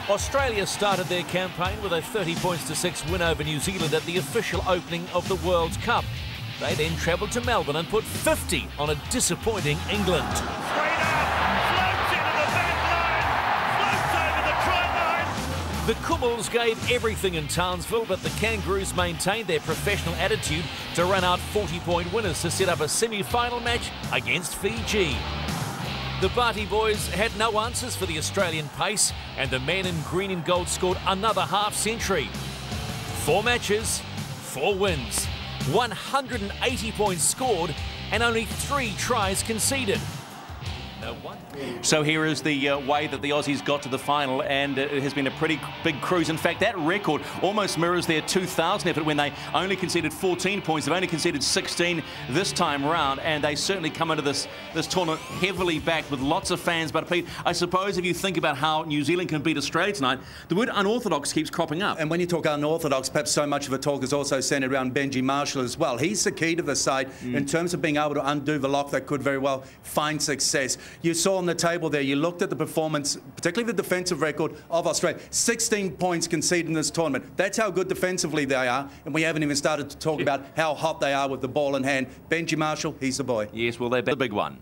Australia started their campaign with a 30-6 win over New Zealand at the official opening of the World Cup. They then travelled to Melbourne and put 50 on a disappointing England. Straight up, floats into the back line, floats over the try line. The Kummels gave everything in Townsville, but the Kangaroos maintained their professional attitude to run out 40-point winners to set up a semi-final match against Fiji. The Ropati boys had no answers for the Australian pace, and the men in green and gold scored another half-century. 4 matches, 4 wins, 180 points scored, and only 3 tries conceded. No one. So here is the way that the Aussies got to the final, and it has been a pretty big cruise. In fact, that record almost mirrors their 2000 effort when they only conceded 14 points. They've only conceded 16 this time round, and they certainly come into this tournament heavily backed with lots of fans. But Pete, I suppose if you think about how New Zealand can beat Australia tonight, the word unorthodox keeps cropping up. And when you talk unorthodox, perhaps so much of a talk is also centred around Benji Marshall as well. He's the key to the side in terms of being able to undo the lock that could very well find success. You saw on the table there, you looked at the performance, particularly the defensive record of Australia. 16 points conceded in this tournament. That's how good defensively they are, and we haven't even started to talk about how hot they are with the ball in hand. Benji Marshall, he's the boy. Yes, well, they're the big one.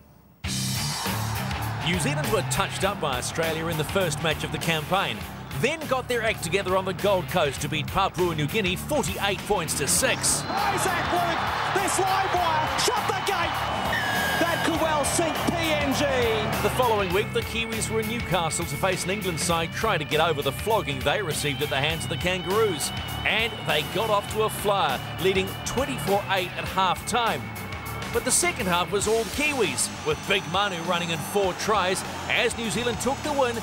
New Zealand were touched up by Australia in the first match of the campaign, then got their act together on the Gold Coast to beat Papua New Guinea 48-6. Isaac Luke, this live wire, shut the gate! That could well sink PNG. The following week, the Kiwis were in Newcastle to face an England side trying to get over the flogging they received at the hands of the Kangaroos. And they got off to a flyer, leading 24-8 at half-time. But the second half was all Kiwis, with Big Manu running in 4 tries as New Zealand took the win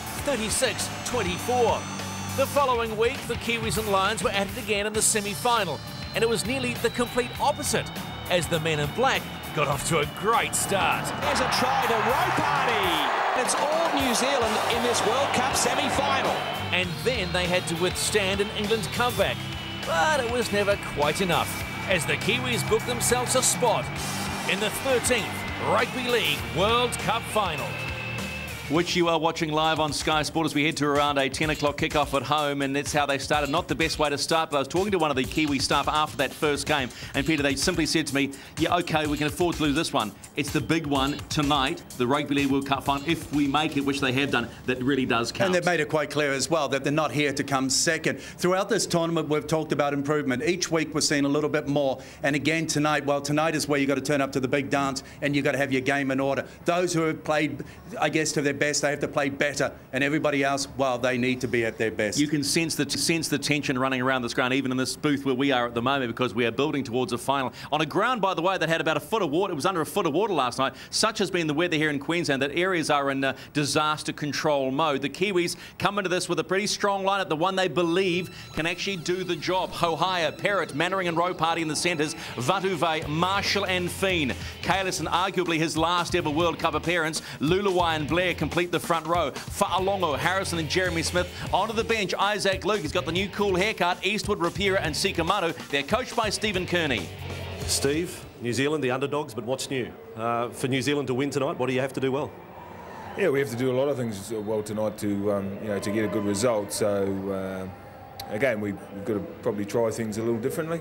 36-24. The following week, the Kiwis and Lions were at it again in the semi-final, and it was nearly the complete opposite, as the men in black got off to a great start. There's a try to Ropati. It's all New Zealand in this World Cup semi-final. And then they had to withstand an England comeback. But it was never quite enough, as the Kiwis booked themselves a spot in the 13th Rugby League World Cup final, which you are watching live on Sky Sport as we head to around a 10 o'clock kickoff at home, and that's how they started. Not the best way to start, but I was talking to one of the Kiwi staff after that first game, and Peter, they simply said to me, yeah, OK, we can afford to lose this one. It's the big one tonight, the Rugby League World Cup final. If we make it, which they have done, that really does count. And they've made it quite clear as well that they're not here to come second. Throughout this tournament, we've talked about improvement. Each week we're seeing a little bit more. And again tonight, well, tonight is where you've got to turn up to the big dance and you've got to have your game in order. Those who have played, I guess, to their best, they have to play better, and everybody else, well, they need to be at their best. You can sense the tension running around this ground, even in this booth where we are at the moment, because we are building towards a final on a ground, by the way, that had about a foot of water. It was under a foot of water last night. Such has been the weather here in Queensland that areas are in disaster control mode. The Kiwis come into this with a pretty strong lineup, the one they believe can actually do the job. Hohaia, Perrett, Mannering and Ropati in the centres, Vatuvei, Marshall and Fien. Cayless, and arguably his last ever World Cup appearance, Leuluai and Blair complete the front row. Fa'alongo, Harrison and Jeremy Smith. Onto the bench, Isaac Luke. He's got the new cool haircut. Eastwood, Rapira and Sika Manu. They're coached by Stephen Kearney. Steve, New Zealand, the underdogs, but what's new? For New Zealand to win tonight, what do you have to do well? Yeah, we have to do a lot of things well tonight to, you know, to get a good result. So, again, we've got to probably try things a little differently.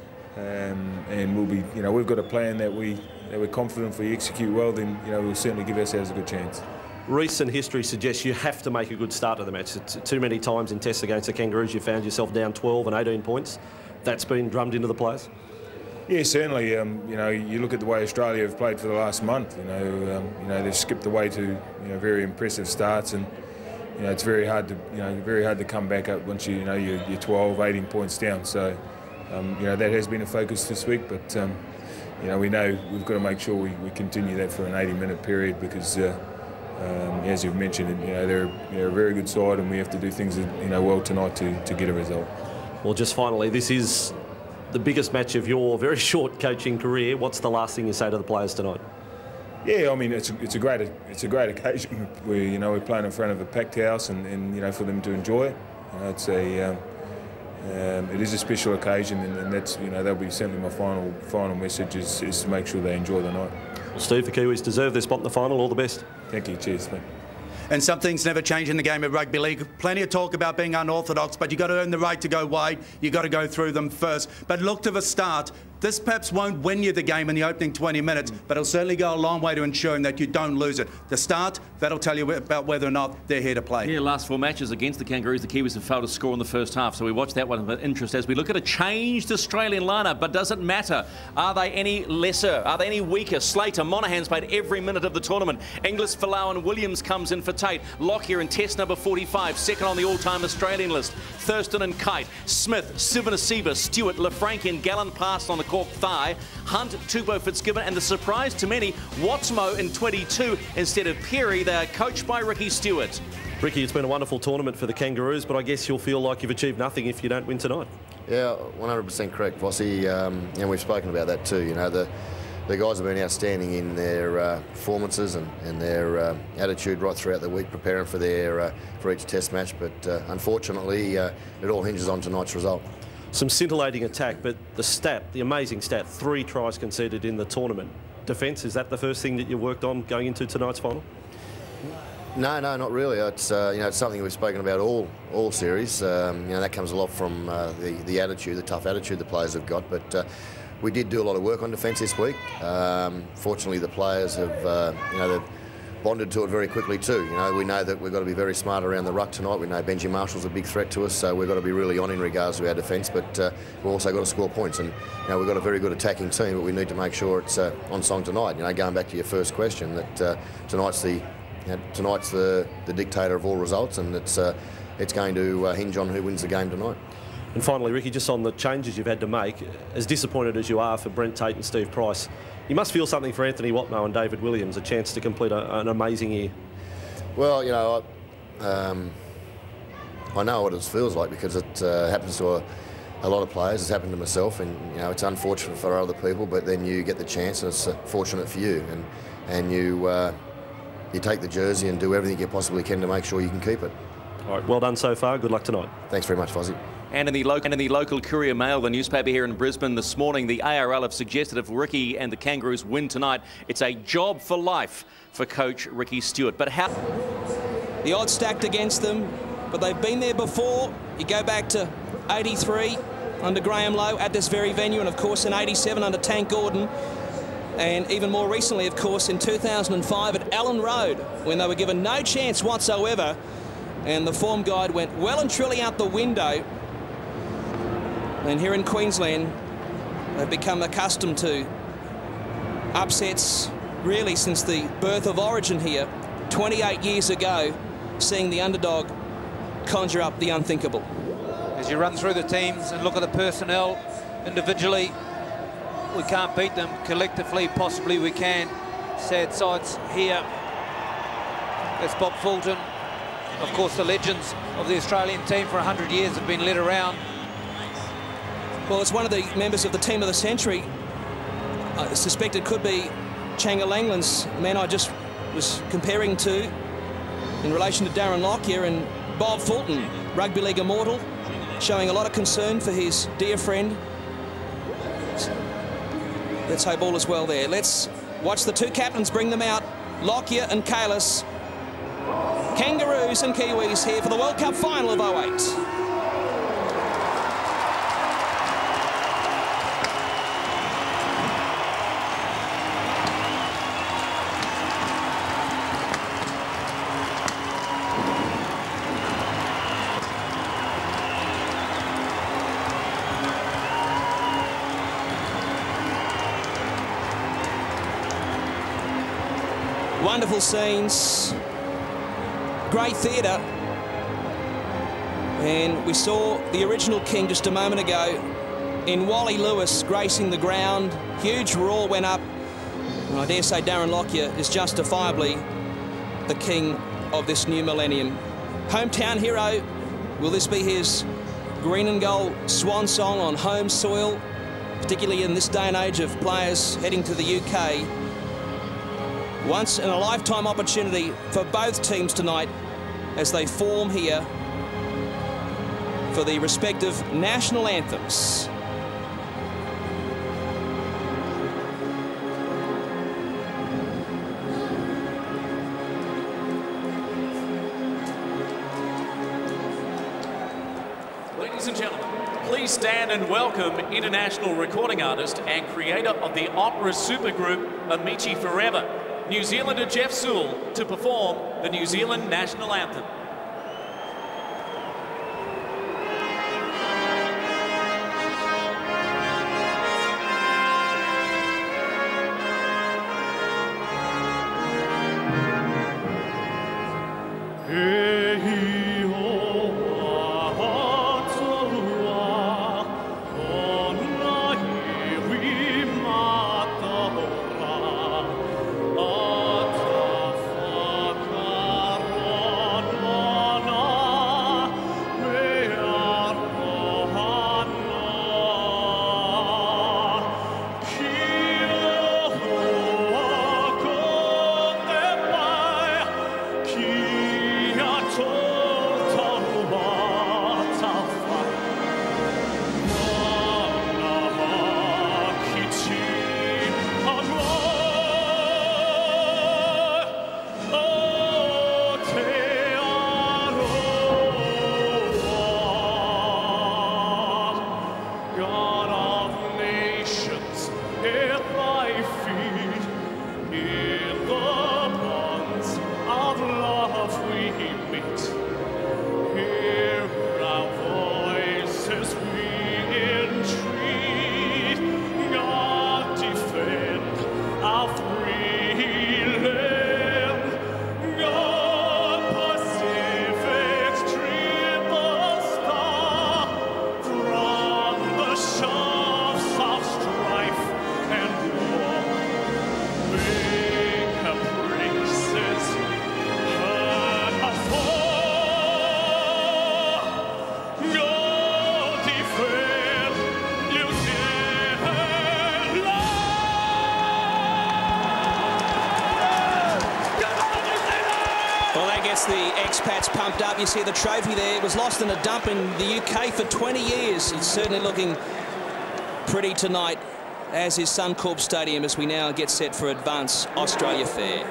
And we'll be, you know, we've got a plan that we're confident if we execute well, then, you know, we'll certainly give ourselves a good chance. Recent history suggests you have to make a good start to the match. Too many times in tests against the Kangaroos, you found yourself down 12 and 18 points. That's been drummed into the players? Yeah, certainly. You know, you look at the way Australia have played for the last month. You know, they've skipped away to, you know, very impressive starts, and you know, it's very hard to come back up once you're 12, 18 points down. So, you know, that has been a focus this week, but you know we've got to make sure we continue that for an 80-minute period, because as you've mentioned, you know, they're a very good side, and we have to do things, you know, well tonight to get a result. Well, just finally, this is the biggest match of your very short coaching career. What's the last thing you say to the players tonight? Yeah, I mean, it's a great occasion. We're playing in front of a packed house, and you know, for them to enjoy it. It is a special occasion, and that's, you know, that'll be certainly my final message is to make sure they enjoy the night. Well, Steve, the Kiwis deserve their spot in the final. All the best. Thank you. Cheers, mate. And some things never change in the game of rugby league. Plenty of talk about being unorthodox, but you've got to earn the right to go wide. You've got to go through them first. But look to the start. This perhaps won't win you the game in the opening 20 minutes, but it'll certainly go a long way to ensuring that you don't lose it. The start, that'll tell you about whether or not they're here to play. Yeah, last 4 matches against the Kangaroos, the Kiwis have failed to score in the first half, so we watch that one with interest as we look at a changed Australian lineup. But does it matter? Are they any lesser? Are they any weaker? Slater, Monaghan's played every minute of the tournament. Inglis, Folau and Williams comes in for Tate. Lockyer in test number 45, second on the all-time Australian list. Thurston and Kite, Smith, Sivanasiva, Stewart, Lafranchi and Gallen passed on the cork thigh. Hunt, Tupou, Fitzgibbon and the surprise to many, Wattsmo in 22 instead of Perry. They are coached by Ricky Stewart. Ricky, it's been a wonderful tournament for the Kangaroos, but I guess you'll feel like you've achieved nothing if you don't win tonight. Yeah, 100% correct, Vossi. And we've spoken about that too. You know, the guys have been outstanding in their performances and their attitude right throughout the week, preparing for for each test match. But unfortunately, it all hinges on tonight's result. Some scintillating attack, but the amazing stat, 3 tries conceded in the tournament. Defence, is that the first thing that you worked on going into tonight's final? No, not really. It's it's something we've spoken about all series. That comes a lot from the attitude, the tough attitude the players have got. But we did do a lot of work on defence this week. Fortunately, the players have they've bonded to it very quickly too. We know that we've got to be very smart around the ruck tonight. We know Benji Marshall's a big threat to us, so we've got to be really on in regards to our defence. But we've also got to score points, and we've got a very good attacking team. But we need to make sure it's on song tonight. Going back to your first question, that tonight's the dictator of all results, and it's going to hinge on who wins the game tonight. And finally, Ricky, just on the changes you've had to make, as disappointed as you are for Brent Tate and Steve Price, you must feel something for Anthony Watmo and David Williams, a chance to complete an amazing year. Well, I know what it feels like because it happens to a lot of players. It's happened to myself, and it's unfortunate for other people, but then you get the chance, and it's fortunate for you, and you take the jersey and do everything you possibly can to make sure you can keep it. All right, well done so far. Good luck tonight. Thanks very much, Fozzie. And in the local Courier Mail, the newspaper here in Brisbane this morning, the ARL have suggested if Ricky and the Kangaroos win tonight, it's a job for life for coach Ricky Stewart. But how? The odds stacked against them, but they've been there before. You go back to 83 under Graham Lowe at this very venue, and of course in 87 under Tank Gordon. And even more recently, of course, in 2005 at Allen Road, when they were given no chance whatsoever, and the form guide went well and truly out the window. And here in Queensland, they've become accustomed to upsets, really, since the birth of Origin here, 28 years ago, seeing the underdog conjure up the unthinkable. As you run through the teams and look at the personnel individually, we can't beat them. Collectively, possibly we can. Sad sights here. That's Bob Fulton. Of course, the legends of the Australian team for 100 years have been led around. Well, it's one of the members of the team of the century. I suspect it could be Changa Langland's man I just was comparing to in relation to Darren Lockyer, and Bob Fulton, rugby league immortal, showing a lot of concern for his dear friend. Let's hope all is well there. Let's watch the two captains bring them out, Lockyer and Cayless. Kangaroos and Kiwis here for the World Cup final of 08. Wonderful scenes, great theatre, and we saw the original king just a moment ago in Wally Lewis gracing the ground. Huge roar went up, and I dare say Darren Lockyer is justifiably the king of this new millennium. Hometown hero, will this be his green and gold swan song on home soil, particularly in this day and age of players heading to the UK? Once in a lifetime opportunity for both teams tonight as they form here for the respective national anthems. Ladies and gentlemen, please stand and welcome international recording artist and creator of the opera supergroup Amici Forever, New Zealander Jeff Sewell, to perform the New Zealand national anthem. The expats pumped up. You see the trophy there. It was lost in a dump in the UK for 20 years. It's certainly looking pretty tonight, as is Suncorp Stadium, as we now get set for Advance Australia Fair.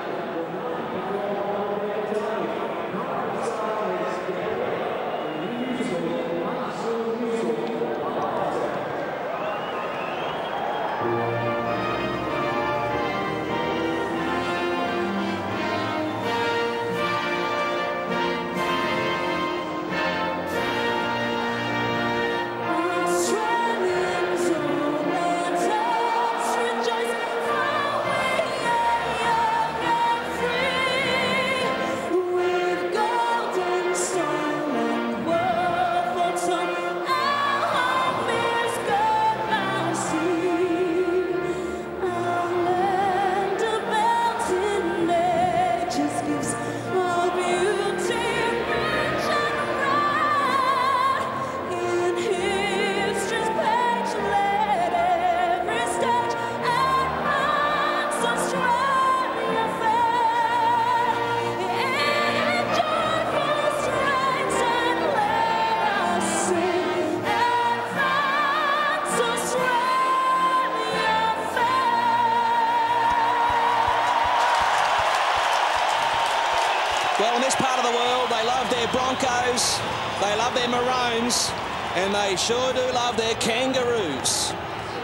Well, in this part of the world, they love their Broncos, they love their Maroons, and they sure do love their Kangaroos.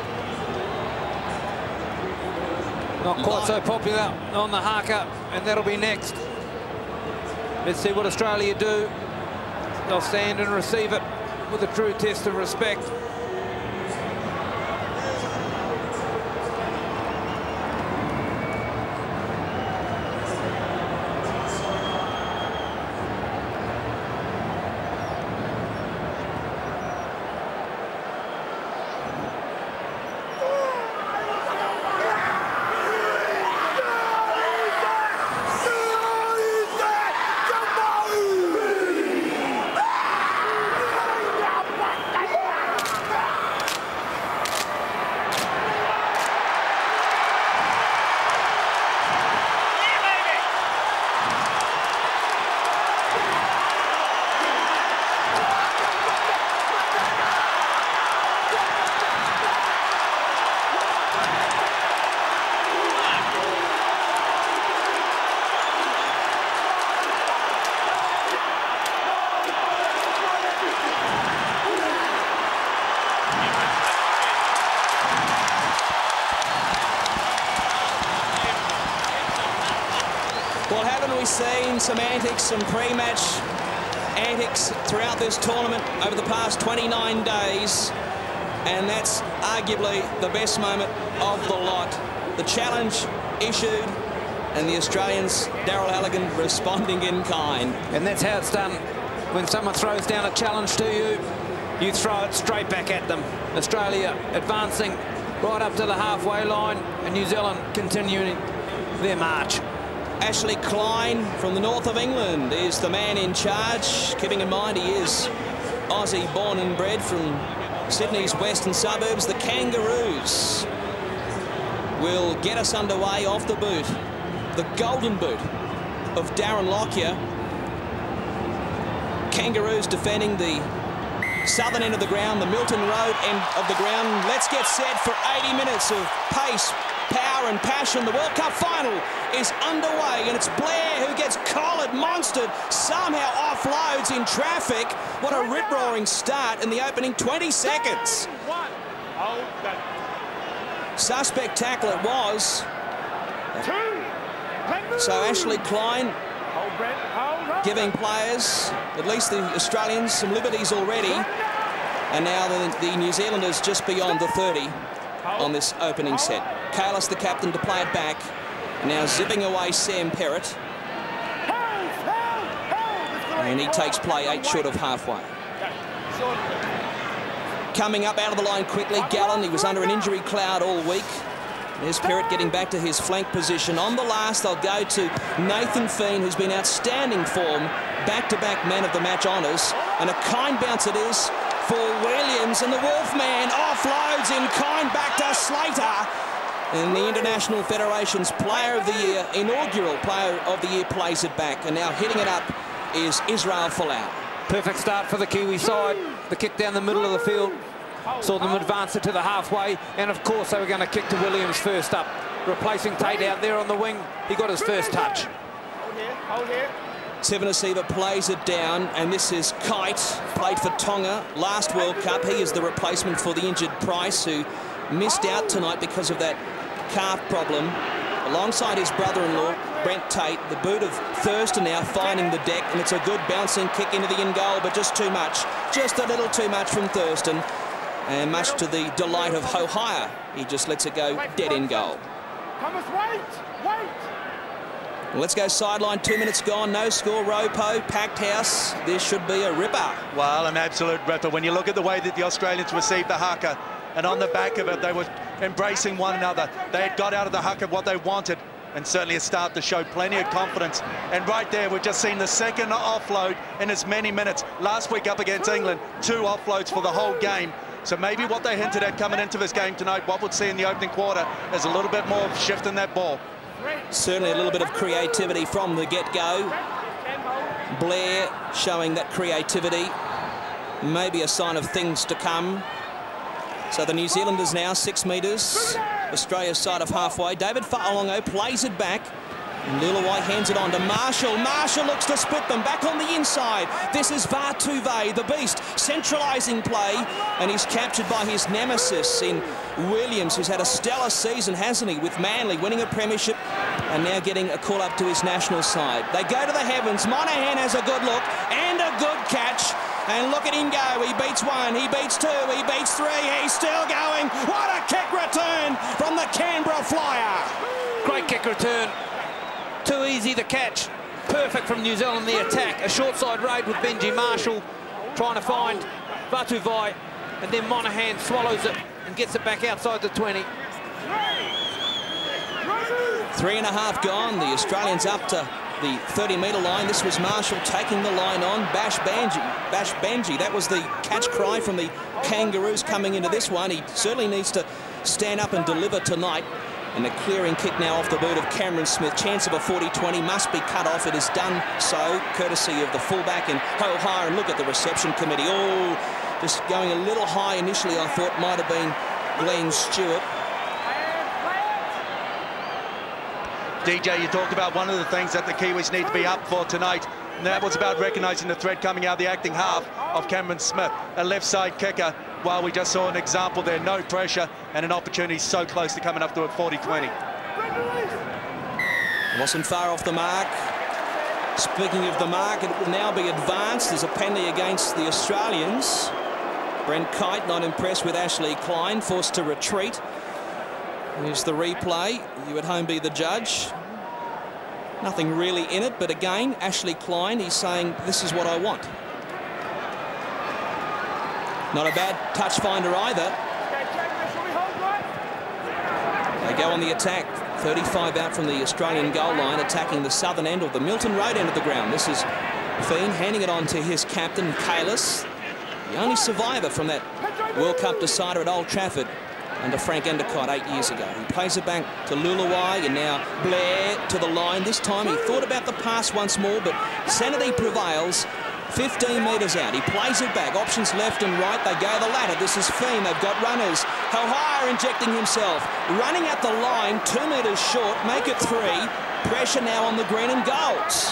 Not quite so popular on the haka, and that'll be next. Let's see what Australia do. They'll stand and receive it with a true test of respect. seen some antics, some pre-match antics throughout this tournament over the past 29 days, and that's arguably the best moment of the lot. The challenge issued, and the Australians, Daryl Halligan, responding in kind. And that's how it's done. When someone throws down a challenge to you, you throw it straight back at them. Australia advancing right up to the halfway line, and New Zealand continuing their march. Ashley Klein from the north of England is the man in charge, keeping in mind he is Aussie born and bred from Sydney's western suburbs. The Kangaroos will get us underway off the boot. The golden boot of Darren Lockyer. Kangaroos defending the southern end of the ground, the Milton Road end of the ground. Let's get set for 80 minutes of pace, power and passion. The World Cup final is underway, and it's Blair who gets collared, monstered, somehow offloads in traffic. What a rip-roaring start in the opening 20 seconds. Suspect tackle it was. So Ashley Klein giving players, at least the Australians, some liberties already. And now the New Zealanders just beyond the 30 on this opening set. Cayless, the captain, to play it back. Now zipping away Sam Perrett. And he takes play 8 short of halfway. Coming up out of the line quickly, Gallen. He was under an injury cloud all week. There's Perrett getting back to his flank position. On the last, they'll go to Nathan Fien, who's been outstanding form. Back-to-back man of the match honours. And a kind bounce it is for Williams. And the Wolfman offloads in kind back to Slater. And the International Federation's Player of the Year, inaugural Player of the Year, plays it back. And now hitting it up is Israel Folau. Perfect start for the Kiwi side. The kick down the middle of the field saw them advance it to the halfway, and of course they were going to kick to Williams first up, replacing Tate out there on the wing. He got his first touch. Sevenasiva plays it down, and this is Kite, played for Tonga last World Cup. He is the replacement for the injured Price, who missed out tonight because of that calf problem. Alongside his brother-in-law, Brent Tate, the boot of Thurston now finding the deck, and it's a good bouncing kick into the in goal, but just too much. Just a little too much from Thurston, and much to the delight of Hohaia. He just lets it go dead in goal. Thomas, wait! Let's go sideline, 2 minutes gone, no score, Ropo, packed house. This should be a ripper. Well, an absolute ripper. When you look at the way that the Australians received the haka, and on the back of it, they were embracing one another. They had got out of the haka what they wanted, and certainly a start to show plenty of confidence. And right there, we've just seen the second offload in as many minutes. Last week up against England, 2 offloads for the whole game. So maybe what they hinted at coming into this game tonight, what we'll see in the opening quarter, is a little bit more shift in that ball. Certainly a little bit of creativity from the get-go. Blair showing that creativity. Maybe a sign of things to come. So the New Zealanders now 6 metres. Australia's side of halfway. David Fa'alongo plays it back. And Leuluai hands it on to Marshall. Marshall looks to split them back on the inside. This is Vatuvei, the beast, centralising play. And he's captured by his nemesis in Williams, who's had a stellar season, hasn't he, with Manly winning a premiership and now getting a call up to his national side. They go to the heavens. Monahan has a good look and a good catch. And look at him go. He beats 1, he beats 2, he beats 3. He's still going. What a kick return from the Canberra Flyer. Great kick return. Too easy to catch. Perfect from New Zealand, the attack. A short side raid with Benji Marshall trying to find Vatuvei, and then Monahan swallows it and gets it back outside the 20. 3.5 gone. The Australians up to the 30-metre line. This was Marshall taking the line on. Bash Benji. That was the catch cry from the Kangaroos coming into this one. He certainly needs to stand up and deliver tonight. And a clearing kick now off the boot of Cameron Smith. Chance of a 40-20 must be cut off. It is done so, courtesy of the fullback in Hohaia. And look at the reception committee. Oh, just going a little high initially, I thought might have been Glenn Stewart. DJ, you talked about one of the things that the Kiwis need to be up for tonight, and that was about recognising the threat coming out of the acting half of Cameron Smith, a left side kicker. While we just saw an example there, no pressure and an opportunity so close to coming up to a 40-20. Wasn't far off the mark. Speaking of the mark, it will now be advanced. There's a penalty against the Australians. Brent Kite not impressed with Ashley Klein, forced to retreat. Here's the replay. You at home be the judge. Nothing really in it, but again, Ashley Klein, he's saying, this is what I want. Not a bad touch finder either. They go on the attack. 35 out from the Australian goal line, attacking the southern end or the Milton Road end of the ground. This is Fien handing it on to his captain, Cayless, the only survivor from that World Cup decider at Old Trafford under Frank Endicott 8 years ago. He plays it back to Leuluai, and now Blair to the line. This time he thought about the pass once more, but sanity prevails. 15 metres out. He plays it back. Options left and right. They go the ladder. This is Fien. They've got runners. Hohaia injecting himself. Running at the line. 2 metres short. Make it 3. Pressure now on the green and golds.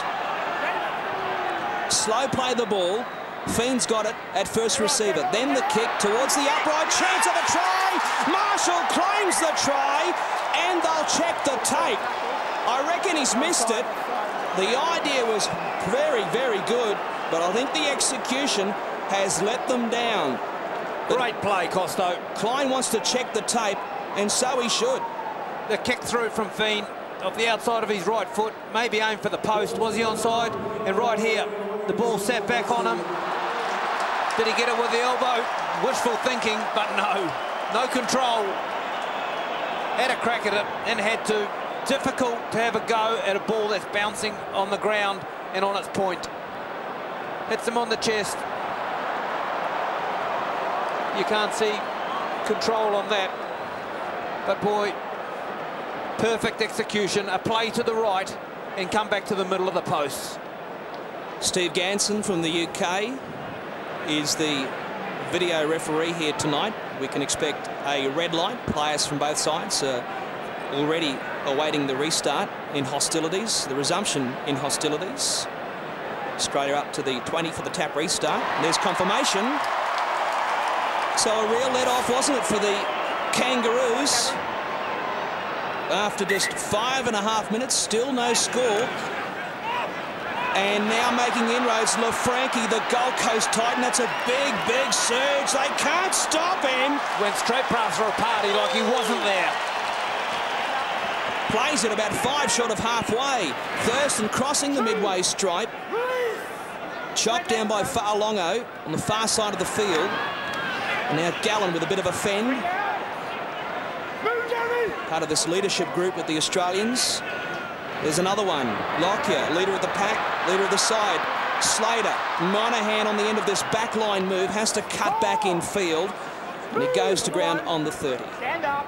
Slow play the ball. Fien's got it at first receiver. Then the kick towards the upright. Chance of a try. Marshall claims the try. And they'll check the tape. I reckon he's missed it. The idea was very, very good. But I think the execution has let them down. Great play, Costo. Klein wants to check the tape, and so he should. The kick through from Fien off the outside of his right foot, maybe aimed for the post. Was he onside? And right here, the ball sat back on him. Did he get it with the elbow? Wishful thinking, but no. No control. Had a crack at it and had to. Difficult to have a go at a ball that's bouncing on the ground and on its point. Hits him on the chest. You can't see control on that. But boy, perfect execution. A play to the right and come back to the middle of the post. Steve Ganson from the UK is the video referee here tonight. We can expect a red light. Players from both sides already awaiting the restart in hostilities, the resumption in hostilities. Australia up to the 20 for the tap restart. There's confirmation. So a real let-off, wasn't it, for the Kangaroos? After just 5.5 minutes, still no score. And now making inroads, LaFranchi, the Gold Coast Titan. That's a big, big surge. They can't stop him. Went straight past Ropati like he wasn't there. Plays it about 5 short of halfway. Thurston crossing the midway stripe. Chopped down by Farlongo on the far side of the field. And now Gallen with a bit of a fend. Part of this leadership group with the Australians. There's another one. Lockyer, leader of the pack, leader of the side. Slater, Monahan on the end of this backline move, has to cut back in field. And he goes to ground on the 30. Stand up.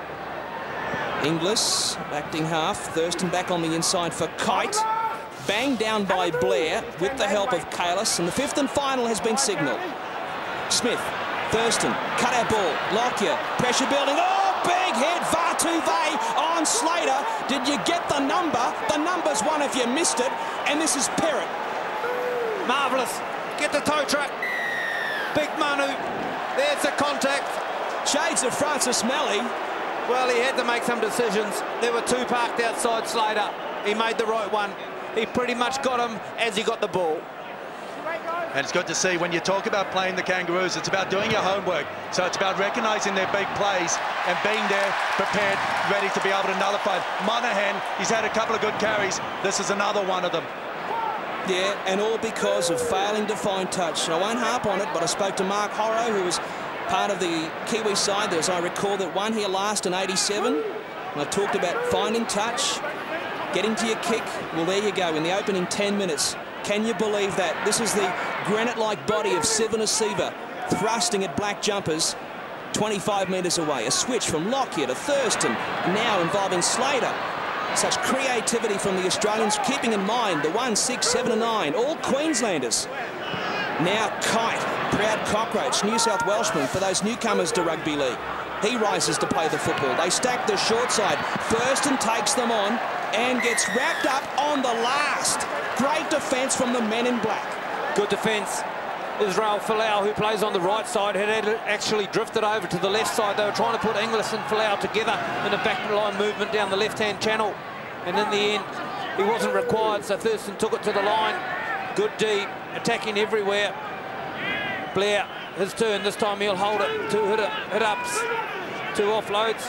Inglis, acting half. Thurston back on the inside for Kite. Banged down by Blair with the help of Cayless. And the 5th and final has been signalled. Smith, Thurston, cut out ball. Lockyer, pressure building. Oh, big hit. Vatuvei on Slater. Did you get the number? The number's one if you missed it. And this is Perrett. Marvellous. Get the tow truck. Big Manu. There's the contact. Shades of Francis Melly. Well, he had to make some decisions. There were 2 parked outside Slater. He made the right one. He pretty much got him as he got the ball. And it's good to see when you talk about playing the Kangaroos, it's about doing your homework. So it's about recognising their big plays and being there, prepared, ready to be able to nullify. Monahan, he's had a couple of good carries. This is another one of them. Yeah, and all because of failing to find touch. I won't harp on it, but I spoke to Mark Horrow, who was part of the Kiwi side. As I recall, that won here last in '87. And I talked about finding touch, getting to your kick. Well, there you go, in the opening 10 minutes. Can you believe that? This is the granite-like body of Sivan Asiva thrusting at black jumpers 25 metres away. A switch from Lockyer to Thurston, now involving Slater. Such creativity from the Australians, keeping in mind the 1, 6, 7 and 9, all Queenslanders. Now Kite, proud cockroach, New South Welshman for those newcomers to rugby league. He rises to play the football. They stack the short side. Thurston takes them on and gets wrapped up on the last. Great defence from the men in black. Good defence. Israel Folau, who plays on the right side, had actually drifted over to the left side. They were trying to put Inglis and Folau together in a backline movement down the left-hand channel. And in the end, he wasn't required, so Thurston took it to the line. Good D, attacking everywhere. Blair, his turn. This time he'll hold it. 2 hit-ups, 2 offloads.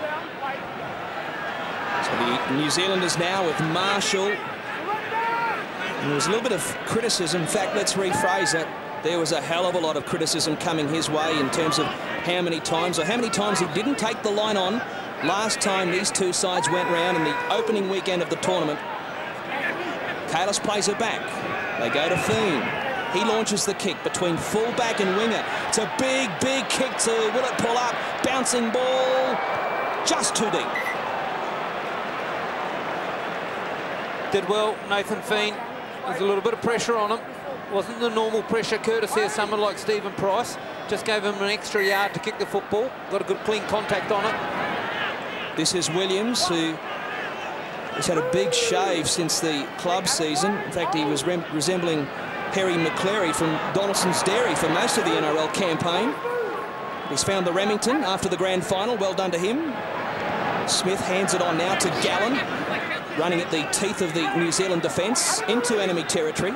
So the New Zealanders now with Marshall. And there was a little bit of criticism. In fact, let's rephrase it. There was a hell of a lot of criticism coming his way in terms of how many times he didn't take the line on last time these two sides went round in the opening weekend of the tournament. Cayless plays it back. They go to Fien. He launches the kick between fullback and winger. It's a big, big kick to, will it pull up? Bouncing ball, just too deep. Did well, Nathan Fien. There's a little bit of pressure on him. Wasn't the normal pressure, courtesy of someone like Stephen Price. Just gave him an extra yard to kick the football. Got a good clean contact on it. This is Williams, who has had a big shave since the club season. In fact, he was resembling Harry McCleary from Donaldson's Dairy for most of the NRL campaign. He's found the Remington after the grand final. Well done to him. Smith hands it on now to Gallen, running at the teeth of the New Zealand defence into enemy territory.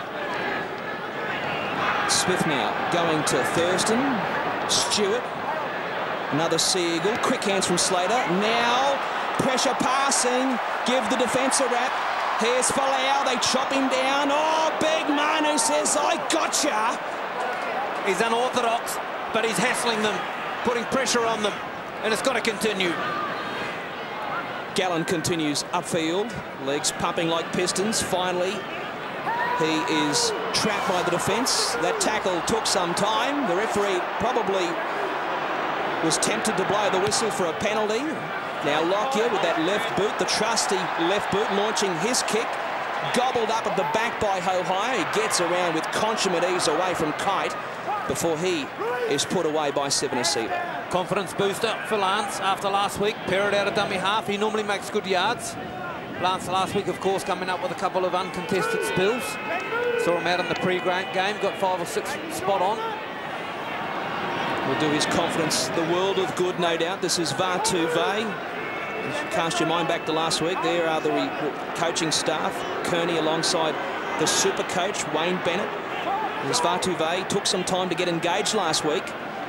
Smith now going to Thurston. Stewart. Another Sea Eagle. Quick hands from Slater. Now pressure passing. Give the defence a wrap. Here's Folau. They chop him down. Oh, big Manu says, I gotcha. He's unorthodox, but he's hassling them, putting pressure on them, and it's got to continue. Gallen continues upfield. Legs pumping like pistons. Finally, he is trapped by the defence. That tackle took some time. The referee probably was tempted to blow the whistle for a penalty. Now Lockyer with that left boot, the trusty left boot, launching his kick. Gobbled up at the back by Hohaia. He gets around with consummate ease away from Kite before he is put away by Siva. Confidence booster for Lance after last week. Perrett out of dummy half. He normally makes good yards. Lance last week, of course, coming up with a couple of uncontested spills. Saw him out in the pre-game, got 5 or 6 spot on. Will do his confidence the world of good, no doubt. This is Vatuvei. Cast your mind back to last week. There are the coaching staff. Kearney alongside the super coach, Wayne Bennett. This Vatuvei took some time to get engaged last week.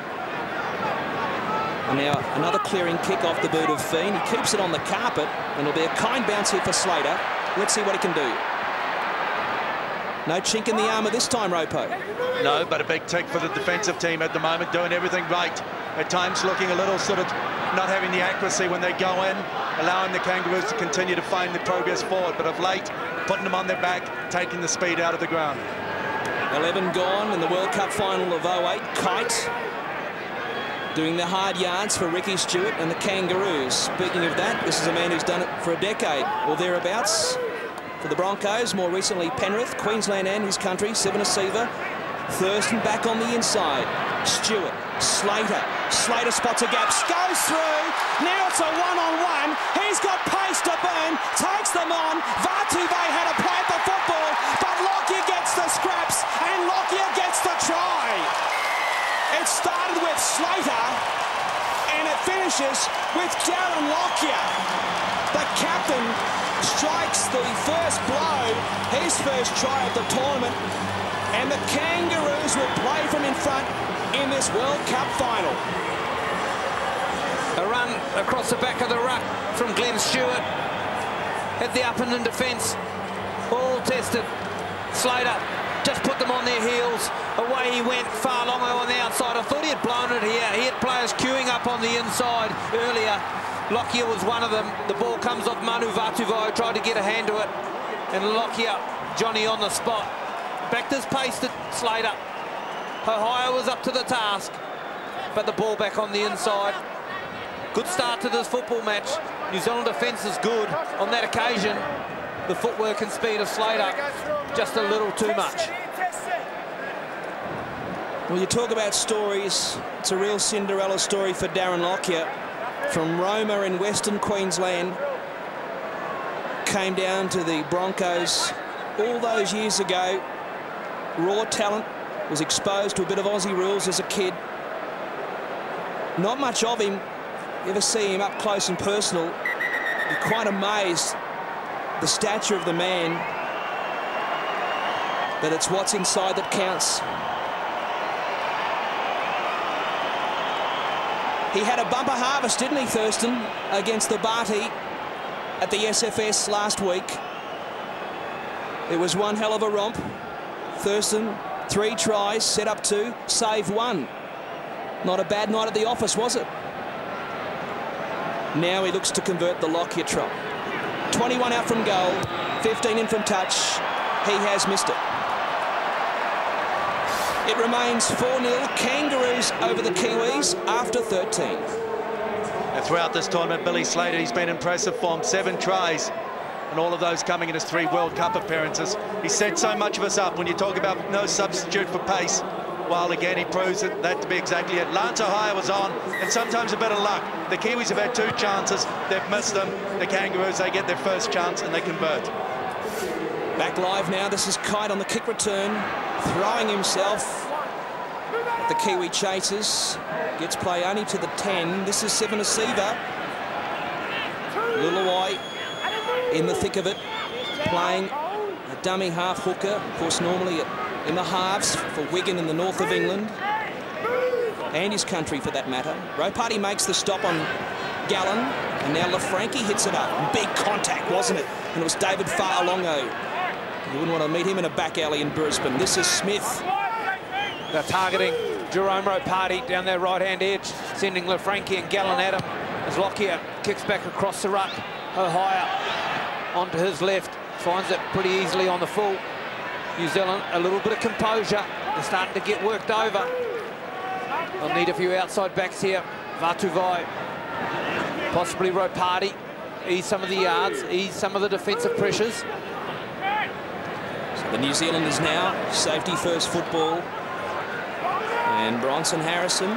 And now another clearing kick off the boot of Fien. He keeps it on the carpet, and it'll be a kind bounce here for Slater. Let's see what he can do. No chink in the armour this time, Ropo. No, but a big tick for the defensive team at the moment, doing everything right. At times looking a little sort of not having the accuracy when they go in, allowing the Kangaroos to continue to find the progress forward, but of late, putting them on their back, taking the speed out of the ground. 11 gone in the World Cup final of 08. Kite doing the hard yards for Ricky Stewart and the Kangaroos. Speaking of that, this is a man who's done it for a decade or thereabouts. For the Broncos, more recently Penrith, Queensland and his country, Siva. Thurston back on the inside. Stewart, Slater. Slater spots a gap, goes through. Now it's a one-on-one. He's got pace to burn, takes them on. Vatuvei had a plan for football, but Lockyer gets the scraps and Lockyer gets the try. It started with Slater and it finishes with Darren Lockyer. The captain strikes the first blow, his first try of the tournament, and the Kangaroos will play from in front in this World Cup final. A run across the back of the ruck from Glenn Stewart. Had the up and in defence. All tested. Slater just put them on their heels. Away he went, far long on the outside. I thought he had blown it here. He had players queuing up on the inside earlier. Lockyer was one of them. The ball comes off Manu Vatuvei, tried to get a hand to it. And Lockyer, Johnny on the spot. Backed his pace to Slater. Hohaia was up to the task, but the ball back on the inside. Good start to this football match. New Zealand defence is good on that occasion. The footwork and speed of Slater, just a little too much. Well, you talk about stories. It's a real Cinderella story for Darren Lockyer. From Roma in Western Queensland, came down to the Broncos all those years ago. Raw talent, was exposed to a bit of Aussie rules as a kid. Not much of him. You ever see him up close and personal, you're quite amazed the stature of the man, that it's what's inside that counts. He had a bumper harvest, didn't he, Thurston, against the Ropati at the SFS last week. It was one hell of a romp. Thurston, 3 tries, set up 2, save 1. Not a bad night at the office, was it? Now he looks to convert the lock here, Trot. 21 out from goal, 15 in from touch. He has missed it. It remains 4-0, Kangaroos over the Kiwis after 13. And throughout this tournament, Billy Slater, he's been impressive form, 7 tries, and all of those coming in his 3 World Cup appearances. He set so much of us up when you talk about no substitute for pace. While again, he proves that to be exactly it. Lance Hohaia was on, and sometimes a bit of luck. The Kiwis have had 2 chances, they've missed them. The Kangaroos, they get their first chance and they convert. Back live now, this is Kite on the kick return, throwing himself at the Kiwi chasers. Gets play only to the 10. This is Seven Siva. Leuluai in the thick of it, playing a dummy half hooker. Of course, normally in the halves for Wigan in the north of England, and his country for that matter. Ropati makes the stop on Gallen, and now LaFranchi hits it up. Big contact, wasn't it? And it was David Fa'alongo. You wouldn't want to meet him in a back alley in Brisbane. This is Smith. They're targeting Jerome Ropati down their right-hand edge, sending LaFranchi and Gallen at him. As Lockyer kicks back across the ruck. Hohaia onto his left, finds it pretty easily on the full. New Zealand, a little bit of composure. They're starting to get worked over. They'll need a few outside backs here. Vatuvei, possibly Ropati. Ease some of the yards, ease some of the defensive pressures. So the New Zealanders now, safety first football. And Bronson Harrison,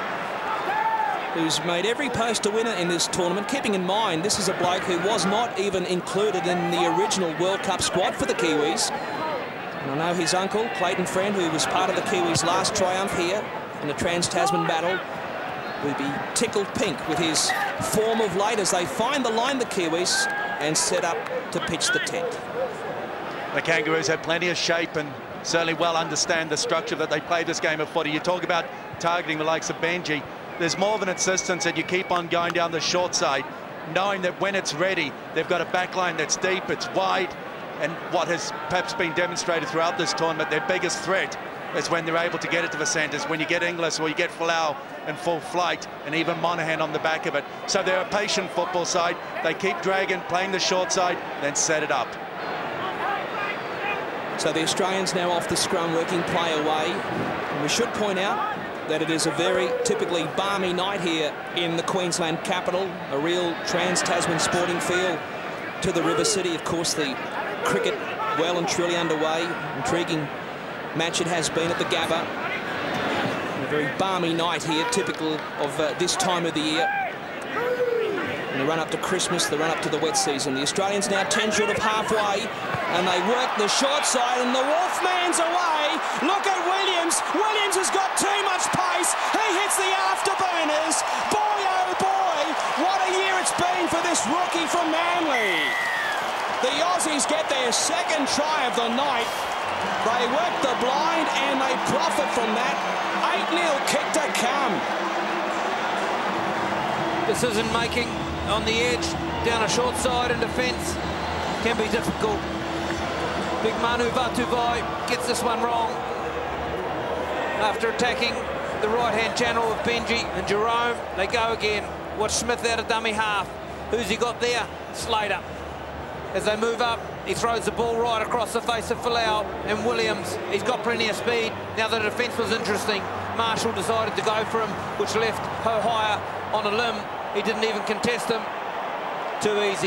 who's made every post a winner in this tournament, keeping in mind this is a bloke who was not even included in the original World Cup squad for the Kiwis. And I know his uncle, Clayton Friend, who was part of the Kiwis' last triumph here in the Trans-Tasman battle, will be tickled pink with his form of late as they find the line, the Kiwis, and set up to pitch the tent. The Kangaroos have plenty of shape and certainly well understand the structure that they play this game of footy. You talk about targeting the likes of Benji. There's more of an insistence that you keep on going down the short side, knowing that when it's ready, they've got a back line that's deep, it's wide, and what has perhaps been demonstrated throughout this tournament, their biggest threat is when they're able to get it to the centres, when you get Inglis or you get Folau in full flight, and even Monaghan on the back of it. So they're a patient football side. They keep dragging, playing the short side, then set it up. So the Australians now off the scrum, working play away. And we should point out that it is a very typically balmy night here in the Queensland capital, a real Trans-Tasman sporting feel to the River City. Of course, the cricket well and truly underway. Intriguing match it has been at the Gabba. A very balmy night here, typical of this time of the year. And the run up to Christmas, the run up to the wet season. The Australians now 10 short of halfway, and they work the short side, and the Wolfman's away. Look at Williams. Williams has got too much pace. He hits the afterburners. Boy, oh boy, what a year it's been for this rookie from Manly. The Aussies get their second try of the night. They work the blind, and they profit from that. 8-0 kick to come. Decision-making on the edge, down a short side in defence, can be difficult. Big Manu Vatuvei gets this one wrong after attacking the right-hand channel of Benji and Jerome. They go again. Watch Smith out of dummy half. Who's he got there? Slater. As they move up, he throws the ball right across the face of Folau and Williams. He's got plenty of speed. Now the defence was interesting. Marshall decided to go for him, which left Hohaia on a limb. He didn't even contest him. Too easy.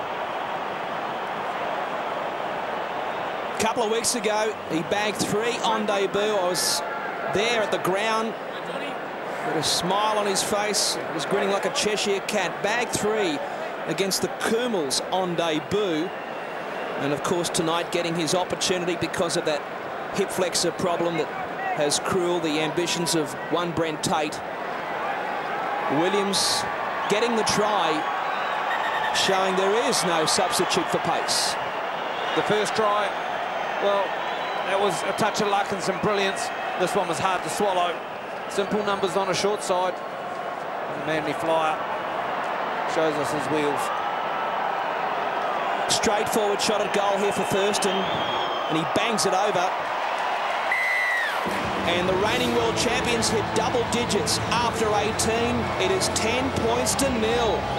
A couple of weeks ago, he bagged 3 on debut. I was there at the ground with a smile on his face. He was grinning like a Cheshire cat. Bagged 3 against the Kumals on debut. And of course tonight getting his opportunity because of that hip flexor problem that has cruelled the ambitions of one Brent Tate. Williams getting the try. showing there is no substitute for pace. The first try, well, that was a touch of luck and some brilliance. This one was hard to swallow. Simple numbers on a short side. And the Manly flyer shows us his wheels. Straightforward shot at goal here for Thurston, and he bangs it over. And the reigning world champions hit double digits after 18. It is 10 points to 0.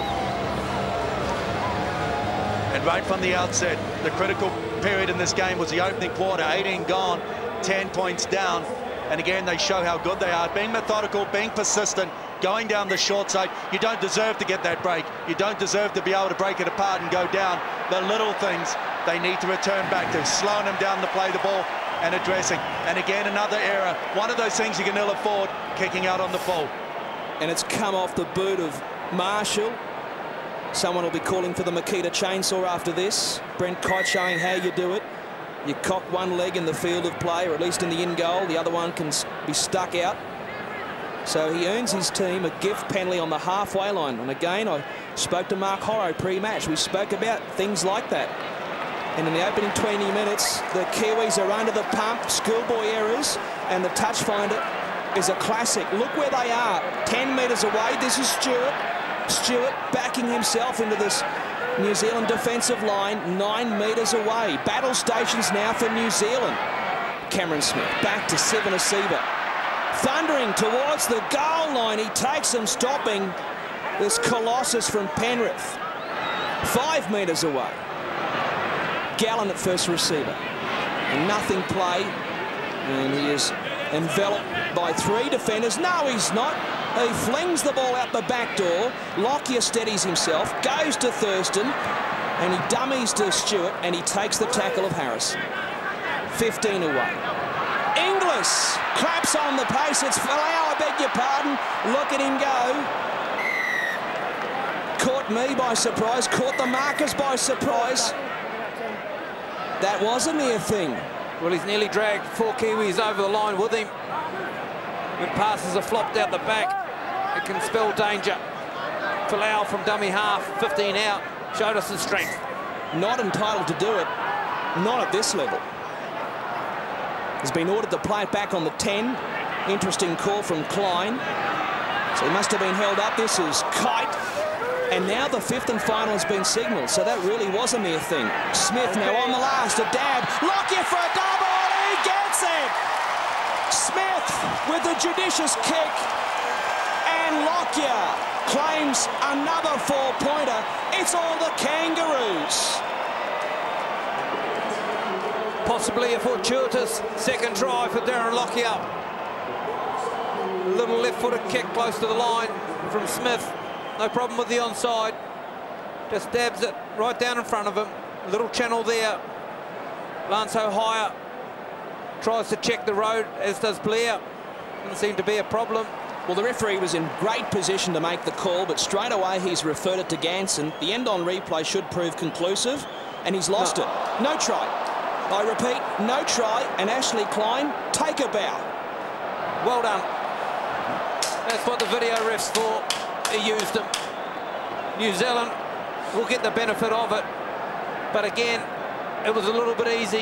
And right from the outset, the critical period in this game was the opening quarter. 18 gone, 10 points down. And again, they show how good they are. Being methodical, being persistent, going down the short side. You don't deserve to get that break. You don't deserve to be able to break it apart and go down. The little things they need to return back to. Slowing them down to play the ball and addressing. And again, another error. One of those things you can ill afford, kicking out on the full. And it's come off the boot of Marshall. Someone will be calling for the Makita chainsaw after this. Brent Kite showing how you do it. You cock one leg in the field of play, or at least in the in goal. The other one can be stuck out. So he earns his team a gift penalty on the halfway line. And again, I spoke to Mark Horrow pre-match. We spoke about things like that. And in the opening 20 minutes, the Kiwis are under the pump, schoolboy errors, and the touch finder is a classic. Look where they are, 10 metres away. This is Stewart. Stewart backing himself into this New Zealand defensive line, 9 metres away. Battle stations now for New Zealand. Cameron Smith back to Sivanasiva. Thundering towards the goal line. He takes him stopping this Colossus from Penrith. 5 metres away. Gallen at first receiver. And nothing play. And he is enveloped by 3 defenders. No, he's not. He flings the ball out the back door. Lockyer steadies himself, goes to Thurston, and he dummies to Stewart, and he takes the tackle of Harris. 15 away. Inglis claps on the pace. It's Folau, I beg your pardon. Look at him go. Caught me by surprise, caught the markers by surprise. That was a near thing. Well, he's nearly dragged 4 Kiwis over the line with him. When passes are flopped out the back, it can spell danger. Folau from dummy half, 15 out, showed us his strength. Not entitled to do it, not at this level. He's been ordered to play it back on the 10. Interesting call from Klein. So he must have been held up. This is Kite. And now the 5th and final has been signalled, so that really was a near thing. Smith now on the last, a dab. Lockyer for a double, and he gets it! Smith with a judicious kick, and Lockyer claims another 4-pointer. It's all the Kangaroos. Possibly a fortuitous second try for Darren Lockyer. A little left-footed kick close to the line from Smith. No problem with the onside. Just dabs it right down in front of him. A little channel there. Lance Hohaia tries to check the road, as does Blair. Doesn't seem to be a problem. Well, the referee was in great position to make the call, but straight away he's referred it to Ganson. The end on replay should prove conclusive, and he's lost it. No try. I repeat, no try, and Ashley Klein, take a bow. Well done. That's what the video ref's for. He used them. New Zealand will get the benefit of it, but again, it was a little bit easy.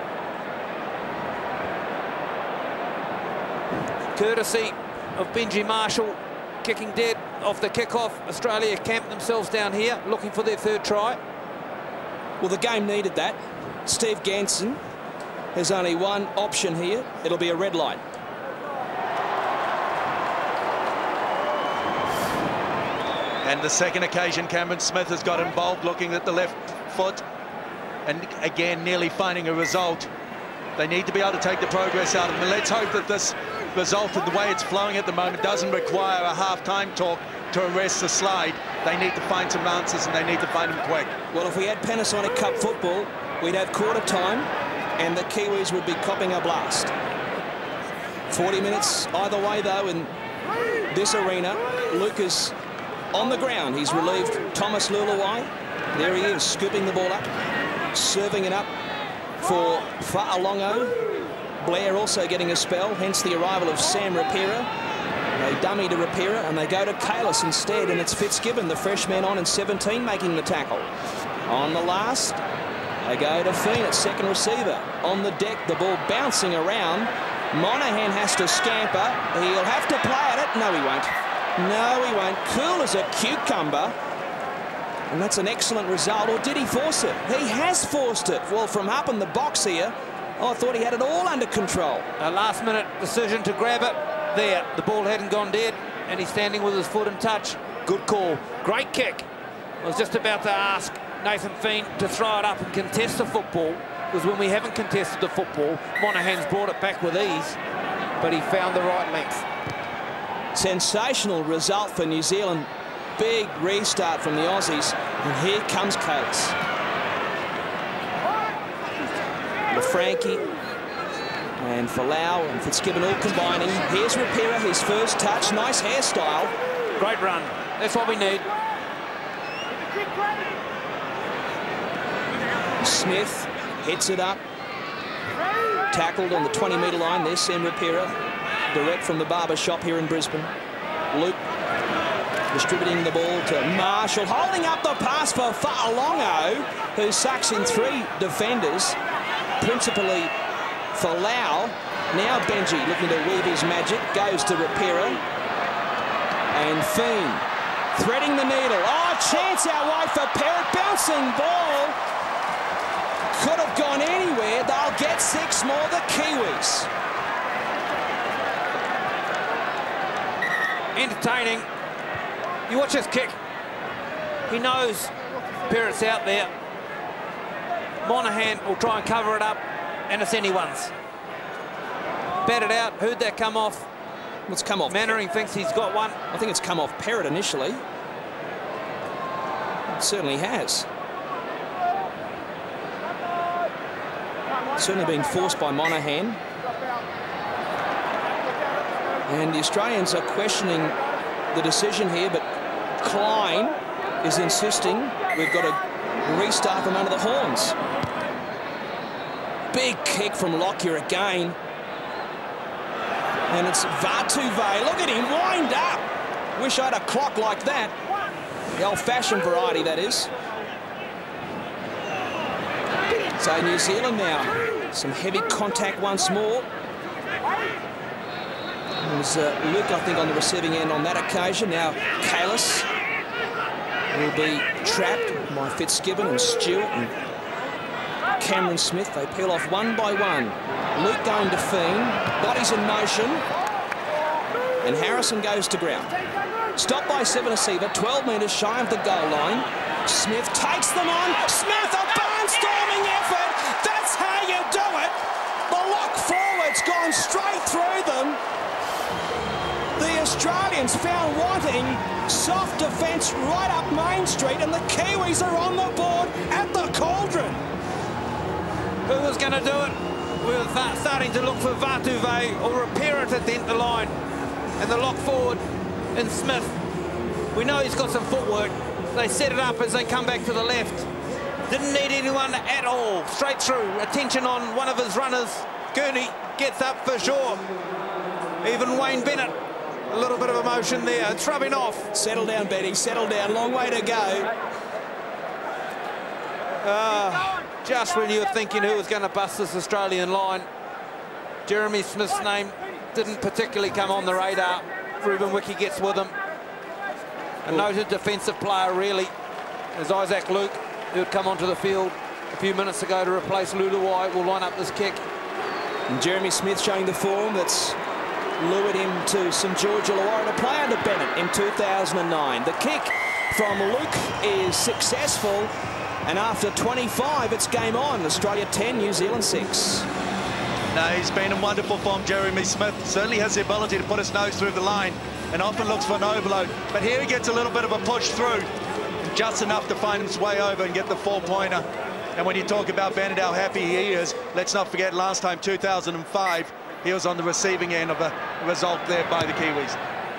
Courtesy of Benji Marshall kicking dead off the kickoff. Australia camped themselves down here looking for their 3rd try. Well, the game needed that. Steve Ganson has only one option here. It'll be a red line. And the second occasion, Cameron Smith has got involved, looking at the left foot, and again nearly finding a result. They need to be able to take the progress out of them. And let's hope that this result, and the way it's flowing at the moment, doesn't require a half-time talk to arrest the slide. They need to find some answers, and they need to find them quick. Well, if we had Panasonic Cup football, we'd have quarter time, and the Kiwis would be copping a blast. 40 minutes either way, though, in this arena. Lucas on the ground. He's relieved Thomas Leuluai. There he is, scooping the ball up, serving it up for Fa'alongo. Blair also getting a spell, hence the arrival of Sam Rapira. They dummy to Rapira and they go to Cayless instead, and it's Fitzgibbon, the freshman on in 17, making the tackle. On the last, they go to Fien at second receiver. On the deck, the ball bouncing around. Monahan has to scamper. He'll have to play at it. No, he won't. No, he won't. Cool as a cucumber. And that's an excellent result. Or did he force it? He has forced it. Well, from up in the box here, I thought he had it all under control. A last-minute decision to grab it. There, the ball hadn't gone dead, and he's standing with his foot in touch. Good call. Great kick. I was just about to ask Nathan Fien to throw it up and contest the football, because when we haven't contested the football, Monahan's brought it back with ease, but he found the right length. Sensational result for New Zealand. Big restart from the Aussies, and here comes Cayless. Frankie and Folau and Fitzgibbon all combining. Here's Rapira, his first touch. Nice hairstyle. Great run. That's what we need. Smith hits it up. Tackled on the 20-metre line. There's Sam Rapira, direct from the barber shop here in Brisbane. Luke distributing the ball to Marshall, holding up the pass for Fa'alongo, who sucks in 3 defenders, principally Folau. Now Benji looking to weave his magic, goes to Rapira. And Fien threading the needle. Oh, chance out wide for Perrett, bouncing ball. Could have gone anywhere. They'll get 6 more, the Kiwis. Entertaining. You watch this kick. He knows Perrett's out there. Monahan will try and cover it up, and it's anyone's. Batted out. Who'd that come off? It's come off. Mannering thinks he's got one. I think it's come off Perrett initially. It certainly has. Certainly been forced by Monahan. And the Australians are questioning the decision here, but Klein is insisting we've got to restart them under the horns. Big kick from Lockyer again. And it's Vatuvei. Look at him wind up. Wish I had a clock like that. The old-fashioned variety, that is. So New Zealand now. Some heavy contact once more. It was Luke, I think, on the receiving end on that occasion. Now Cayless will be trapped by Fitzgibbon and Stewart and Cameron Smith. They peel off one by one. Luke going to Fien. Bodies in motion. And Harrison goes to ground. Stopped by 7 receiver, 12 metres shy of the goal line. Smith takes them on. Smith, a barnstorming effort. That's how you do it. The lock forward's gone straight through them. The Australians found wanting. Soft defence right up Main Street, and the Kiwis are on the board at the Cauldron. Who was going to do it? We were starting to look for Vatuvei or Rapira to dent the line. And the lock forward in Smith. We know he's got some footwork. They set it up as they come back to the left. Didn't need anyone at all. Straight through. Attention on one of his runners. Kearney gets up for sure. Even Wayne Bennett. A little bit of emotion there. It's rubbing off. Settle down, Benny. Settle down. Long way to go. Just when you were thinking who was going to bust this Australian line, Jeremy Smith's name didn't particularly come on the radar. Ruben Wiki gets with him. A noted defensive player, really, as Isaac Luke, who had come onto the field a few minutes ago to replace Leuluai, will line up this kick. And Jeremy Smith showing the form that's lured him to St George Illawarra to play under Bennett in 2009. The kick from Luke is successful, and after 25, it's game on. Australia 10, New Zealand 6. No, he's been in wonderful form, Jeremy Smith. Certainly has the ability to put his nose through the line and often looks for an overload. But here he gets a little bit of a push through, just enough to find his way over and get the 4-pointer. And when you talk about Bennett, how happy he is, let's not forget last time, 2005, he was on the receiving end of a result there by the Kiwis.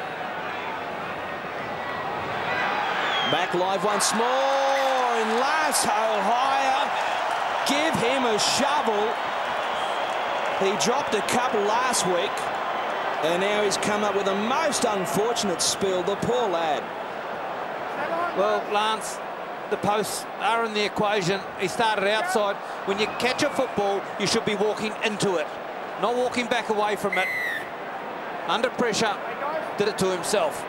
Back live once more, and last Hohaia, give him a shovel. He dropped a couple last week. And now he's come up with a most unfortunate spill, the poor lad. Well, Lance, the posts are in the equation. He started outside. When you catch a football, you should be walking into it, not walking back away from it. Under pressure, did it to himself.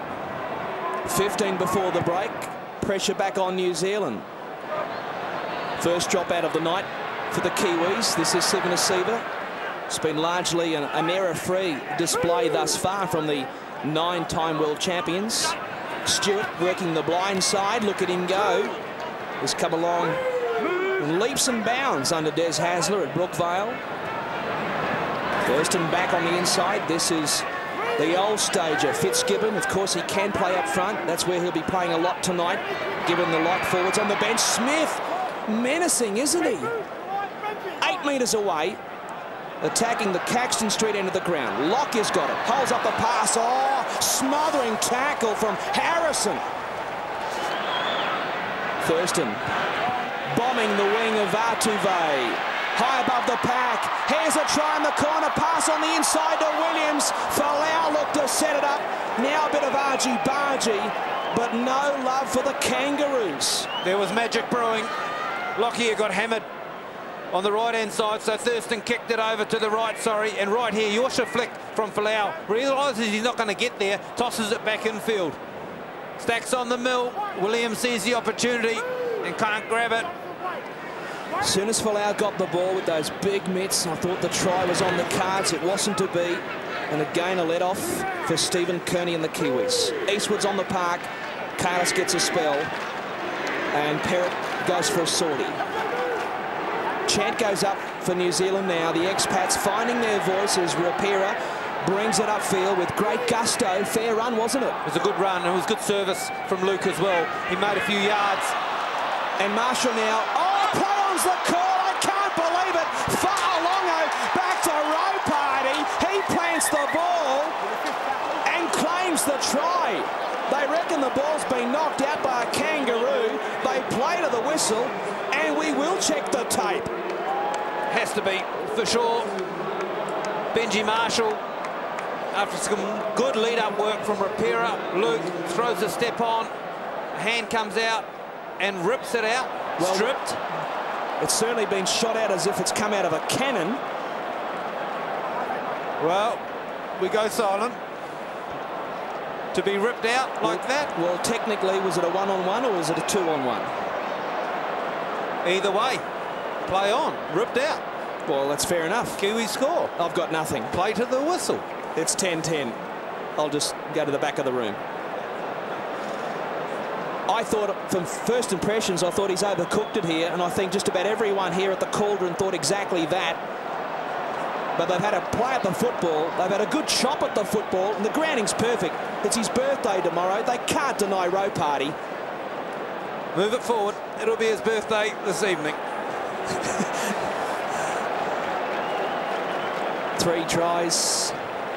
15 before the break. Pressure back on New Zealand. First drop out of the night for the Kiwis. This is Siva Nasiva. It's been largely an error-free display thus far from the 9-time world champions. Stewart working the blind side. Look at him go. He's come along in leaps and bounds under Des Hasler at Brookvale. Thurston back on the inside. This is the old stager, Fitzgibbon. Of course, he can play up front. That's where he'll be playing a lot tonight, given the light forwards on the bench. Smith, menacing, isn't he? 8 metres away, attacking the Caxton Street end of the ground. Locke has got it, holds up the pass. Oh, smothering tackle from Harrison. Thurston bombing the wing of Vatuvei. High above the pack. Here's a try in the corner. Pass on the inside to Williams. Folau looked to set it up. Now a bit of argy-bargy, but no love for the Kangaroos. There was magic brewing. Lockyer got hammered on the right-hand side, so Thurston kicked it over to the right, and right here, Yorsha flick from Folau. Realises he's not going to get there, tosses it back infield. Stacks on the mill. Williams sees the opportunity and can't grab it. As soon as Folau got the ball with those big mitts, I thought the try was on the cards. It wasn't to be. And again, a let-off for Stephen Kearney and the Kiwis. Eastwood's on the park. Cayless gets a spell. And Perrett goes for a sortie. Chant goes up for New Zealand now. The expats finding their voices. Rapira brings it upfield with great gusto. Fair run, wasn't it? It was a good run. It was good service from Luke as well. He made a few yards. And Marshall now. Oh, play-on's the call. I can't believe it. Fa'alongo back to Ropati. He plants the ball and claims the try. They reckon the ball's been knocked out by a kangaroo. They play to the whistle, and we will check the tape. Has to be, for sure. Benji Marshall, after some good lead-up work from Rapira, Luke throws a step on, a hand comes out and rips it out, well, stripped. It's certainly been shot out as if it's come out of a cannon. Well, we go silent. To be ripped out like that? Well, technically, was it a one-on-one or was it a two-on-one? Either way, play on, ripped out. Well, that's fair enough. Kiwi score. I've got nothing. Play to the whistle. It's 10-10. I'll just go to the back of the room. I thought, from first impressions, I thought he's overcooked it here, and I think just about everyone here at the Cauldron thought exactly that. But they've had a play at the football, they've had a good chop at the football, and the grounding's perfect. It's his birthday tomorrow. They can't deny Ropati. Move it forward. It'll be his birthday this evening. 3 tries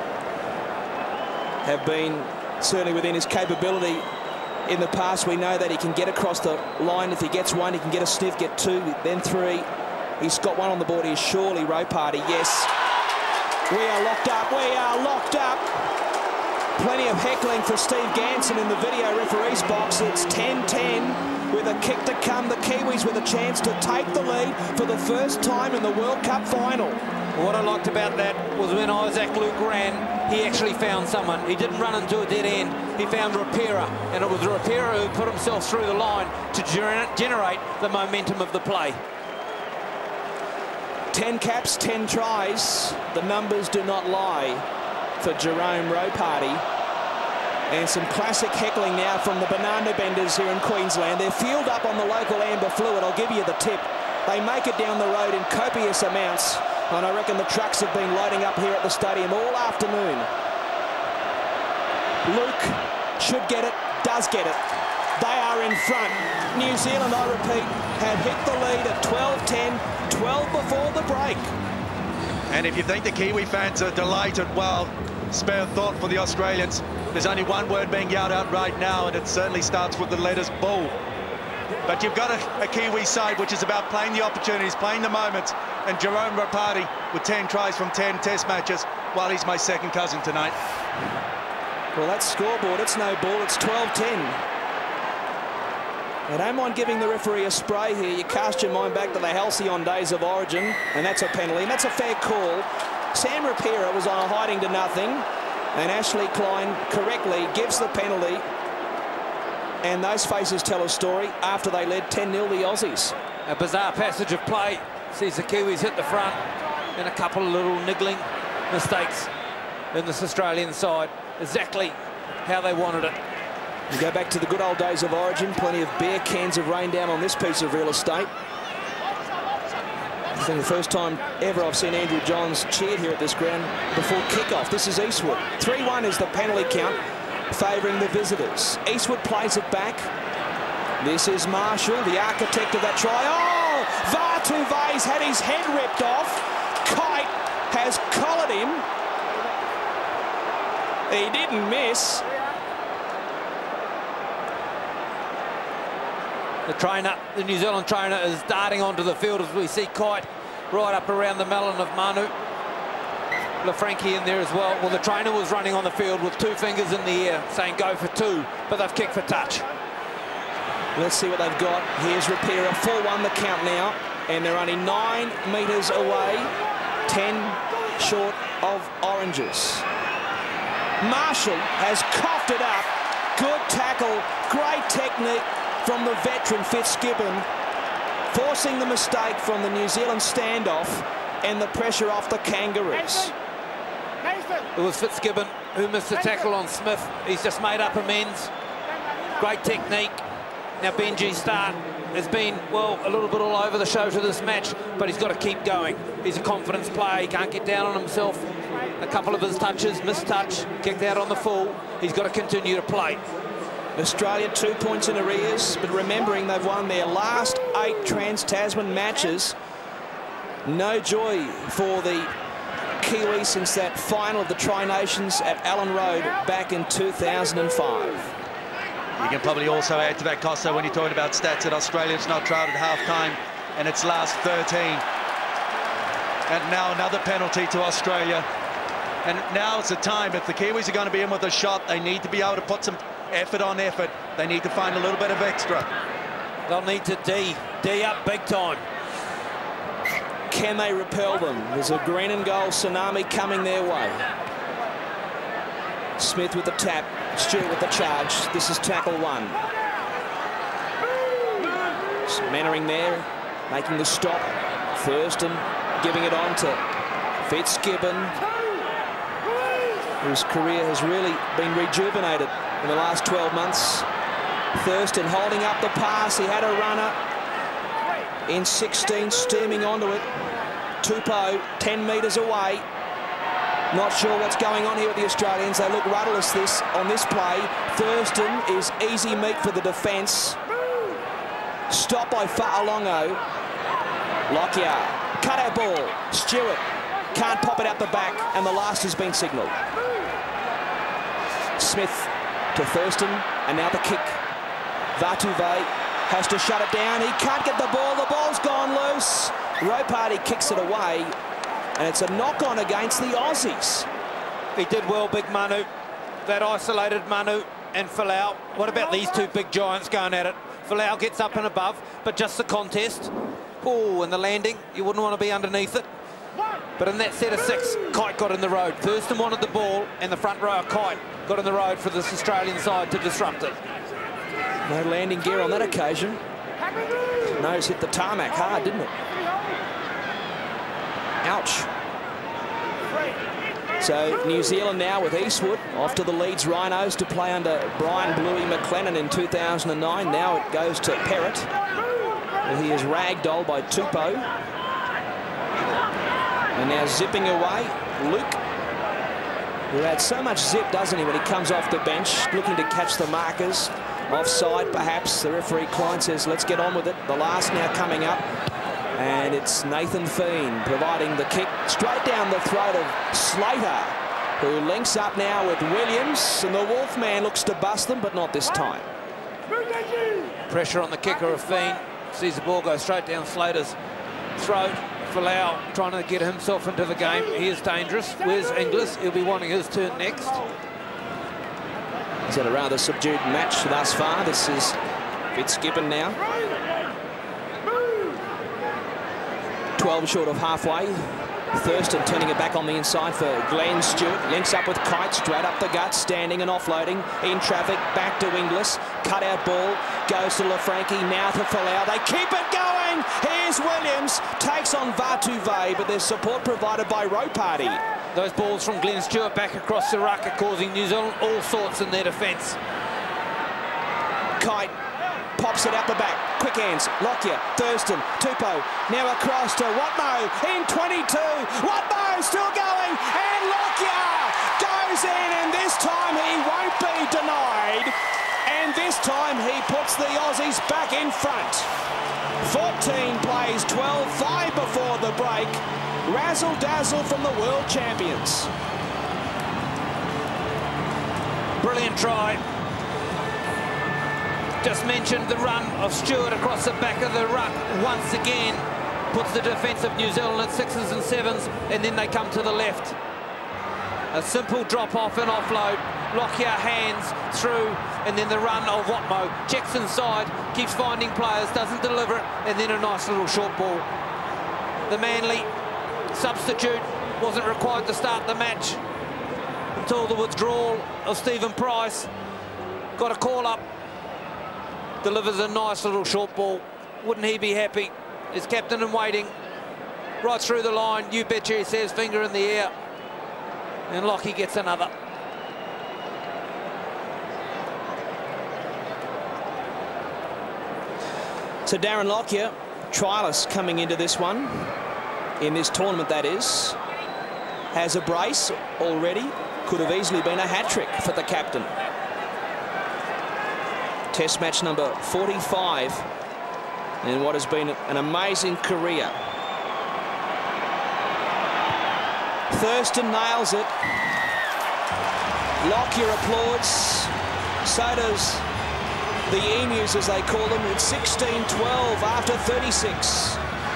have been certainly within his capability. In the past, we know that he can get across the line. If he gets one, he can get a sniff, get 2, then 3. He's got 1 on the board here, surely Ropati. Yes. We are locked up. We are locked up. Plenty of heckling for Steve Ganson in the video referee's box. It's 10-10 with a kick to come. The Kiwis with a chance to take the lead for the first time in the World Cup final. What I liked about that was when Isaac Luke ran, he actually found someone. He didn't run into a dead end. He found Rapira, and it was Rapira who put himself through the line to generate the momentum of the play. 10 caps, 10 tries. The numbers do not lie for Jerome Ropati. And some classic heckling now from the banana benders here in Queensland. They're fueled up on the local amber fluid. I'll give you the tip. They make it down the road in copious amounts. And I reckon the trucks have been loading up here at the stadium all afternoon. Luke should get it, does get it. They are in front. New Zealand, I repeat, have hit the lead at 12-10, 12 before the break. And if you think the Kiwi fans are delighted, well, spare thought for the Australians. There's only one word being yelled out right now, and it certainly starts with the letters bull. But you've got a Kiwi side which is about playing the opportunities, playing the moments, and Jerome Ropati with 10 tries from 10 test matches Well, he's my second cousin tonight. Well, that's scoreboard. It's no ball. It's 12-10. I don't mind giving the referee a spray here. You cast your mind back to the halcyon days of origin, and that's a penalty, and that's a fair call. Sam Rapira was on a hiding to nothing, and Ashley Klein correctly gives the penalty, and those faces tell a story after they led 10-0 the Aussies. A bizarre passage of play. Sees the Kiwis hit the front, and a couple of little niggling mistakes in this Australian side. Exactly how they wanted it. You go back to the good old days of origin. Plenty of beer cans have rained down on this piece of real estate. I think the first time ever I've seen Andrew Johns cheered here at this ground before kickoff. This is Eastwood. 3-1 is the penalty count, favouring the visitors. Eastwood plays it back. This is Marshall, the architect of that try. Oh! Vatuvei's had his head ripped off. Kite has collared him. He didn't miss. The trainer, the New Zealand trainer, is darting onto the field as we see Kite right up around the melon of Manu. LaFranchi in there as well. Well, the trainer was running on the field with 2 fingers in the air saying go for 2, but they've kicked for touch. Let's see what they've got. Here's Rapira, 4-1 the count now, and they're only 9 metres away, 10 short of oranges. Marshall has coughed it up. Good tackle, great technique from the veteran Fitzgibbon, forcing the mistake from the New Zealand standoff and the pressure off the Kangaroos. It was Fitzgibbon who missed the tackle on Smith. He's just made up amends. Great technique. Now Benji's start has been, well, a little bit all over the show to this match, but he's got to keep going. He's a confidence player. He can't get down on himself. A couple of his touches, missed touch, kicked out on the full. He's got to continue to play. Australia 2 points in arrears, but remembering they've won their last 8 Trans-Tasman matches. No joy for the Kiwis since that final of the Tri-Nations at Allen Road back in 2005. You can probably also add to that, Costa, when you're talking about stats, that Australia's not trialled at half-time in its last 13. And now another penalty to Australia. And now's the time. If the Kiwis are going to be in with a shot, they need to be able to put some effort on effort. They need to find a little bit of extra. They'll need to D up big time. Can they repel them? There's a green and gold tsunami coming their way. Smith with the tap, Stewart with the charge. This is tackle 1. Mannering there, making the stop. Thurston giving it on to Fitzgibbon, whose career has really been rejuvenated in the last 12 months. Thurston holding up the pass. He had a runner in 16, steaming onto it. Tupou 10 metres away. Not sure what's going on here with the Australians. They look rudderless on this play. Thurston is easy meat for the defence. Stop by Fa'alongo. Lockyer, cut out ball. Stewart can't pop it out the back, and the last has been signalled. Smith to Thurston, and now the kick. Vatuvei has to shut it down. He can't get the ball. The ball's gone loose. Ropati kicks it away, and it's a knock-on against the Aussies. He did well, big Manu. That isolated Manu and Folau. What about these 2 big giants going at it? Folau gets up and above, but just the contest. Oh, and the landing, you wouldn't want to be underneath it. But in that set of 6, Kite got in the road. Thurston wanted the ball, and the front row of Kite got in the road for this Australian side to disrupt it. No landing gear on that occasion. Nose hit the tarmac hard, didn't it? Ouch. So New Zealand now with Eastwood off to the Leeds Rhinos to play under Brian Bluey McLennan in 2009. Now it goes to Perrett. He is ragdolled by Tupou. And now zipping away, Luke, who had so much zip, doesn't he, when he comes off the bench, looking to catch the markers. Offside, perhaps. The referee Klein says, let's get on with it. The last now coming up. And it's Nathan Fien providing the kick straight down the throat of Slater, who links up now with Williams. And the Wolfman looks to bust them, but not this time. Pressure on the kicker of Fien. Sees the ball go straight down Slater's throat. Folau trying to get himself into the game. He is dangerous. Where's Inglis? He'll be wanting his turn next. He's had a rather subdued match thus far. This is Fitzgibbon now. 12 short of halfway. Thurston turning it back on the inside for Glenn Stewart. Links up with Kite, straight up the gut, standing and offloading. In traffic, back to Inglis. Cut out ball, goes to Lafranchi, now to Folau. They keep it going. Here's Williams, takes on Vatuvei, but there's support provided by Ropati. Those balls from Glenn Stewart back across the ruck are causing New Zealand all sorts in their defence. Kite pops it out the back. Quick hands. Lockyer, Thurston, Tupou. Now across to Watmo in 22. Watmo still going. And Lockyer goes in. And this time he won't be denied. And this time he puts the Aussies back in front. 14 plays, 12-5 before the break. Razzle-dazzle from the world champions. Brilliant try. Just mentioned the run of Stewart across the back of the ruck once again. Puts the defence of New Zealand at 6s and 7s, and then they come to the left. A simple drop-off and offload. Lockyer hands through, and then the run of Watmo. Checks inside, keeps finding players, doesn't deliver it, and then a nice little short ball. The Manly substitute wasn't required to start the match until the withdrawal of Stephen Price. Got a call up. Delivers a nice little short ball. Wouldn't he be happy? His captain in waiting. Right through the line. You betcha, he says, finger in the air. And Lockie gets another. So Darren Lockyer, trialist coming into this one, in this tournament that is, has a brace already. Could have easily been a hat-trick for the captain. Test match number 45 in what has been an amazing career. Thurston nails it. Lockyer applauds. So does the Emus, as they call them. It's 16-12 after 36.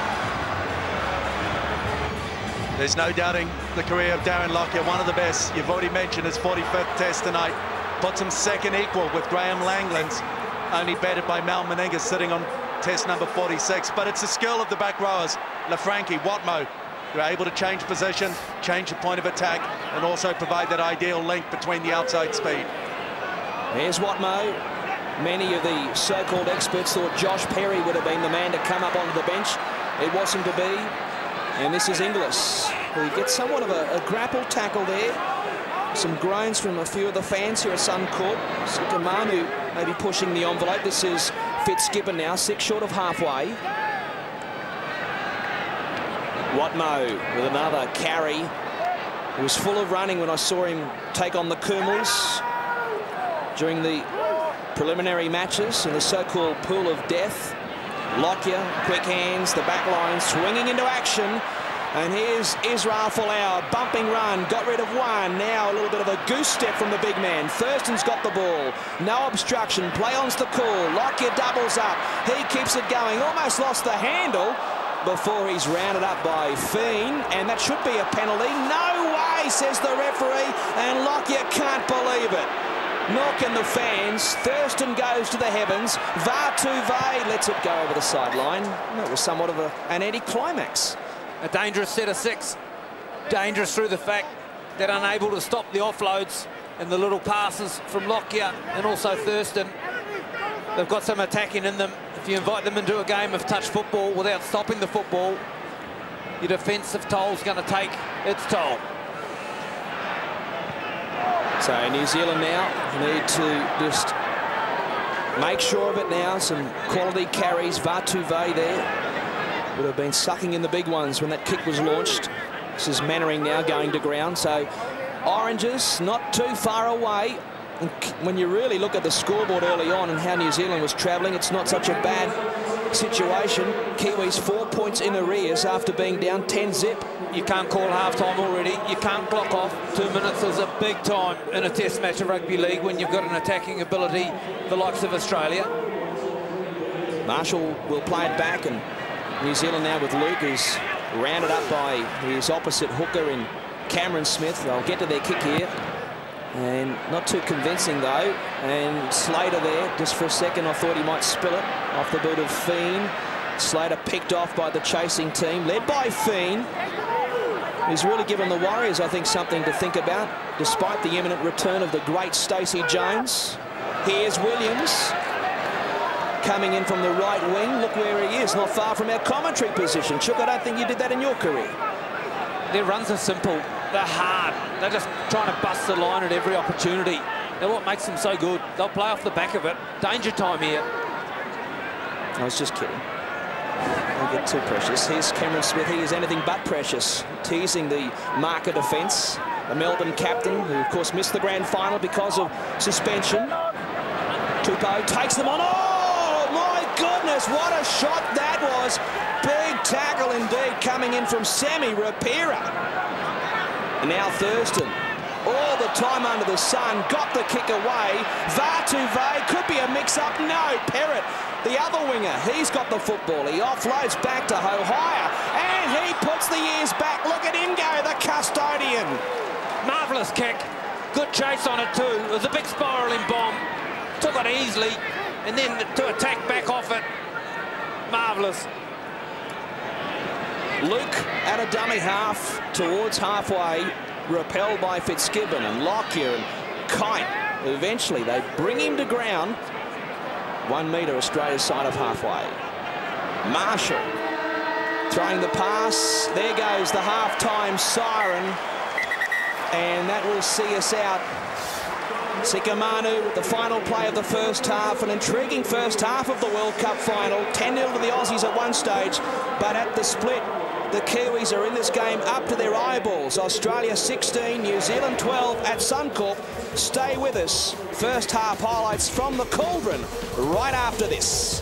There's no doubting the career of Darren Lockyer, one of the best. You've already mentioned his 45th test tonight. Puts him second equal with Graham Langland's, only batted by Mal Meninga sitting on test number 46. But it's the skill of the back rowers, Lafranchi, Watmo, who are able to change position, change the point of attack, and also provide that ideal link between the outside speed. There's Watmo. Many of the so-called experts thought Josh Perry would have been the man to come up onto the bench. It wasn't to be. And this is Inglis, who gets somewhat of a grapple tackle there. Some groans from a few of the fans here at Suncorp. Sika Manu maybe pushing the envelope. This is Fitzgibbon now, 6 short of halfway. Watmo with another carry. He was full of running when I saw him take on the Kumals during the preliminary matches in the so-called pool of death. Lockyer, quick hands, the back line swinging into action. And here's Israel Folau, bumping run, got rid of one. Now a little bit of a goose step from the big man. Thurston's got the ball. No obstruction, play on's the call. Lockyer doubles up, he keeps it going. Almost lost the handle before he's rounded up by Fien. And that should be a penalty. No way, says the referee. And Lockyer can't believe it. Knock and the fans. Thurston goes to the heavens. Vatuvei lets it go over the sideline. That was somewhat of an anticlimax. A dangerous set of 6. Dangerous through the fact that unable to stop the offloads and the little passes from Lockyer and also Thurston. They've got some attacking in them. If you invite them into a game of touch football without stopping the football, your defensive toll's going to take its toll. So New Zealand now need to just make sure of it now. Some quality carries. Vatuvei there would have been sucking in the big ones when that kick was launched. This is Mannering now going to ground. So Oranges not too far away. And when you really look at the scoreboard early on and how New Zealand was travelling, it's not such a bad situation. Kiwis 4 points in arrears after being down 10-zip. You can't call half-time already. You can't clock off. 2 minutes is a big time in a test match of rugby league when you've got an attacking ability the likes of Australia. Marshall will play it back, and New Zealand now with Luke, who's rounded up by his opposite hooker in Cameron Smith. They'll get to their kick here. And not too convincing, though. And Slater there, just for a second, I thought he might spill it off the boot of Fien. Slater picked off by the chasing team, led by Fien. He's really given the Warriors, I think, something to think about, despite the imminent return of the great Stacey Jones. Here's Williams coming in from the right wing. Look where he is, not far from our commentary position. Chook, I don't think you did that in your career. Their runs are simple. They're hard. They're just trying to bust the line at every opportunity. They're what makes them so good. They'll play off the back of it. Danger time here. I was just kidding. Don't get too precious. Here's Cameron Smith. He is anything but precious. Teasing the marker defence. The Melbourne captain, who of course missed the grand final because of suspension. Tupou takes them on. Oh, my goodness, what a shot that was. Big tackle indeed coming in from Sammy Rapira. And now Thurston, all the time under the sun, got the kick away. Vatuvei, could be a mix-up. No, Perrett, the other winger, he's got the football. He offloads back to Hohaia, and he puts the ears back. Look at him go, the custodian. Marvellous kick. Good chase on it too. It was a big spiralling bomb. Took it easily, and then to attack back off it. Marvellous. Luke at a dummy half towards halfway, repelled by Fitzgibbon and Lockyer and Kite. Eventually they bring him to ground. 1 metre Australia's side of halfway. Marshall throwing the pass. There goes the half-time siren, and that will see us out. Sika Manu, the final play of the first half, an intriguing first half of the World Cup final. 10-0 to the Aussies at one stage, but at the split, the Kiwis are in this game up to their eyeballs. Australia 16, New Zealand 12 at Suncorp. Stay with us. First half highlights from the Cauldron right after this.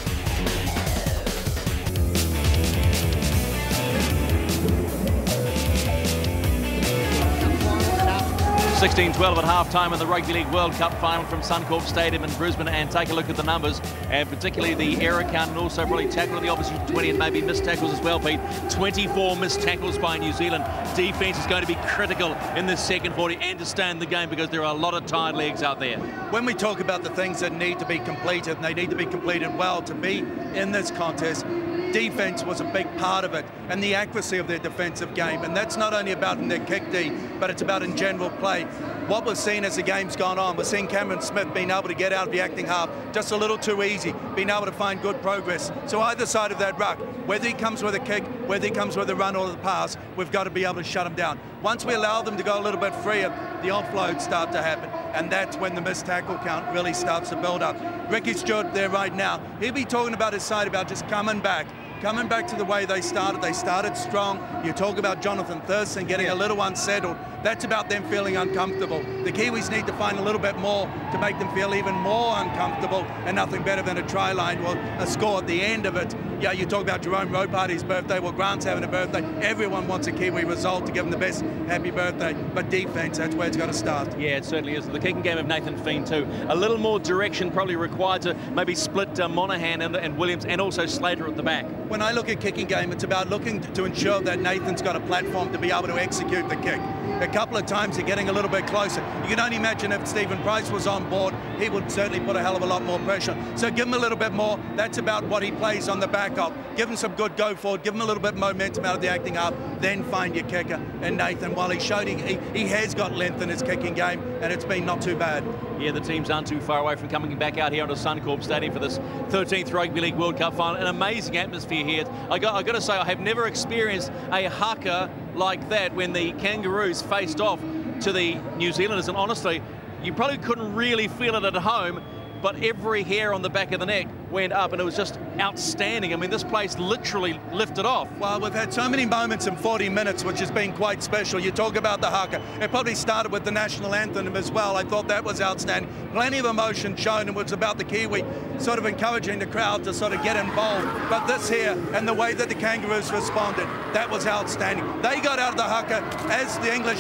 16-12 at half-time in the Rugby League World Cup final from Suncorp Stadium in Brisbane. And take a look at the numbers, and particularly the error count, and also probably tackle of the opposition 20 and maybe missed tackles as well, Pete. 24 missed tackles by New Zealand. Defence is going to be critical in this second 40 and to stay in the game, because there are a lot of tired legs out there. When we talk about the things that need to be completed, and they need to be completed well to be in this contest, defence was a big part of it, and the accuracy of their defensive game. And that's not only about in their kick D, but it's about in general play. What we've seen as the game's gone on, we're seeing Cameron Smith being able to get out of the acting half just a little too easy, being able to find good progress. So either side of that ruck, whether he comes with a kick, whether he comes with a run or the pass, we've got to be able to shut him down. Once we allow them to go a little bit freer, the offloads start to happen, and that's when the missed tackle count really starts to build up. Ricky Stewart there right now, he'll be talking about his side about just coming back to the way they started. They started strong. You talk about Jonathan Thurston getting a little unsettled. That's about them feeling uncomfortable. The Kiwis need to find a little bit more to make them feel even more uncomfortable, and nothing better than a try line or a score at the end of it. Yeah, you talk about Jerome Ropati's birthday. Well, Grant's having a birthday. Everyone wants a Kiwi result to give them the best happy birthday. But defence, that's where it's got to start. Yeah, it certainly is. The kicking game of Nathan Fien too. A little more direction probably required to maybe split Monaghan and Williams, and also Slater at the back. When I look at kicking game, it's about looking to ensure that Nathan's got a platform to be able to execute the kick. A couple of times they're getting a little bit closer. You can only imagine if Stephen Price was on board, he would certainly put a hell of a lot more pressure. So give him a little bit more. That's about what he plays on the back of. Give him some good go forward. Give him a little bit of momentum out of the acting up. Then find your kicker. And Nathan, while he showed he has got length in his kicking game, and it's been not too bad. Yeah, the teams aren't too far away from coming back out here onto Suncorp Stadium for this 13th Rugby League World Cup final. An amazing atmosphere here. I got to say, I have never experienced a haka like that when the Kangaroos faced off to the New Zealanders, and honestly, you probably couldn't really feel it at home, but every hair on the back of the neck went up, and it was just outstanding. I mean, this place literally lifted off. Well, we've had so many moments in 40 minutes, which has been quite special. You talk about the haka. It probably started with the national anthem as well. I thought that was outstanding. Plenty of emotion shown, and it was about the Kiwi sort of encouraging the crowd to sort of get involved. But this here, and the way that the Kangaroos responded, that was outstanding. They got out of the haka as the English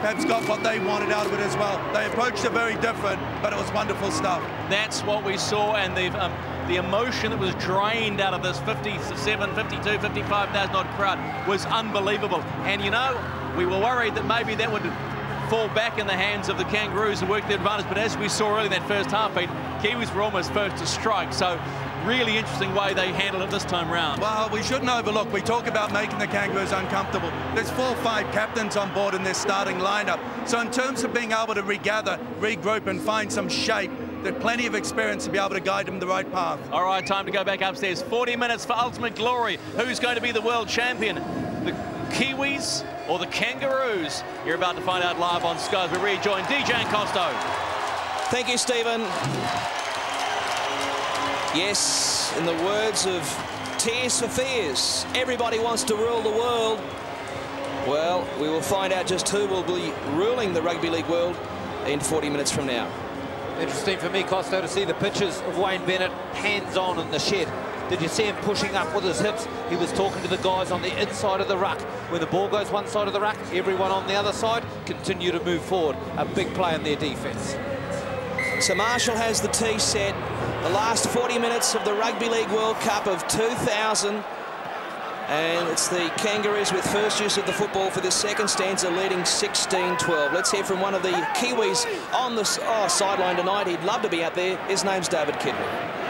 perhaps got what they wanted out of it as well. They approached it very different, but it was wonderful stuff. That's what we saw, and the emotion that was drained out of this 57, 52, 55,000 odd crowd was unbelievable. And you know, we were worried that maybe that would fall back in the hands of the Kangaroos and work their advantage, but as we saw early in that first half, Pete, Kiwis were almost first to strike, so really interesting way they handled it this time round. Well, we shouldn't overlook, we talk about making the Kangaroos uncomfortable. There's 4 or 5 captains on board in their starting lineup, so in terms of being able to regather, regroup and find some shape, there's plenty of experience to be able to guide them the right path. All right, time to go back upstairs. 40 minutes for ultimate glory. Who's going to be the world champion? The Kiwis or the Kangaroos? You're about to find out live on Sky. We rejoin DJ and Costo. Thank you, Stephen. Yes, in the words of Tears for Fears, everybody wants to rule the world. Well, we will find out just who will be ruling the Rugby League world in 40 minutes from now. Interesting for me, Costo, to see the pictures of Wayne Bennett hands-on in the shed. Did you see him pushing up with his hips? He was talking to the guys on the inside of the ruck. When the ball goes one side of the ruck, everyone on the other side continue to move forward. A big play in their defence. So Marshall has the tee set. The last 40 minutes of the Rugby League World Cup of 2000. And it's the Kangaroos with first use of the football for this second stanza, leading 16-12. Let's hear from one of the Kiwis on the sideline tonight. He'd love to be out there. His name's David Kidney.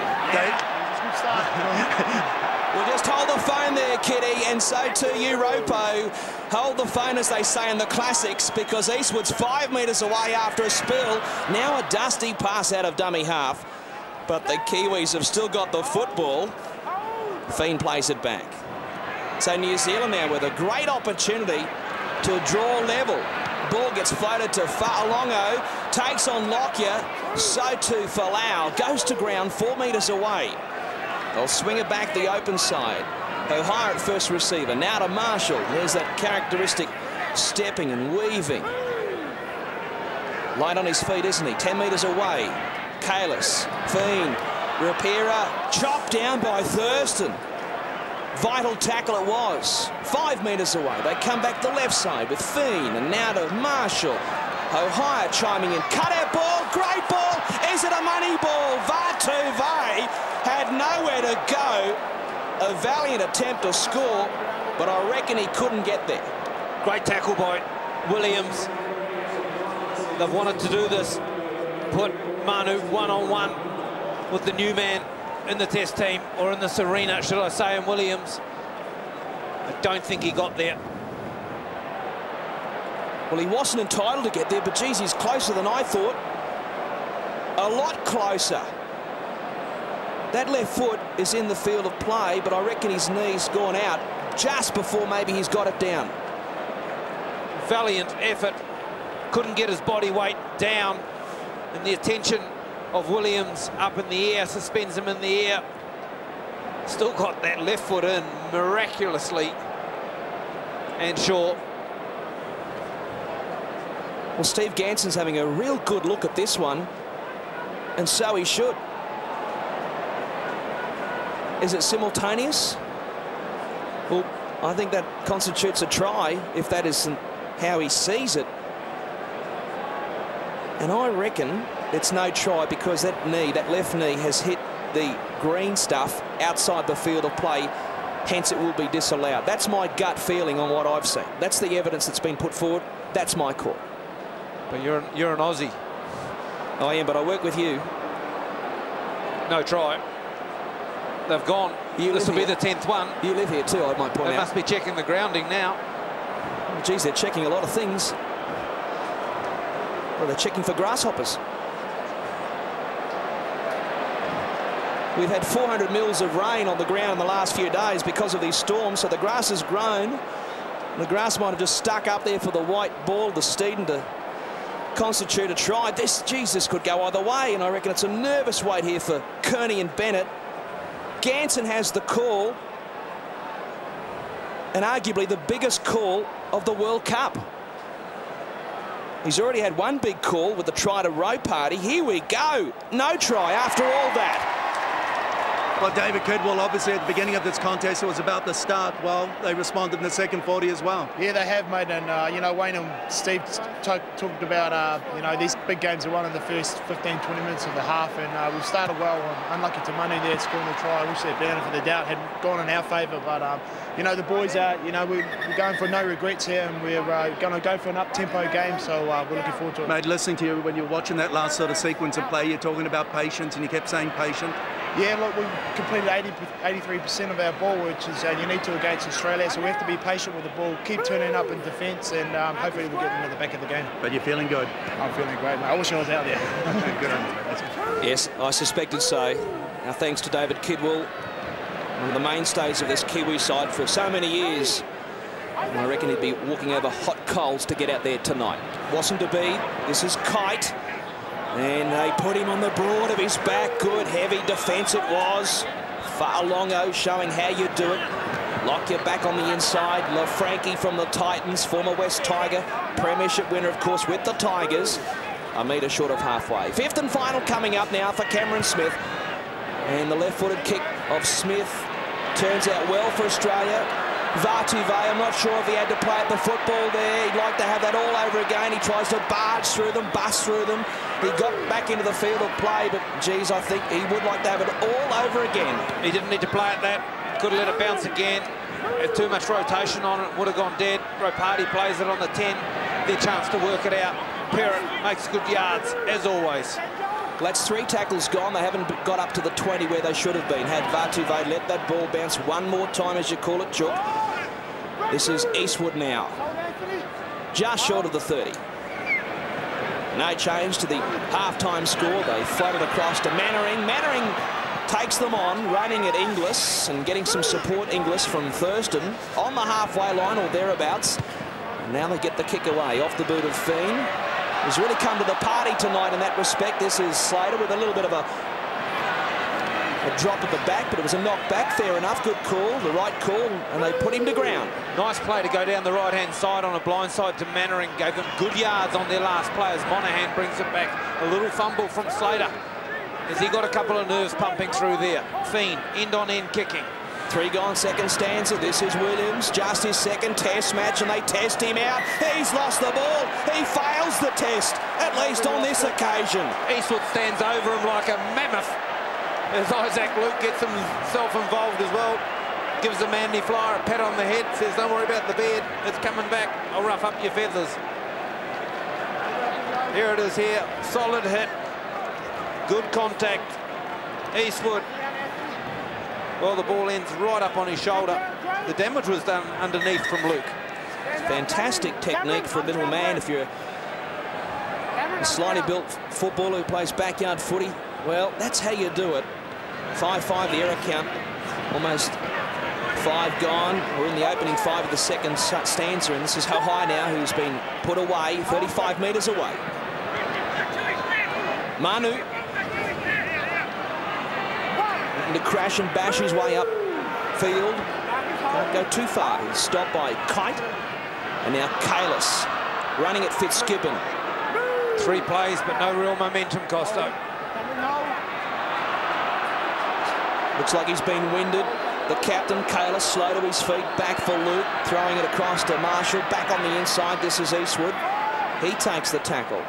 We'll just hold the phone there, Kitty, and so too you, Ropo. Hold the phone, as they say in the classics, because Eastwood's 5 metres away after a spill. Now a dusty pass out of dummy half. But the Kiwis have still got the football. Fien plays it back. So New Zealand now with a great opportunity to draw level. Ball gets floated to Fa'alongo, takes on Lockyer, so too Falau, goes to ground 4 metres away. They'll swing it back the open side. Hohaia at first receiver, now to Marshall. There's that characteristic stepping and weaving. Light on his feet, isn't he? 10 metres away. Cayless, Fien, Rapira, chopped down by Thurston. Vital tackle it was. 5 metres away. They come back the left side with Fien, and now to Marshall. Hohaia chiming in. Cut out ball. Great ball. Is it a money ball? Vatuvei had nowhere to go. A valiant attempt to score, but I reckon he couldn't get there. Great tackle by Williams. They've wanted to do this. Put Manu one-on-one with the new man in the test team, or in this arena, should I say, in Williams. I don't think he got there. Well, he wasn't entitled to get there, but geez, he's closer than I thought. A lot closer. That left foot is in the field of play, but I reckon his knee's gone out just before maybe he's got it down. Valiant effort. Couldn't get his body weight down, and the attention of Williams up in the air suspends him in the air. Still got that left foot in miraculously. And Shaw. Well, Steve Ganson's having a real good look at this one, and so he should. Is it simultaneous? Well, I think that constitutes a try, if that isn't how he sees it. And I reckon it's no try, because that knee, that left knee, has hit the green stuff outside the field of play. Hence, it will be disallowed. That's my gut feeling on what I've seen. That's the evidence that's been put forward. That's my call. But you're an Aussie. I am, but I work with you. No try. They've gone. This will be the 10th one. You live here too, I might point out. They must be checking the grounding now. Oh, geez, they're checking a lot of things. Well, they're checking for grasshoppers. We've had 400 mils of rain on the ground in the last few days because of these storms, so the grass has grown. The grass might have just stuck up there for the white ball, the Steeden, to constitute a try. This could go either way, and I reckon it's a nervous wait here for Kearney and Bennett. Ganson has the call, and arguably the biggest call of the World Cup. He's already had one big call with the try to Ropati. Here we go. No try after all that. Well, David Kidwell, obviously at the beginning of this contest, it was about the start. Well, they responded in the second 40 as well. Yeah, they have, mate. And, you know, Wayne and Steve talked about, you know, these big games are won in the first 15, 20 minutes of the half. And we've started well. Unlucky to Manu there scoring the try. I wish that benefit of the doubt had gone in our favour. But, you know, the boys are, you know, we're going for no regrets here. And we're going to go for an up-tempo game. So we're looking forward to it. Mate, listening to you when you're watching that last sort of sequence of play, you're talking about patience and you kept saying patient. Yeah, look, we completed 83% of our ball, which is you need to against Australia, so we have to be patient with the ball, keep turning up in defence, and hopefully we'll get into the back of the game. But you're feeling good? I'm feeling great, mate. I wish I was out there. Good on you, mate. Yes, I suspected so. Now, thanks to David Kidwell, one of the mainstays of this Kiwi side for so many years. And I reckon he'd be walking over hot coals to get out there tonight. Wasn't to be. This is Kite. And they put him on the broad of his back. Good, heavy defence it was. Farlongo showing how you do it. Lock your back on the inside. LaFranchi from the Titans, former West Tiger. Premiership winner, of course, with the Tigers. A metre short of halfway. Fifth and final coming up now for Cameron Smith. And the left-footed kick of Smith turns out well for Australia. Vatuvei, I'm not sure if he had to play at the football there. He'd like to have that all over again. He tries to barge through them, bust through them. He got back into the field of play, but, geez, I think he would like to have it all over again. He didn't need to play at that. Could have let it bounce again. Had too much rotation on it. Would have gone dead. Ropati plays it on the 10. Their chance to work it out. Perrett makes good yards, as always. Well, that's 3 tackles gone. They haven't got up to the 20 where they should have been. Had Vatuvei let that ball bounce one more time, as you call it, Chook. This is Eastwood now. Just short of the 30. No change to the half-time score. They float it across to Mannering. Mannering takes them on, running at Inglis and getting some support, Inglis, from Thurston on the halfway line or thereabouts. And now they get the kick away off the boot of Fien. He's really come to the party tonight in that respect. This is Slater with a little bit of a drop at the back, but it was a knock back. Fair enough. Good call, the right call, and they put him to ground. Nice play to go down the right-hand side on a blind side to Mannering. Gave them good yards on their last play as Monahan brings it back. A little fumble from Slater. Has he got a couple of nerves pumping through there? Fien, end-on-end kicking. 3 gone, second stanza. This is Williams, just his second test match, and they test him out. He's lost the ball. He fails the test, at least on this occasion. Eastwood stands over him like a mammoth as Isaac Luke gets himself involved as well. Gives the Manly Flyer a pat on the head, says, don't worry about the beard, it's coming back. I'll rough up your feathers. Here it is here, solid hit. Good contact. Eastwood. Well, the ball ends right up on his shoulder. The damage was done underneath from Luke. Fantastic technique for a little man. If you're a slightly built footballer who plays backyard footy, well, that's how you do it. 5-5 the error count. Almost 5 gone. We're in the opening 5 of the second stanza, and this is Hohaia now, who's been put away 35 metres away. Manu. To crash and bash his way up field. Can't go too far. He's stopped by Kite. And now Cayless running at Fitzgibbon. 3 plays, but no real momentum, Costo. Looks like he's been winded. The captain, Cayless, slow to his feet. Back for Luke. Throwing it across to Marshall. Back on the inside. This is Eastwood. He takes the tackle.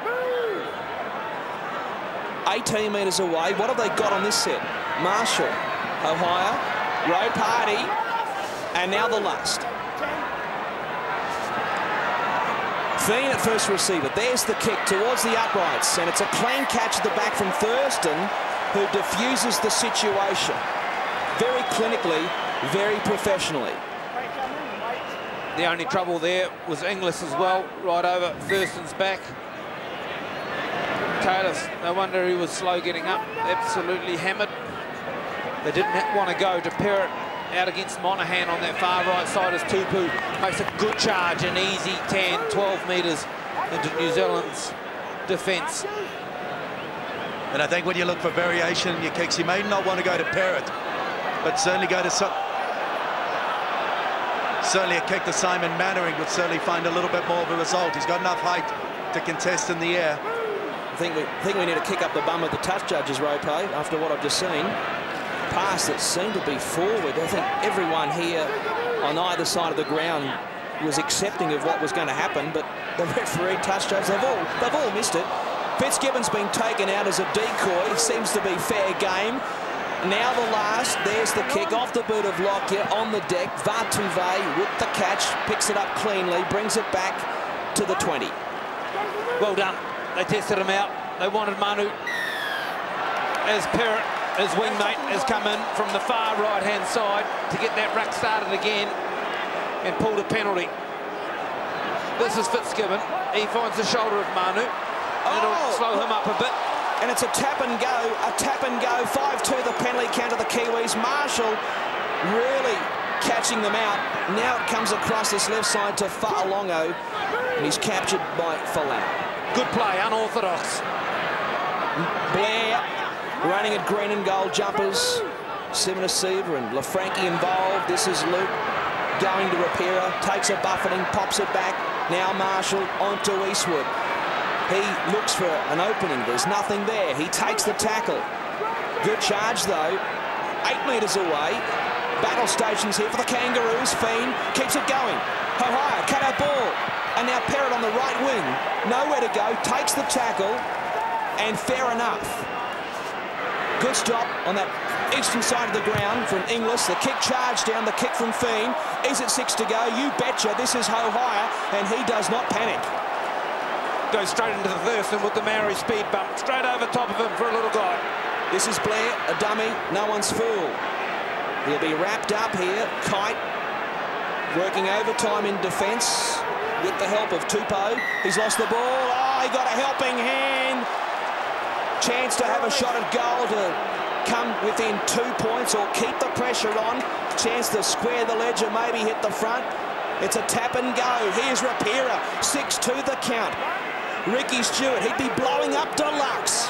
18 metres away. What have they got on this set? Marshall, Hohaia, Ropati, and now the last. Fien at first receiver. There's the kick towards the uprights, and it's a clean catch at the back from Thurston, who diffuses the situation. Very clinically, very professionally. The only trouble there was Inglis as well, right over Thurston's back. Cayless, no wonder he was slow getting up, absolutely hammered. They didn't want to go to Perrett out against Monahan on that far right side as Tupu makes a good charge, an easy 10, 12 metres into New Zealand's defence. And I think when you look for variation in your kicks, you may not want to go to Perrett, but certainly go to certainly a kick to Simon Mannering would certainly find a little bit more of a result. He's got enough height to contest in the air. I think we need to kick up the bum of the touch judges, Ropati, after what I've just seen. pass that seemed to be forward. I think everyone here on either side of the ground was accepting of what was going to happen, but the referee touched us. They've all missed it. Fitzgibbon's been taken out as a decoy. Seems to be fair game. Now the last, there's the kick off the boot of Lockyer on the deck. Vatuvei with the catch, picks it up cleanly, brings it back to the 20. Well done. They tested him out. They wanted Manu. As Perrett, his wingmate, has come in from the far right-hand side to get that ruck started again and pulled a penalty. This is Fitzgibbon. He finds the shoulder of Manu. It'll slow him up a bit. And it's a tap and go, 5-2 the penalty count of the Kiwis. Marshall really catching them out. Now it comes across this left side to Fa'alongo, and he's captured by Falau. Good play, unorthodox. Blair running at green and gold jumpers. Simon Seaver and LaFranchi involved. This is Luke going to Rapira, takes a buffeting, pops it back. Now Marshall onto Eastwood. He looks for an opening. There's nothing there. He takes the tackle. Good charge, though. 8 metres away. Battle stations here for the Kangaroos. Fien keeps it going. Hohaia, cut out ball. And now Perrett on the right wing. Nowhere to go. Takes the tackle. And fair enough. Good stop on that eastern side of the ground from Inglis. The kick charge down. The kick from Fien. Is it 6 to go? You betcha. This is Hohaia. And he does not panic. Goes straight into the Thurston with the Maori speed bump. Straight over top of him for a little guy. This is Blair, a dummy, no one's fool. He'll be wrapped up here. Kite working overtime in defence with the help of Tupou. He's lost the ball. Oh, he got a helping hand. Chance to have a shot at goal to come within 2 points or keep the pressure on. Chance to square the ledger, maybe hit the front. It's a tap and go. Here's Rapira, 6-2 the count. Ricky Stewart, he'd be blowing up Deluxe.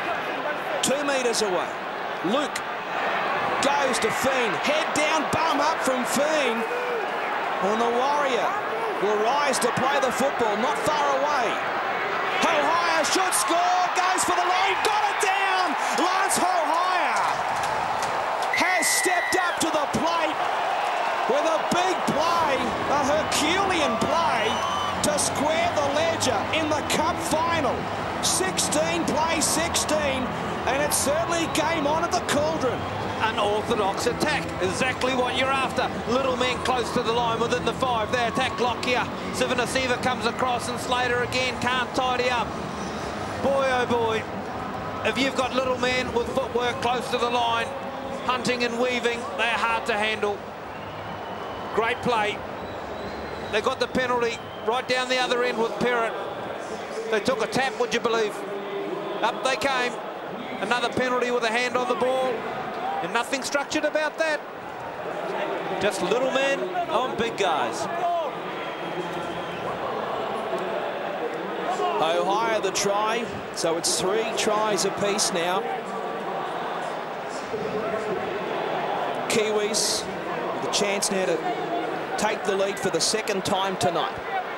2 metres away. Luke goes to Fien. Head down, bum up from Fien. And the Warrior will rise to play the football, not far away. Hohaia should score, goes for the line, got it down. Lance Hohaia has stepped up to the plate with a big play, a Herculean play, to square the ledger in the cup final. 16 plays 16, and it's certainly game on at the Cauldron. Unorthodox attack, exactly what you're after. Little men close to the line within the 5. They attack Lockyer. Sivanasiva comes across and Slater again can't tidy up. Boy, oh boy, if you've got little men with footwork close to the line, hunting and weaving, they're hard to handle. Great play. They got the penalty right down the other end with Perrett. They took a tap, would you believe? Up they came. Another penalty with a hand on the ball. And nothing structured about that. Just little men on big guys. Hohaia the try. So it's 3 tries apiece now. Kiwis with a chance now to take the lead for the 2nd time tonight.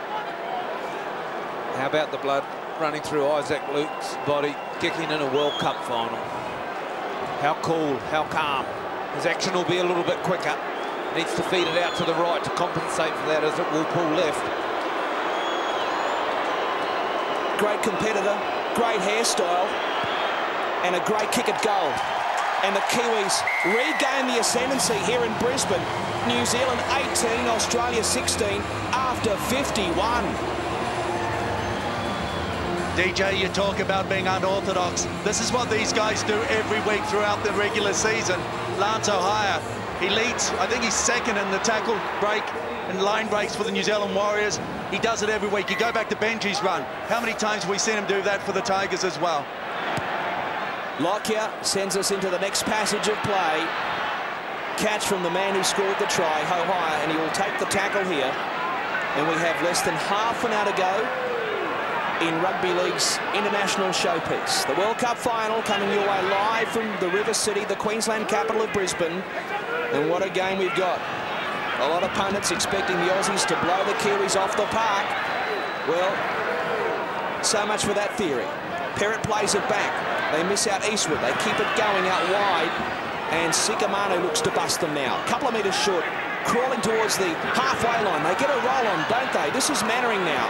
How about the blood running through Isaac Luke's body, kicking in a World Cup final? How cool, how calm. His action will be a little bit quicker. Needs to feed it out to the right to compensate for that as it will pull left. Great competitor, great hairstyle, and a great kick at goal. And the Kiwis regain the ascendancy here in Brisbane. New Zealand 18, Australia 16 after 51. DJ, you talk about being unorthodox. This is what these guys do every week throughout the regular season. Lance Hohaia, he leads, I think he's 2nd in the tackle break and line breaks for the New Zealand Warriors. He does it every week. You go back to Benji's run. How many times have we seen him do that for the Tigers as well? Lockyer sends us into the next passage of play. Catch from the man who scored the try, Hohaia, and he will take the tackle here. And we have less than half an hour to go in Rugby League's international showpiece. The World Cup final coming your way live from the River City, the Queensland capital of Brisbane. And what a game we've got. A lot of pundits expecting the Aussies to blow the Kiwis off the park. Well, so much for that theory. Perrett plays it back. They miss out Eastwood. They keep it going out wide. And Sika Manu looks to bust them now. A couple of metres short, crawling towards the halfway line. They get a roll on, don't they? This is Mannering now.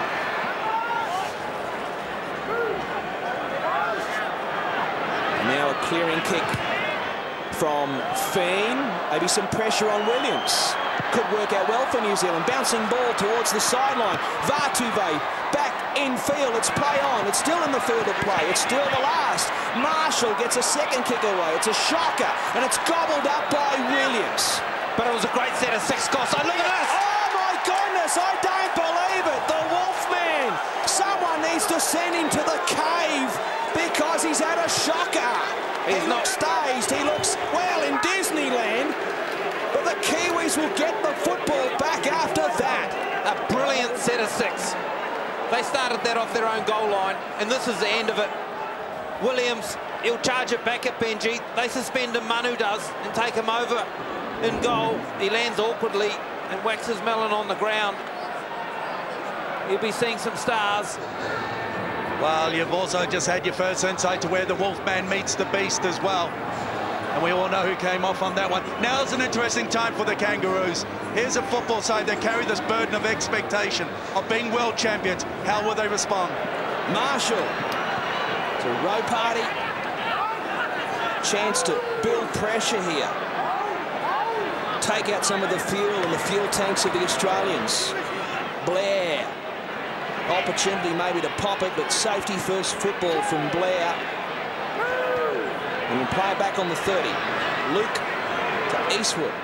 And now a clearing kick from Fien. Maybe some pressure on Williams. Could work out well for New Zealand. Bouncing ball towards the sideline. Vatuvei back in field. It's play on. It's still in the field of play. It's still the last. Marshall gets a second kick away. It's a shocker, and it's gobbled up by Williams. But it was a great set of 6 Goss. Look at this! Oh my goodness! I don't believe it. The Wolfman. Someone needs to send him to the cave because he's had a shocker. He looks dazed. He looks, well, in Disneyland. But the Kiwis will get the football back after that. A brilliant set of 6. They started that off their own goal line, and this is the end of it. Williams, he'll charge it back at Benji. They suspend him, Manu does, and take him over in goal. He lands awkwardly and whacks his melon on the ground. He'll be seeing some stars. Well, you've also just had your first insight to where the Wolfman meets the Beast as well. And we all know who came off on that one. Now's an interesting time for the Kangaroos. Here's a football side that carry this burden of expectation of being world champions. How will they respond? Marshall to Ropati. Chance to build pressure here. Take out some of the fuel and the fuel tanks of the Australians. Blair. Opportunity maybe to pop it, but safety first football from Blair. And we'll play it back on the 30. Luke to Eastwood.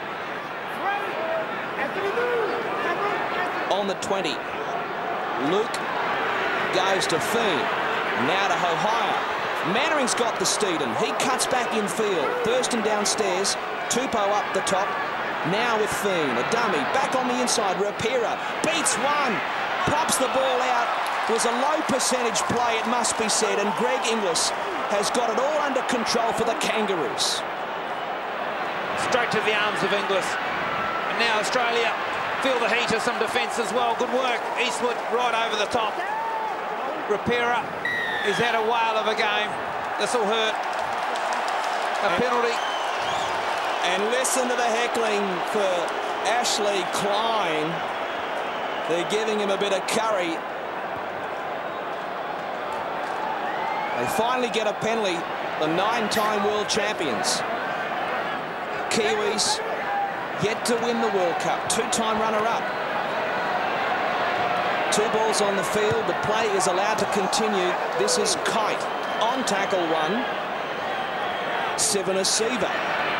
On the 20. Luke goes to Fien. Now to Hohaia. Mannering's got the Steeden. He cuts back in field. Thurston downstairs. Tupou up the top. Now with Fien. A dummy. Back on the inside. Rapira beats one. Pops the ball out. It was a low percentage play, it must be said. And Greg Inglis has got it all under control for the Kangaroos. Straight to the arms of Inglis. And now Australia feel the heat of some defence as well. Good work. Eastwood right over the top. Rapira has had a whale of a game. This will hurt. A penalty. And listen to the heckling for Ashley Klein. They're giving him a bit of curry. They finally get a penalty, the 9-time world champions. Kiwis yet to win the World Cup, 2-time runner-up. 2 balls on the field, the play is allowed to continue. This is Kite, on tackle 1. Sivana Siva.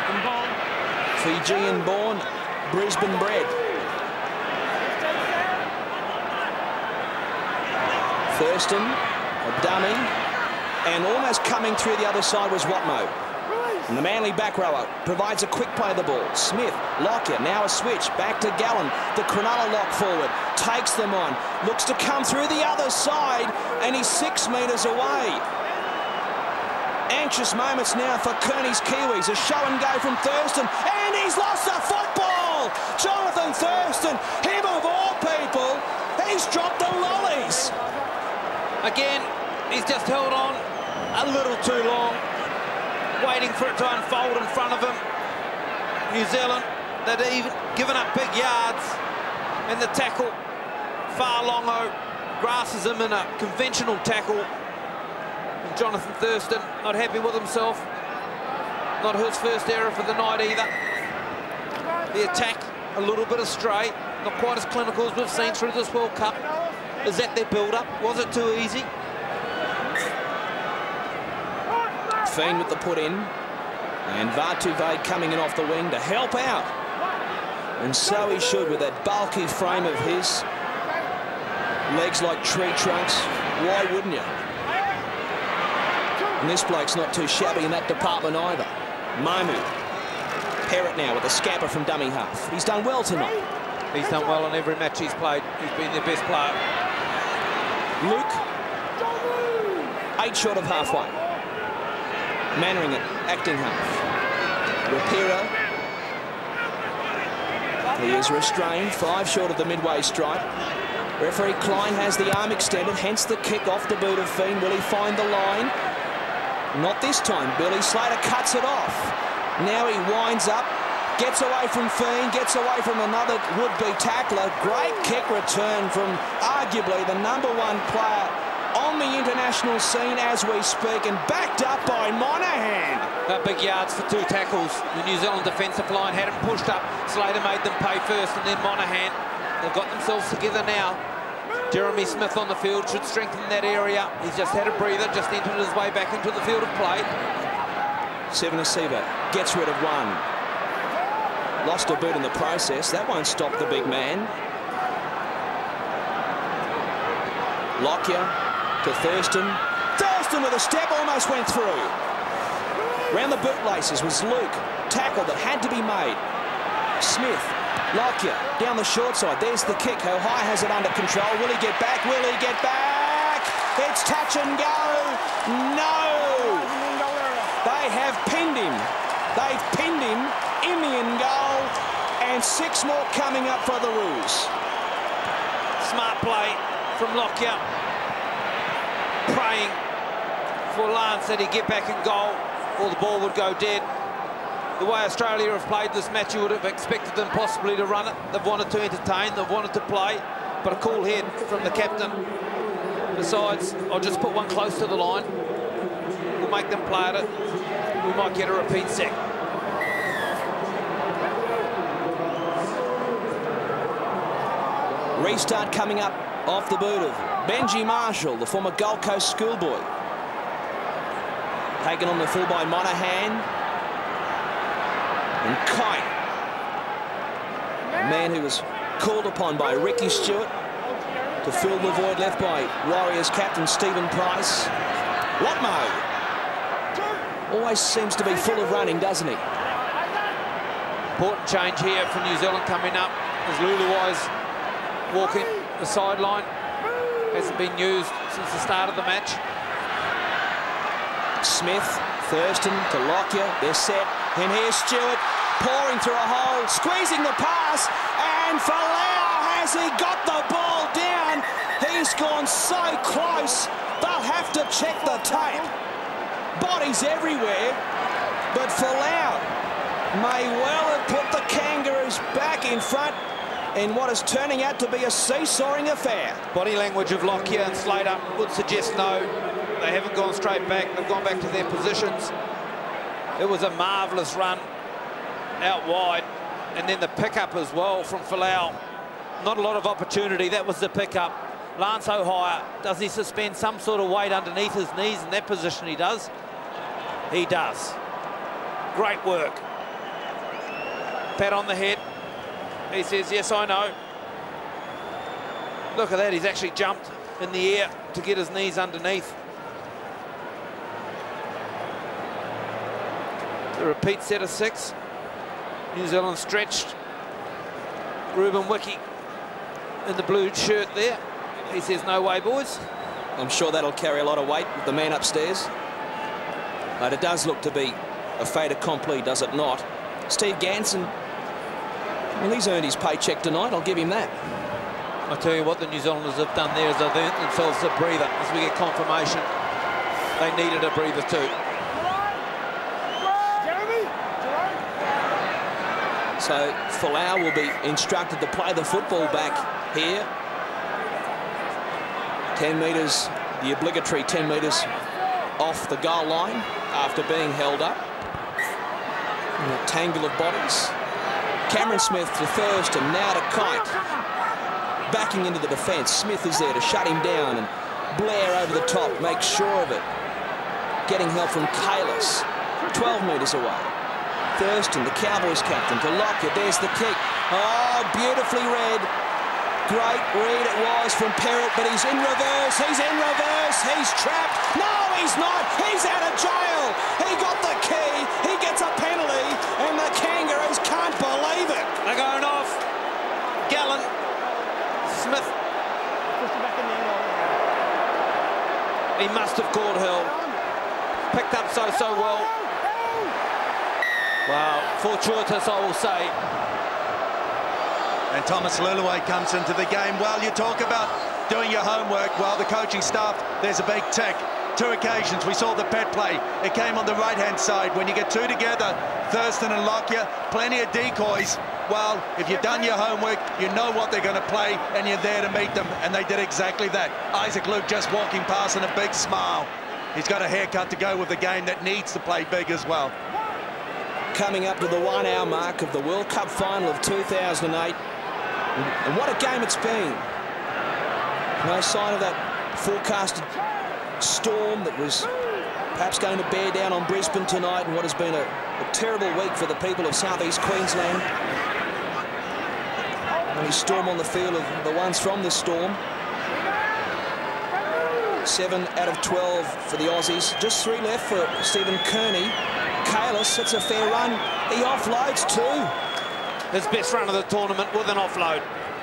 Fijian born, Brisbane bred. Thurston, a dummy, and almost coming through the other side was Watmo. And the Manly back rower provides a quick play of the ball. Smith, Lockyer, now a switch, back to Gallen. The Cronulla lock forward, takes them on, looks to come through the other side, and he's 6 metres away. Anxious moments now for Kearney's Kiwis. A show and go from Thurston, and he's lost the football! Jonathan Thurston, him of all people, he's dropped the lollies. Again, he's just held on a little too long, waiting for it to unfold in front of him. New Zealand, they'd even given up big yards, and the tackle, Farlongo grasses him in a conventional tackle. And Jonathan Thurston not happy with himself. Not his first error for the night either. The attack, a little bit astray, not quite as clinical as we've seen through this World Cup. Is that their build-up? Was it too easy? Fien with the put in, and Vatuvei coming in off the wing to help out. And so he should with that bulky frame of his. Legs like tree trunks. Why wouldn't you? And this bloke's not too shabby in that department either. Manu. Perrett now with a scamper from dummy half. He's done well tonight. He's done well in every match he's played. He's been their best player. Luke. 8 short of halfway. Mannering it, acting half. Rapira. He is restrained, 5 short of the midway stripe. Referee Klein has the arm extended, hence the kick off the boot of Fien. Will he find the line? Not this time. Billy Slater cuts it off. Now he winds up, gets away from Fien, gets away from another would-be tackler. Great kick return from arguably the #1 player on the international scene as we speak, and backed up by Monahan. Big yards for 2 tackles. The New Zealand defensive line had him pushed up. Slater made them pay first, and then Monahan. They've got themselves together now. Jeremy Smith on the field should strengthen that area. He's just had a breather, just entered his way back into the field of play. Seven Siva gets rid of one. Lost a boot in the process. That won't stop the big man. Lockyer to Thurston. Thurston with a step, almost went through. Round the bootlaces was Luke. Tackle that had to be made. Smith, Lockyer down the short side. There's the kick. Hohaia has it under control. Will he get back? Will he get back? It's touch and go. No! They have pinned him. They've pinned him in the in goal, and 6 more coming up for the Roos. Smart play from Lockyer, praying for Lance that he'd get back in goal or the ball would go dead. The way Australia have played this match, you would have expected them possibly to run it. They've wanted to entertain, they've wanted to play, but a cool head from the captain. Besides, I'll just put one close to the line. We'll make them play at it. We might get a repeat sack. Restart coming up off the boot of Benji Marshall, the former Gold Coast schoolboy. Taken on the full by Monahan. And Kite, a man who was called upon by Ricky Stewart to fill the void left by Warriors captain Stephen Price. Watmo always seems to be full of running, doesn't he? Important change here for New Zealand coming up as Leuluai's walking the sideline. Hasn't been used since the start of the match. Smith, Thurston to Lockyer. They're set. And here's Stewart pouring through a hole, squeezing the pass, and Folau, has he got the ball down? He's gone so close, they'll have to check the tape. Bodies everywhere, but Folau may well have put the Kangaroos back in front in what is turning out to be a seesawing affair. Body language of Lockyer and Slater would suggest no. They haven't gone straight back, they've gone back to their positions. It was a marvellous run out wide, and then the pickup as well from Folau. Not a lot of opportunity, that was the pickup. Lance Hohaia, does he suspend some sort of weight underneath his knees in that position? He does. He does. Great work. Pat on the head. He says, yes, I know. Look at that, he's actually jumped in the air to get his knees underneath. The repeat set of 6. New Zealand stretched. Ruben Wiki in the blue shirt there. He says, no way, boys. I'm sure that'll carry a lot of weight with the man upstairs. But it does look to be a fait accompli, does it not? Steve Ganson, well, he's earned his paycheck tonight, I'll give him that. I'll tell you what the New Zealanders have done there is they've earned themselves a breather as we get confirmation. They needed a breather too. So Folau will be instructed to play the football back here. 10 metres, the obligatory 10 metres off the goal line after being held up. And a tangle of bodies. Cameron Smith to Thurston, now to Kite. Backing into the defence. Smith is there to shut him down, and Blair over the top makes sure of it. Getting help from Cayless, 12 metres away. Thurston, the Cowboys captain, to Lockyer. There's the kick. Oh, beautifully read. Great read it was from Perrett, but he's in reverse. He's in reverse. He's trapped. No, he's not. He's out of jail. He got the key. He gets a penalty, and the Kangaroos can't believe it. They're going off. Gallen. Smith. He must have caught Hill. Picked up so well. Wow, fortuitous, I will say. And Thomas Leuluai comes into the game. Well, you talk about doing your homework. Well, the coaching staff, there's a big tick. 2 occasions we saw the pet play. It came on the right-hand side. When you get 2 together, Thurston and Lockyer, plenty of decoys. Well, if you've done your homework, you know what they're going to play, and you're there to meet them, and they did exactly that. Isaac Luke just walking past and a big smile. He's got a haircut to go with the game that needs to play big as well. Coming up to the 1 hour mark of the World Cup final of 2008. And what a game it's been. No sign of that forecasted storm that was perhaps going to bear down on Brisbane tonight, and what has been a terrible week for the people of southeast Queensland. Only storm on the field of the ones from this storm. 7 out of 12 for the Aussies. Just 3 left for Stephen Kearney. Cayless, that's a fair run. He offloads too. His best run of the tournament with an offload.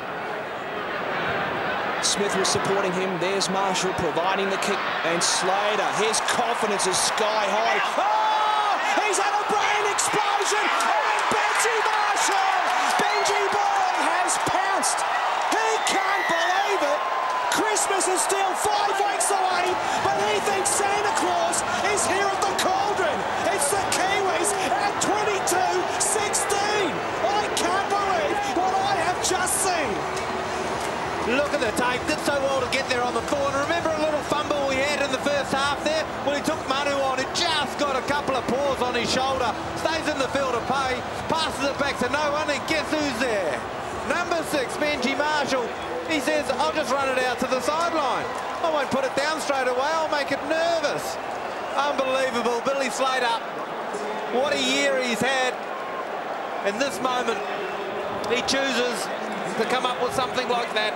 Smith was supporting him. There's Marshall providing the kick. And Slater, his confidence is sky high. Oh! He's had a brain explosion! And Benji Marshall! Benji boy has pounced! He can't believe it! Christmas is still 5 weeks away, but he thinks Santa Claus is here at the cauldron. It's the Kiwis at 22-16. I can't believe what I have just seen. Look at the tape. Did so well to get there on the full. And remember a little fumble we had in the first half there? When he took Manu on, it just got a couple of paws on his shoulder. Stays in the field of play, passes it back to no one, and guess who's there? Number 6, Benji Marshall. He says, I'll just run it out to the sideline. I won't put it down straight away. I'll make it nervous. Unbelievable. Billy Slater, what a year he's had. In this moment, he chooses to come up with something like that.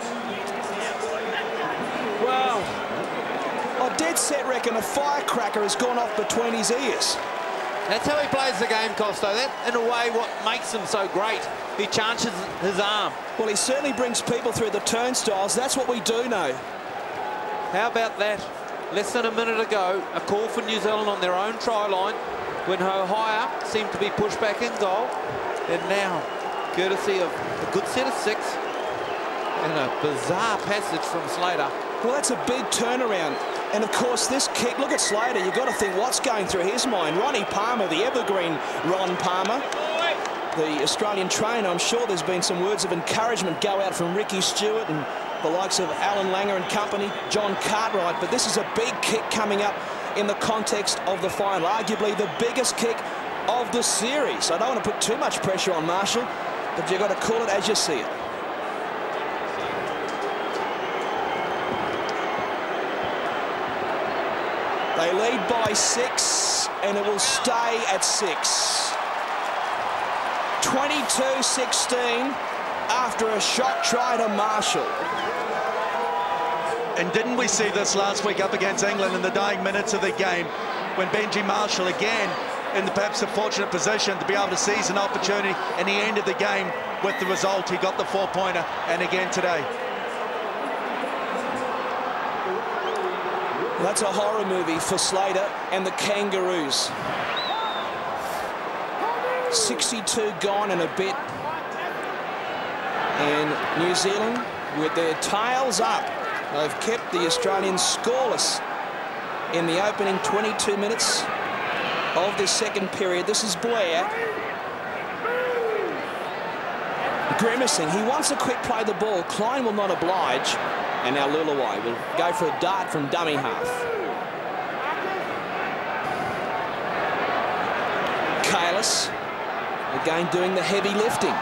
Well, I dead set reckon a firecracker has gone off between his ears. That's how he plays the game, Costo. That, in a way, what makes him so great. He chances his arm. Well, he certainly brings people through the turnstiles. That's what we do know. How about that? Less than a minute ago, a call for New Zealand on their own try line when Hohaia seemed to be pushed back in goal. And now, courtesy of a good set of 6 and a bizarre passage from Slater. Well, that's a big turnaround. And of course, this kick, look at Slater. You've got to think what's going through his mind. Ronnie Palmer, the evergreen Ron Palmer, the Australian trainer. I'm sure there's been some words of encouragement go out from Ricky Stewart and the likes of Alan Langer and company, John Cartwright. But this is a big kick coming up in the context of the final. Arguably the biggest kick of the series. I don't want to put too much pressure on Marshall, but you've got to call it as you see it. They lead by 6, and it will stay at 6. 22-16 after a shot try to Marshall. And didn't we see this last week up against England in the dying minutes of the game when Benji Marshall again in perhaps a fortunate position to be able to seize an opportunity, and he ended the game with the result. He got the 4-pointer, and again today. That's a horror movie for Slater and the Kangaroos. 62 gone and a bit. And New Zealand, with their tails up, they've kept the Australians scoreless in the opening 22 minutes of this second period. This is Blair. Grimacing. He wants to quick play the ball. Klein will not oblige. And now Leuluai will go for a dart from dummy half. Cayless, again doing the heavy lifting.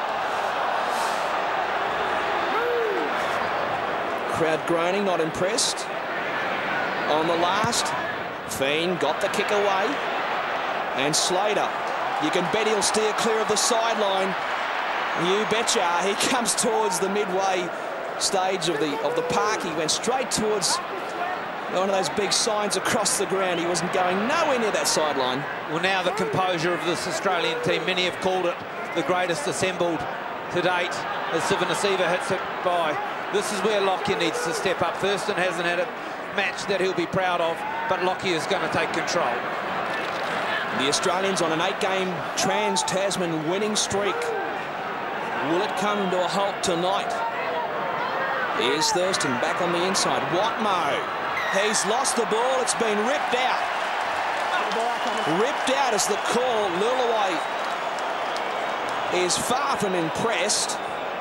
Crowd groaning, not impressed. On the last, Fien got the kick away. And Slater, you can bet he'll steer clear of the sideline. You betcha. He comes towards the midway stage of the park. He went straight towards one of those big signs across the ground. He wasn't going nowhere near that sideline. Well, now the composure of this Australian team. Many have called it the greatest assembled to date as Sivanasiva hits it by. This is where Lockyer needs to step up. Thurston hasn't had a match that he'll be proud of, but Lockyer is going to take control. The Australians on an 8-game Trans-Tasman winning streak. Will it come to a halt tonight? Here's Thurston back on the inside. Watmo. He's lost the ball. It's been ripped out. Ripped out as the call. Leuluai is far from impressed.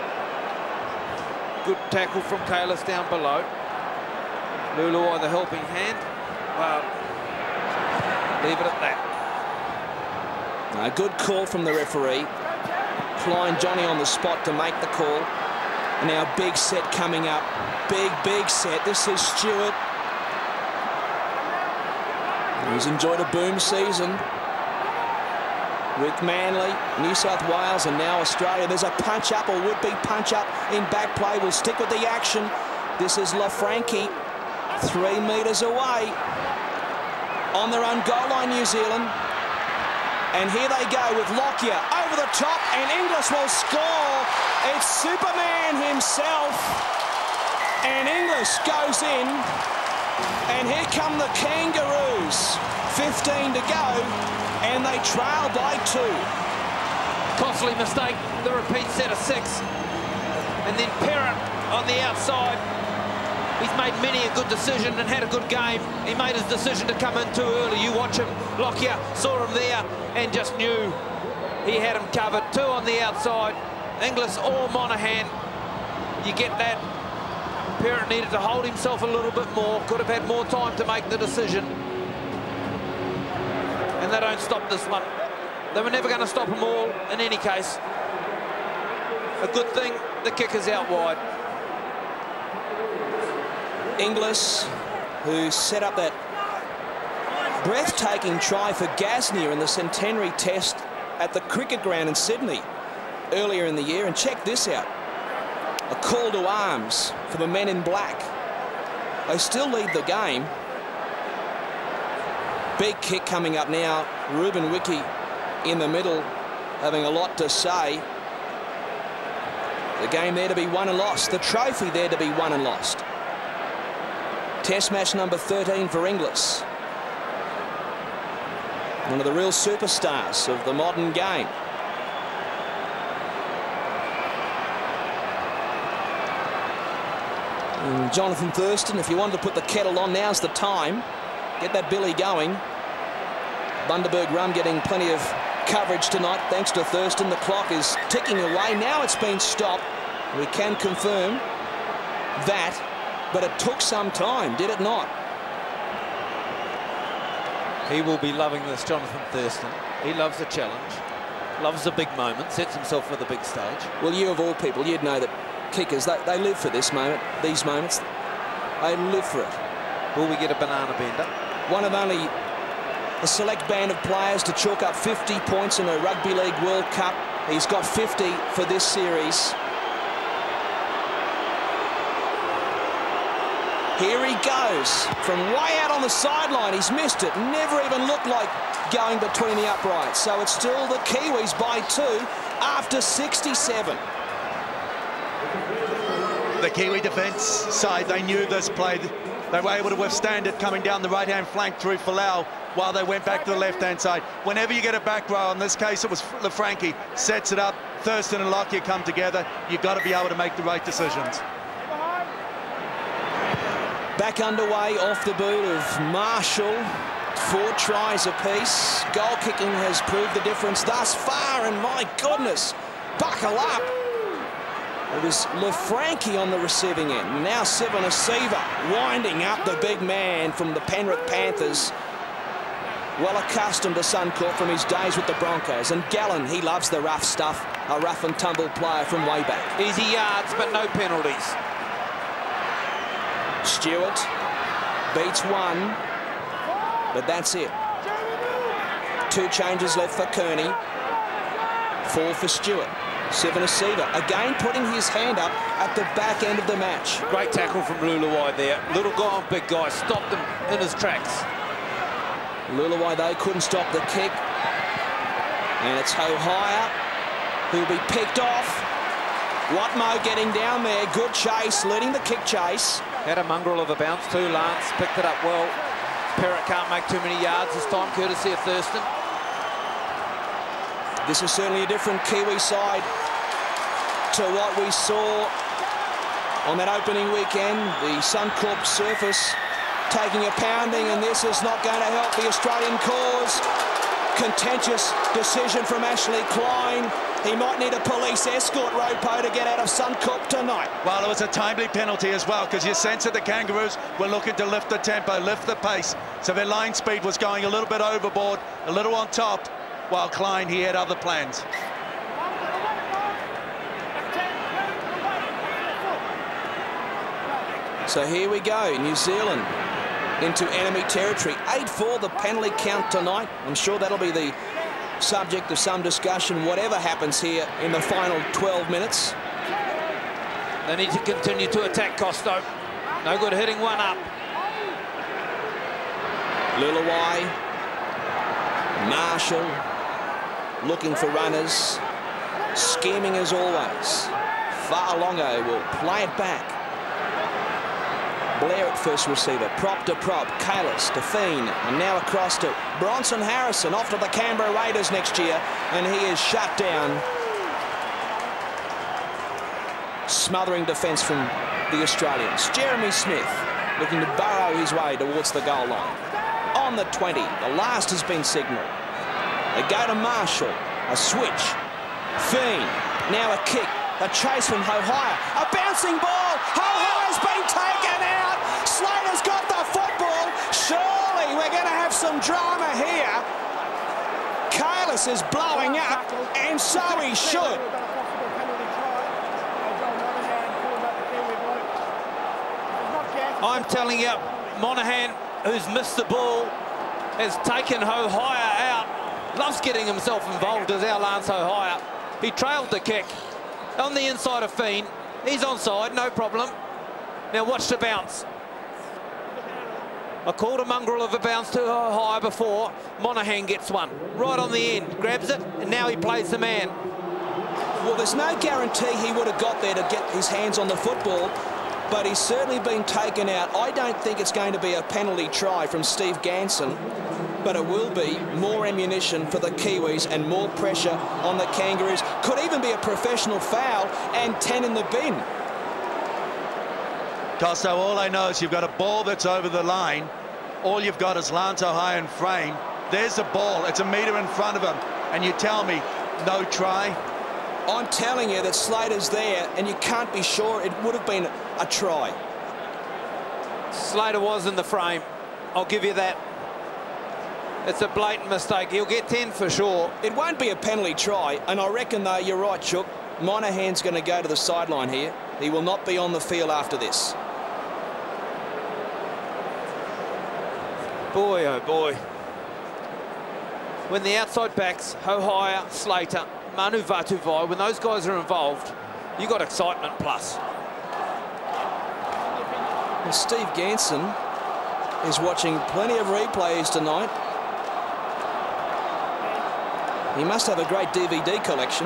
Good tackle from Cayless down below. Leuluai the helping hand. Well, leave it at that. A good call from the referee. Klein Johnny on the spot to make the call. And now big set coming up. Big set. This is Stewart. He's enjoyed a boom season with Manly, New South Wales and now Australia. There's a punch-up or would-be punch-up in back play. We'll stick with the action. This is LaFranchi, 3 metres away. On their own goal line, New Zealand. And here they go with Lockyer over the top, and Inglis will score. It's Superman himself. And Inglis goes in. And here come the Kangaroos. 15 to go, and they trail by 2. Costly mistake, the repeat set of 6. And then Perrett on the outside. He's made many a good decision and had a good game. He made his decision to come in too early. You watch him. Lockyer saw him there and just knew he had him covered. 2 on the outside. Inglis or Monahan. You get that. Perrett needed to hold himself a little bit more. Could have had more time to make the decision. And they don't stop this one. They were never going to stop them all in any case. A good thing, the kick is out wide. Inglis, who set up that breathtaking try for Gasnier in the centenary test at the cricket ground in Sydney earlier in the year. And check this out. A call to arms for the men in black. They still lead the game. Big kick coming up now. Ruben Wiki in the middle, having a lot to say. The game there to be won and lost. The trophy there to be won and lost. Test match number 13 for Inglis. One of the real superstars of the modern game. And Jonathan Thurston, if you wanted to put the kettle on, now's the time. Get that billy going. Bundaberg Rum getting plenty of coverage tonight thanks to Thurston. The clock is ticking away. Now it's been stopped. We can confirm that, but it took some time, did it not? He will be loving this, Jonathan Thurston. He loves a challenge, loves a big moment, sets himself for the big stage. Well, you of all people, you'd know that kickers, they live for this moment, these moments. They live for it. Will we get a banana bender? One of only a select band of players to chalk up 50 points in a Rugby League World Cup. He's got 50 for this series. Here he goes from way out on the sideline. He's missed it. Never even looked like going between the uprights. So it's still the Kiwis by 2 after 67. The Kiwi defence side, they knew this play. They were able to withstand it coming down the right-hand flank through Folau while they went back to the left-hand side. Whenever you get a back row, in this case it was LaFranchi, sets it up, Thurston and Lockyer come together. You've got to be able to make the right decisions. Back underway off the boot of Marshall. 4 tries apiece. Goal kicking has proved the difference thus far, and my goodness, buckle up. It was LaFranchi on the receiving end. Now Sivana Siva winding up the big man from the Penrith Panthers. Well accustomed to Suncorp from his days with the Broncos. And Gallen, he loves the rough stuff. A rough and tumble player from way back. Easy yards, but no penalties. Stewart beats 1, but that's it. 2 changes left for Kearney. 4 for Stewart. Sivana Siva again putting his hand up at the back end of the match. Great tackle from Leuluai there. Little guy on big guy, stopped him in his tracks. Leuluai, though, couldn't stop the kick. And it's Hohaia who'll be picked off. Watmo getting down there. Good chase, leading the kick chase. Had a mongrel of a bounce too. Lance picked it up well. Perrett can't make too many yards this time, courtesy of Thurston. This is certainly a different Kiwi side to what we saw on that opening weekend. The Suncorp surface taking a pounding, and this is not going to help the Australian cause. Contentious decision from Ashley Klein. He might need a police escort, Ropati, to get out of Suncorp tonight. Well, it was a timely penalty as well, because you sense that the Kangaroos were looking to lift the tempo, lift the pace. So their line speed was going a little bit overboard, a little on top, while Klein, he had other plans. So here we go, New Zealand into enemy territory. 8-4 the penalty count tonight. I'm sure that'll be the subject of some discussion, whatever happens here in the final 12 minutes. They need to continue to attack Costo. No good hitting one up. Leuluai, Marshall, looking for runners, scheming as always. Fa'alongo will play it back. Blair at first receiver, prop to prop, Cayless to Fien, and now across to Bronson Harrison, off to the Canberra Raiders next year, and he is shut down. Smothering defence from the Australians. Jeremy Smith looking to burrow his way towards the goal line. On the 20, the last has been signalled. They go to Marshall, a switch. Fien, now a kick, a chase from Hohaia, a bouncing ball. Hohaia's been taken out. Slater's got the football. Surely we're going to have some drama here. Cayless is blowing up, and so he should. I'm telling you, Monahan, who's missed the ball, has taken Hohaia out. Loves getting himself involved as our Lance Hohaia. He trailed the kick on the inside of Fien. He's onside, no problem. Now watch the bounce. I called a mongrel of a bounce to Hohaia before. Monahan gets one right on the end, grabs it, and now he plays the man. Well, there's no guarantee he would have got there to get his hands on the football, but he's certainly been taken out. I don't think it's going to be a penalty try from Steve Ganson, but it will be more ammunition for the Kiwis and more pressure on the Kangaroos. Could even be a professional foul and 10 in the bin. Costo, all I know is you've got a ball that's over the line. All you've got is Lance Hohaia in frame. There's the ball. It's a metre in front of him. And you tell me, no try? I'm telling you that Slater's there, and you can't be sure it would have been a try. Slater was in the frame. I'll give you that. It's a blatant mistake. He'll get 10 for sure. It won't be a penalty try, and I reckon, though, you're right, Chook. Monahan's going to go to the sideline here. He will not be on the field after this. Boy, oh boy. When the outside backs, Hohaia, Slater, Manu, Vatuvei, when those guys are involved, you got excitement plus. Well, Steve Ganson is watching plenty of replays tonight. He must have a great DVD collection.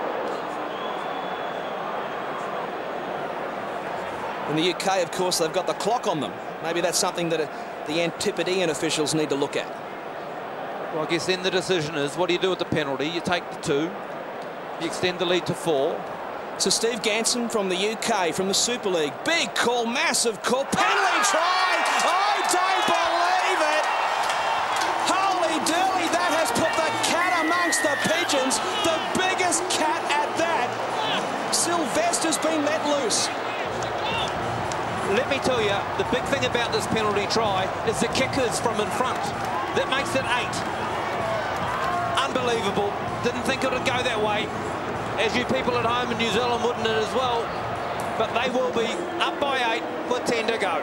In the UK, of course, they've got the clock on them. Maybe that's something that the Antipodean officials need to look at. Well, I guess then the decision is, what do you do with the penalty? You take the 2, you extend the lead to 4. So Steve Ganson from the UK, from the Super League. Big call, massive call, penalty try! I don't believe it! Holy dooly, that has put the cat amongst the pigeons. The biggest cat at that. Sylvester's been let loose. Let me tell you, the big thing about this penalty try is the kickers from in front. That makes it 8. Unbelievable. Didn't think it would go that way. As you people at home in New Zealand wouldn't it as well. But they will be up by 8 with 10 to go.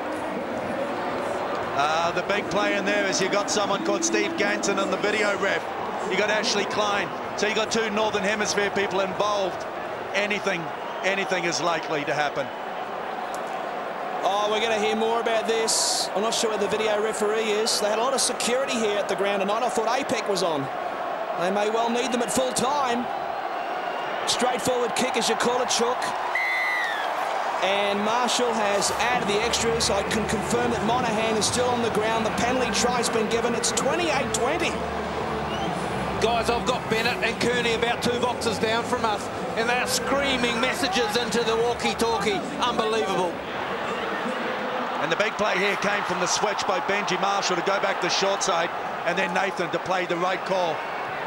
The big play in there is you got someone called Steve Ganson in the video ref. You got Ashley Klein. So you got 2 Northern Hemisphere people involved. Anything is likely to happen. Oh, we're going to hear more about this. I'm not sure where the video referee is. They had a lot of security here at the ground tonight. I thought APEC was on. They may well need them at full time. Straightforward kick, as you call it, Chook. And Marshall has added the extras. I can confirm that Monahan is still on the ground. The penalty try's been given. It's 28-20. Guys, I've got Bennett and Kearney about 2 boxes down from us, and they're screaming messages into the walkie-talkie. Unbelievable. And the big play here came from the switch by Benji Marshall to go back to the short side, and then Nathan to play the right call.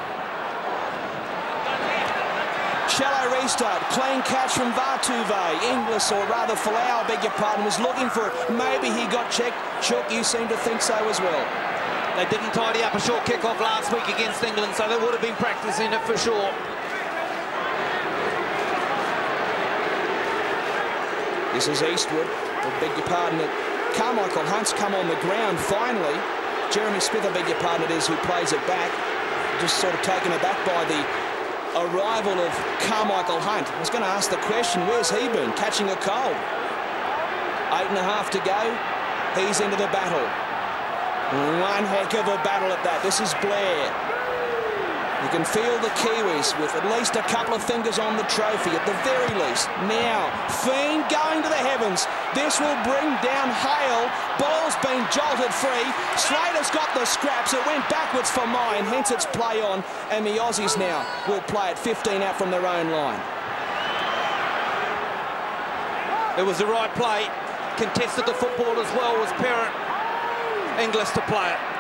Shallow restart, clean catch from Vatuvei. Inglis, or rather Folau, beg your pardon, was looking for it. Maybe he got checked. Shook, you seem to think so as well. They didn't tidy up a short kick-off last week against England, so they would have been practicing it for sure. This is Eastwood. I beg your pardon. Carmichael Hunt's come on the ground finally. Jeremy Smith, I beg your pardon, it is, who plays it back. Just sort of taken aback by the arrival of Carmichael Hunt. I was going to ask the question, where's he been? Catching a cold. 8.5 to go. He's into the battle. One heck of a battle at that. This is Blair. You can feel the Kiwis with at least a couple of fingers on the trophy, at the very least. Now, Fien going to the heavens. This will bring down Hale. Ball's been jolted free. Slater's got the scraps. It went backwards for mine, hence it's play on. And the Aussies now will play at 15 out from their own line. It was the right play. Contested the football as well was Perrett. Inglis to play it.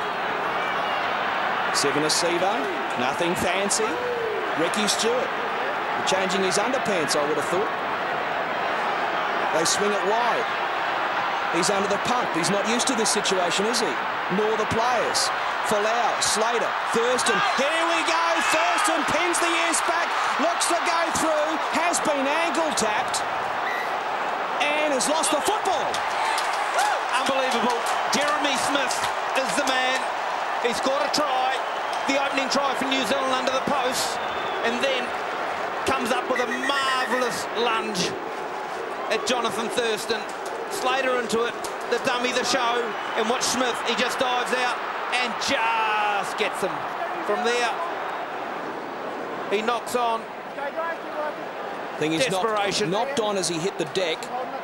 Seven Sivo, nothing fancy. Ricky Stewart changing his underpants, I would have thought. They swing it wide. He's under the pump. He's not used to this situation, is he? Nor the players. Folau, Slater, Thurston. Here we go. Thurston pins the ears back, looks to go through, has been angle tapped, and has lost the football. Unbelievable. Jeremy Smith is the man. He scored a try, the opening try for New Zealand under the post, and then comes up with a marvellous lunge at Jonathan Thurston. Slater into it, the dummy, the show, and watch Smith. He just dives out and just gets him. From there, he knocks on. I think he's knocked on as he hit the deck.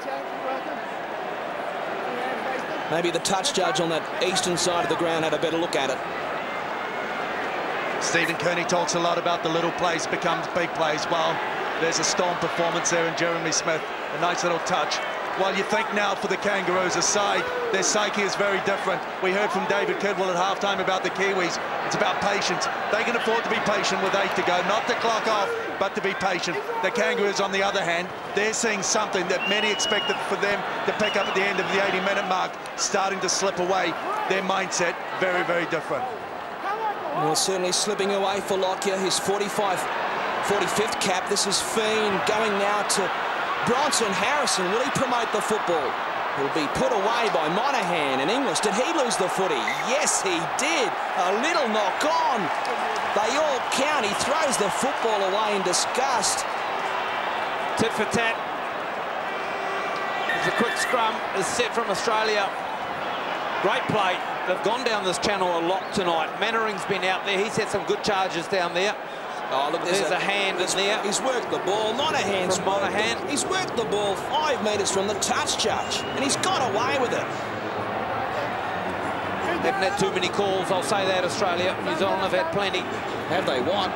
Maybe the touch judge on that eastern side of the ground had a better look at it. Stephen Kearney talks a lot about the little plays becomes big plays. Well, there's a storm performance there in Jeremy Smith. A nice little touch. While you think now for the Kangaroos aside, their psyche is very different. We heard from David Kidwell at halftime about the Kiwis. It's about patience. They can afford to be patient with 8 to go, not to clock off, but to be patient. The Kangaroos, on the other hand, they're seeing something that many expected for them to pick up at the end of the 80-minute mark, starting to slip away. Their mindset, very, very different. Well, certainly slipping away for Lockyer, his 45th cap. This is Fien going now to Bronson. Harrison, will he promote the football? He'll be put away by Monahan and Inglis. Did he lose the footy? Yes, he did. A little knock on. They all count. He throws the football away in disgust. Tit for tat. There's a quick scrum is set from Australia. Great play. They've gone down this channel a lot tonight. Mannering's been out there. He's had some good charges down there. Oh, look, there's a hand in there. He's worked the ball. Monahan. He's worked the ball 5 metres from the touch judge, and he's got away with it. They haven't had too many calls, I'll say that, Australia. New Zealand have had plenty. Have they what?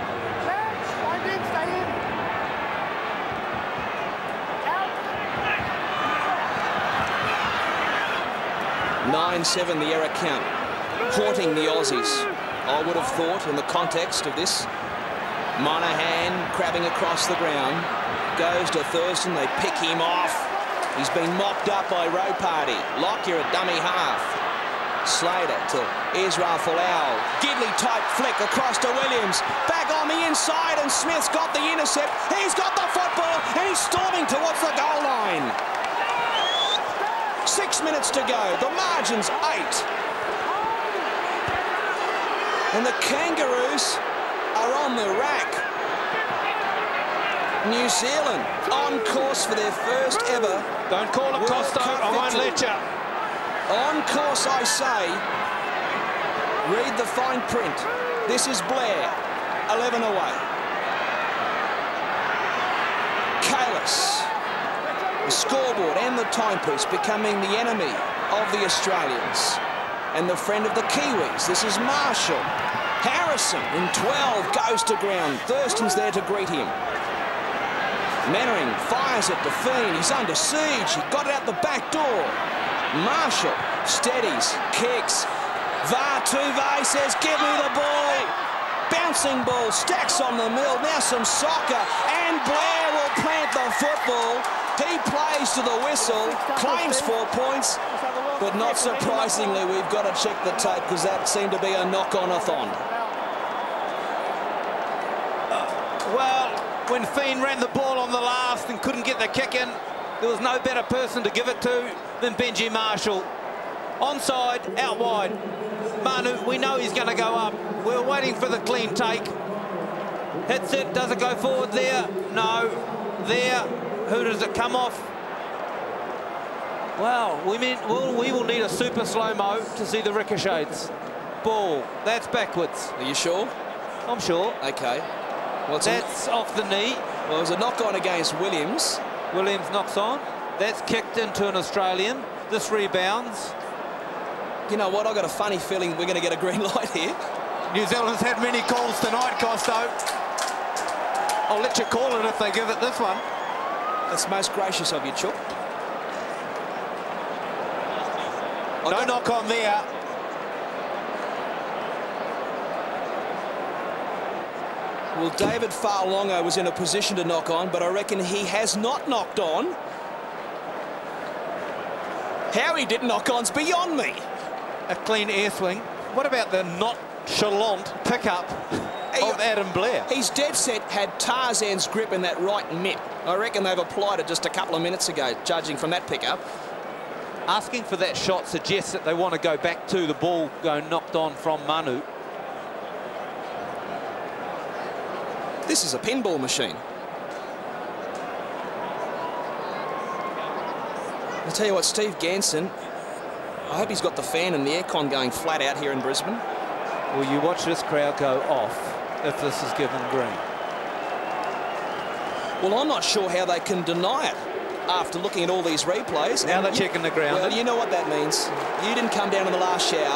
9-7 the error count, haunting the Aussies. I would have thought in the context of this. Monahan crabbing across the ground, goes to Thurston, they pick him off. He's been mopped up by Ropati. Lockyer at dummy half. Slater to Israel Folau. Gidley-type flick across to Williams. Back on the inside, and Smith's got the intercept. He's got the football, and he's storming towards the goal line. 6 minutes to go. The margin's 8. And the Kangaroos are on the rack. New Zealand on course for their first ever. Don't call it, Costa. I won't let you. On course, I say. Read the fine print. This is Blair. 11 away. Cayless. The scoreboard and the timepiece becoming the enemy of the Australians and the friend of the Kiwis. This is Marshall. Harrison in 12 goes to ground. Thurston's there to greet him. Mannering fires it to Fien. He's under siege. He got it out the back door. Marshall steadies, kicks. Vatuvei says, give me the ball. Bouncing ball, stacks on the mill. Now some soccer, and Blair will plant the football. He plays to the whistle, claims 4 points, but not surprisingly, we've got to check the tape because that seemed to be a knock-on-a-thon. Well, when Fien ran the ball on the last and couldn't get the kick in, there was no better person to give it to than Benji Marshall. Onside, out wide. Manu, we know he's going to go up. We're waiting for the clean take. Hits it, does it go forward there? No. There. Who does it come off? Well, we will need a super slow-mo to see the ricochets. Ball, that's backwards. Are you sure? I'm sure. Okay. That's off the knee. Well, it was a knock-on against Williams. Williams knocks on. That's kicked into an Australian. This rebounds. You know what? I've got a funny feeling we're going to get a green light here. New Zealand's had many calls tonight, Costo. I'll let you call it if they give it this one. That's most gracious of you, Chook. No knock on there. Well, David Farlongo was in a position to knock on, but I reckon he has not knocked on. How he didn't knock on's beyond me. A clean air swing. What about the nonchalant pickup of Adam Blair? He's dead set had Tarzan's grip in that right mitt. I reckon they've applied it just a couple of minutes ago, judging from that pickup. Asking for that shot suggests that they want to go back to the ball going knocked on from Manu. This is a pinball machine. I'll tell you what, Steve Ganson, I hope he's got the fan and the aircon going flat out here in Brisbane. Will you watch this crowd go off if this is given green? Well, I'm not sure how they can deny it after looking at all these replays. Now they're checking the ground. Well, you know what that means. You didn't come down in the last shower.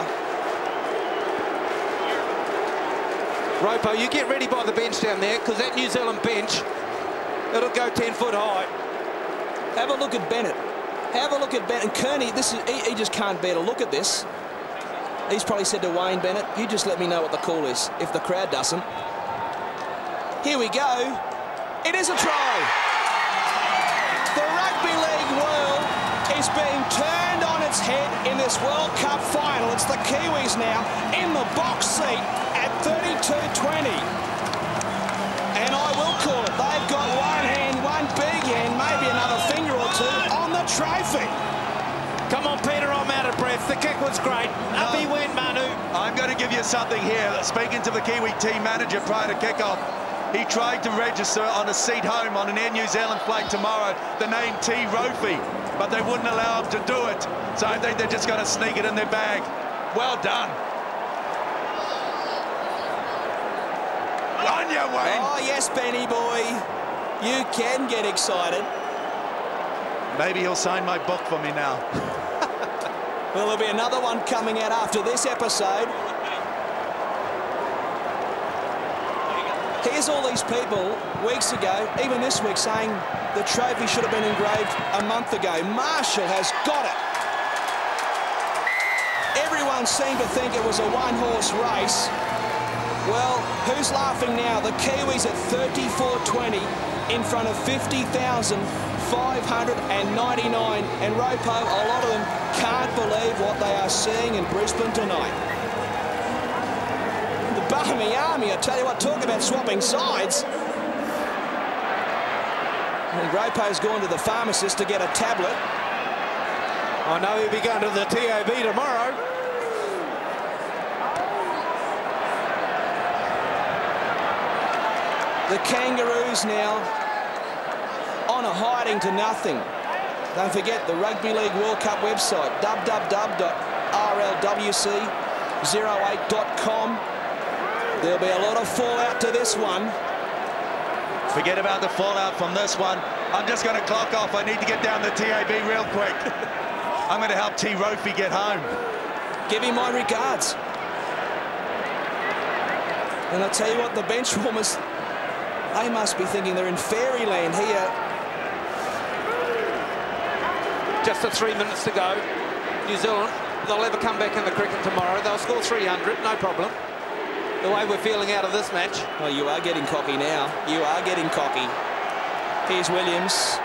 Ropo, you get ready by the bench down there, because that New Zealand bench, it'll go 10 foot high. Have a look at Bennett. Have a look at Bennett. And Kearney, he just can't bear to look at this. He's probably said to Wayne Bennett, you just let me know what the call is, if the crowd doesn't. Here we go. It is a try. The Rugby League world is being turned on its head in this World Cup final. It's the Kiwis now in the box seat at 32-20. And I will call it. They've got one hand, one big hand, maybe another finger or two on the trophy. Come on, Peter, I'm out of breath. The kick was great. Up he went, Manu. I'm going to give you something here. Speaking to the Kiwi team manager prior to kickoff, he tried to register on a seat home on an Air New Zealand flight tomorrow the name T. Ropati, but they wouldn't allow him to do it. So I think they're just going to sneak it in their bag. Well done. On you, Wayne. Oh, yes, Benny boy. You can get excited. Maybe he'll sign my book for me now. Well, there'll be another one coming out after this episode. Here's all these people weeks ago, even this week, saying the trophy should have been engraved a month ago. Marshall has got it. Everyone seemed to think it was a one-horse race. Well, who's laughing now? The Kiwis at 34-20 in front of 50,599. And Ropo, a lot of them can't believe what they are seeing in Brisbane tonight. The Barmy Army, I tell you what, talk about swapping sides. And Ropo's gone to the pharmacist to get a tablet. I know he'll be going to the TAB tomorrow. The Kangaroos now on a hiding to nothing. Don't forget the Rugby League World Cup website, www.rlwc08.com. There'll be a lot of fallout to this one. Forget about the fallout from this one. I'm just going to clock off. I need to get down the TAB real quick. I'm going to help T. Ropati get home. Give him my regards. And I tell you what, the bench warmers, they must be thinking they're in fairyland here. Just the 3 minutes to go. New Zealand. They'll ever come back in the cricket tomorrow. They'll score 300, no problem. The way we're feeling out of this match. Oh, you are getting cocky now. You are getting cocky. Here's Williams.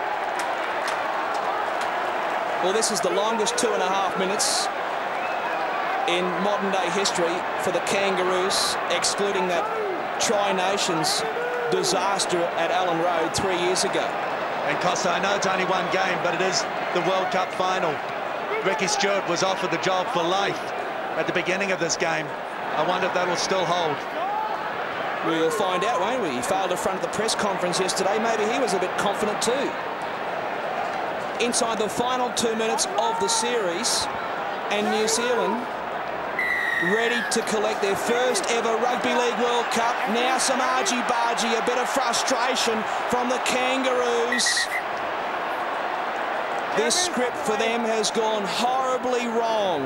Well, this is the longest 2.5 minutes in modern-day history for the Kangaroos, excluding that Tri-Nations disaster at Allen Road 3 years ago. And Costa, I know it's only one game, but it is the World Cup final. Ricky Stewart was offered the job for life at the beginning of this game. I wonder if that will still hold. We'll find out, won't we? He failed in front of the press conference yesterday. Maybe he was a bit confident too. Inside the final 2 minutes of the series, and New Zealand ready to collect their first ever Rugby League World Cup. Now some argy-bargy, a bit of frustration from the Kangaroos. This script for them has gone horribly wrong.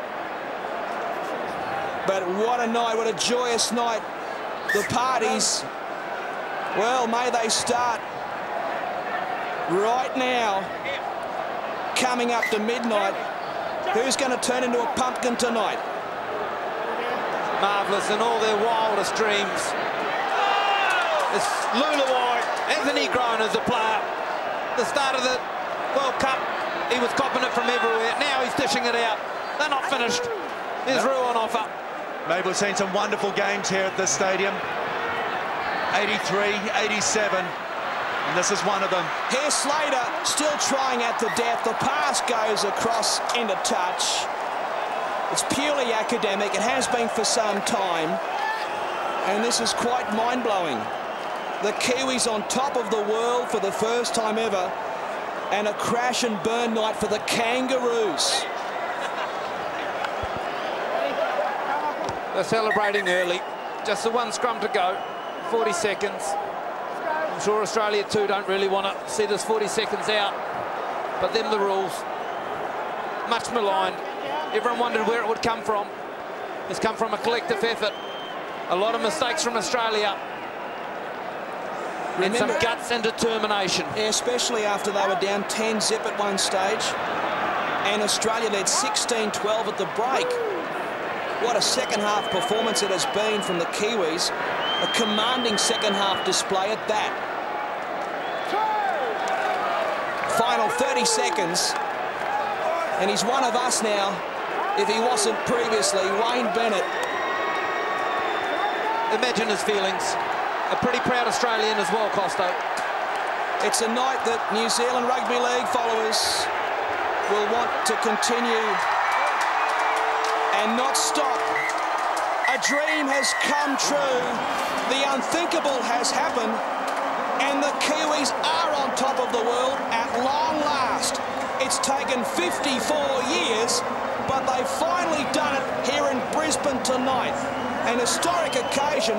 But what a night, what a joyous night. The parties, well, may they start right now, coming up to midnight. Who's going to turn into a pumpkin tonight? Marvellous in all their wildest dreams. It's Leuluai, Anthony grown as a player. The start of the World Cup, he was copping it from everywhere. Now he's dishing it out. They're not finished. There's Rue on offer. Maybe we've seen some wonderful games here at this stadium. 83, 87, and this is one of them. Here's Slater still trying at the death. The pass goes across into touch. It's purely academic. It has been for some time. And this is quite mind-blowing. The Kiwis on top of the world for the first time ever. And a crash and burn night for the Kangaroos. They're celebrating early. Just the one scrum to go. 40 seconds. I'm sure Australia too don't really want to see this 40 seconds out. But them the rules. Much maligned. Everyone wondered where it would come from. It's come from a collective effort. A lot of mistakes from Australia. And some guts and determination. Yeah, especially after they were down 10-0 at one stage. And Australia led 16-12 at the break. What a second-half performance it has been from the Kiwis. A commanding second-half display at that. Final 30 seconds. And he's one of us now, if he wasn't previously. Wayne Bennett. Imagine his feelings. A pretty proud Australian as well, Costo. It's a night that New Zealand Rugby League followers will want to continue and not stop. A dream has come true. The unthinkable has happened. And the Kiwis are on top of the world at long last. It's taken 54 years, but they've finally done it here in Brisbane tonight. An historic occasion.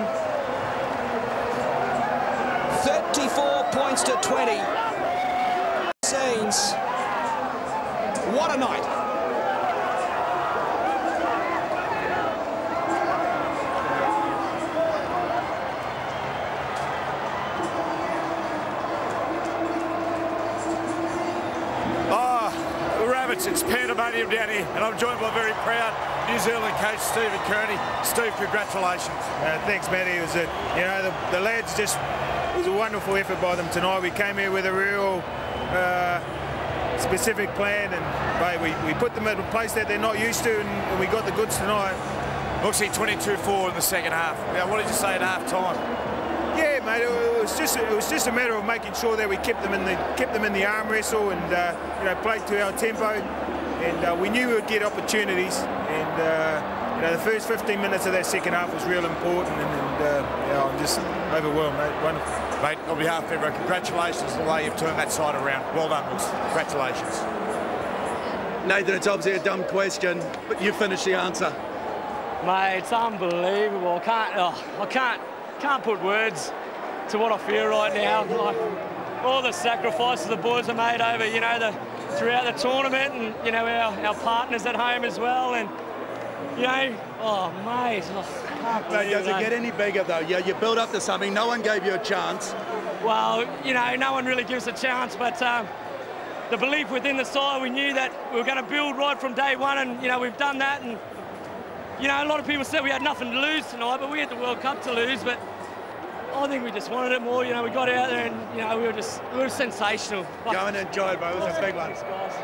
34 points to 20. Scenes. What a night. It's pandemonium down here, and I'm joined by a very proud New Zealand coach, Steve and Kearney. Steve, congratulations. Thanks, Matty. It was the lads just, it was a wonderful effort by them tonight. We came here with a real specific plan, and we put them at a place that they're not used to, and we got the goods tonight. Obviously 22-4 in the second half. Now, what did you say at half time? Yeah, mate. It was just a matter of making sure that we kept them in the arm wrestle and played to our tempo. And we knew we would get opportunities. And the first 15 minutes of that second half was real important. And I'm just overwhelmed, mate. Wonderful. Mate, on behalf of everyone, congratulations on the way you've turned that side around. Well done, Wills. Congratulations. Nathan, it's obviously a dumb question, but you finished the answer. Mate, it's unbelievable. I can't put words to what I feel right now. Like, all the sacrifices the boys have made over, throughout the tournament, and our partners at home as well, and oh mate, Does it get any bigger though? Yeah, you build up to something. No one gave you a chance. Well, no one really gives a chance, but the belief within the side. We knew that we were going to build right from day one, and, you know, we've done that. And, you know, a lot of people said we had nothing to lose tonight, but we had the World Cup to lose. But I think we just wanted it more. You know, we got out there and, you know, we were sensational. Go and enjoy it, bro. It was a big one.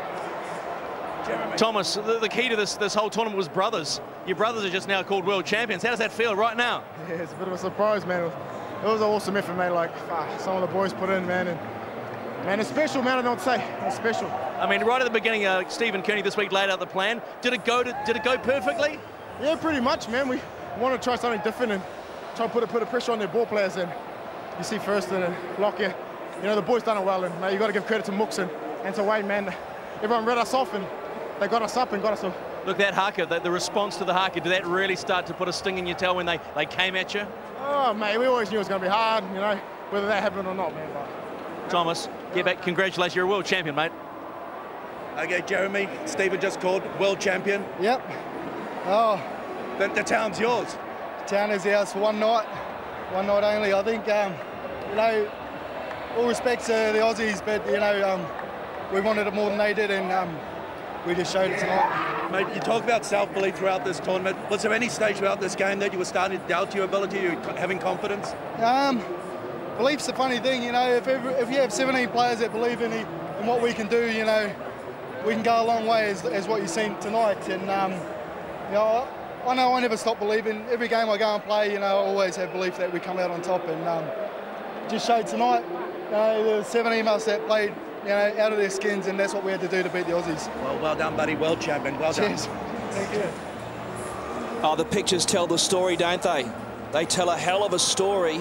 Thomas, the key to this whole tournament was brothers. Your brothers are just now called world champions. How does that feel right now? Yeah, it's a bit of a surprise, man. It was an awesome effort, mate. Like, some of the boys put in, man. And, man, it's special, man. I don't say. It's special. I mean, right at the beginning, Stephen Kearney this week laid out the plan. Did it go perfectly? Yeah, pretty much, man. We want to try something different and try to put a bit of pressure on their ball players. And you see first and Lockyer, you know, the boys done it well. And, mate, you got to give credit to Mooks and to Wayne, man. Everyone read us off and they got us up and got us up. Look, that haka, the response to the haka, did that really start to put a sting in your tail when they came at you? Oh, mate, we always knew it was going to be hard, you know, whether that happened or not, man. But, Thomas, get back. Congratulations, you're a world champion, mate. Okay, Jeremy, Stephen just called world champion. Yep. Oh. The town's yours. The town is ours for one night only. I think, you know, all respect to the Aussies, but, you know, we wanted it more than they did, and we just showed it tonight. Mate, you talk about self-belief throughout this tournament. Was there any stage throughout this game that you were starting to doubt your ability, you having confidence? Belief's a funny thing, you know. If you have 17 players that believe in what we can do, you know, we can go a long way as what you've seen tonight. And, you know, I know I never stop believing. Every game I go and play, you know, I always have belief that we come out on top. And just showed tonight, you know, there were 17 of us that played, you know, out of their skins, and that's what we had to do to beat the Aussies. Well done, buddy. World champion. Well done. Cheers. Thank you. Oh, the pictures tell the story, don't they? They tell a hell of a story.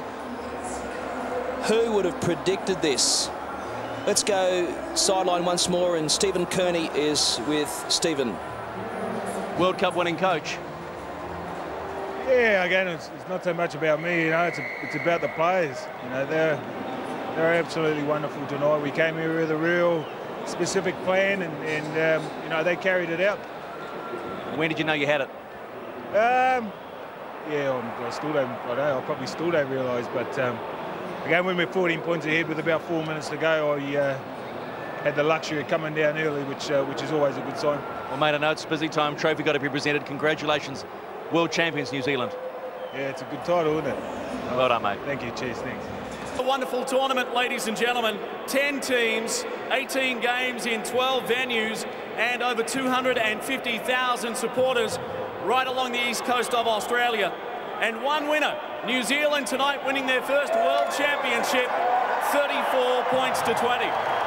Who would have predicted this? Let's go sideline once more, and Stephen Kearney is with Stephen. World Cup winning coach. Yeah, again, it's not so much about me, you know, it's about the players. You know, they're absolutely wonderful tonight. We came here with a real specific plan, and you know, they carried it out. When did you know you had it? Yeah, I probably still don't realise, but again, when we're 14 points ahead with about 4 minutes to go, I had the luxury of coming down early, which is always a good sign. Well, mate, I know it's busy time. Trophy got to be presented. Congratulations, world champions, New Zealand. Yeah, it's a good title, isn't it? Well done, mate. Thank you. Cheers. Thanks. A wonderful tournament, ladies and gentlemen. 10 teams, 18 games in 12 venues, and over 250,000 supporters right along the east coast of Australia. And one winner, New Zealand tonight winning their first World Championship, 34 points to 20.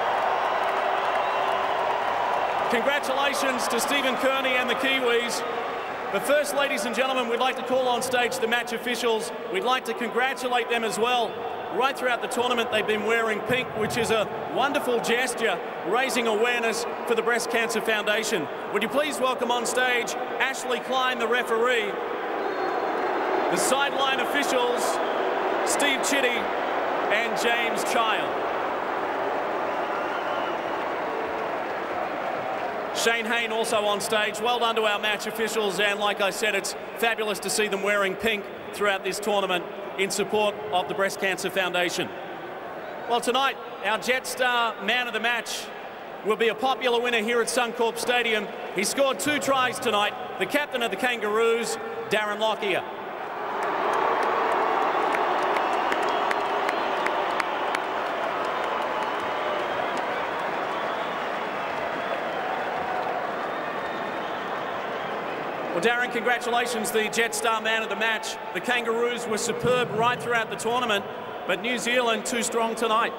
Congratulations to Stephen Kearney and the Kiwis. But first, ladies and gentlemen, we'd like to call on stage the match officials. We'd like to congratulate them as well. Right throughout the tournament, they've been wearing pink, which is a wonderful gesture, raising awareness for the Breast Cancer Foundation. Would you please welcome on stage Ashley Klein, the referee, the sideline officials, Steve Chitty and James Child. Shane Hayne also on stage. Well done to our match officials, and like I said, it's fabulous to see them wearing pink throughout this tournament in support of the Breast Cancer Foundation. Well, tonight, our Jetstar man of the match will be a popular winner here at Suncorp Stadium. He scored 2 tries tonight, the captain of the Kangaroos, Darren Lockyer. Well, Darren, congratulations, the Jetstar man of the match. The Kangaroos were superb right throughout the tournament, but New Zealand too strong tonight.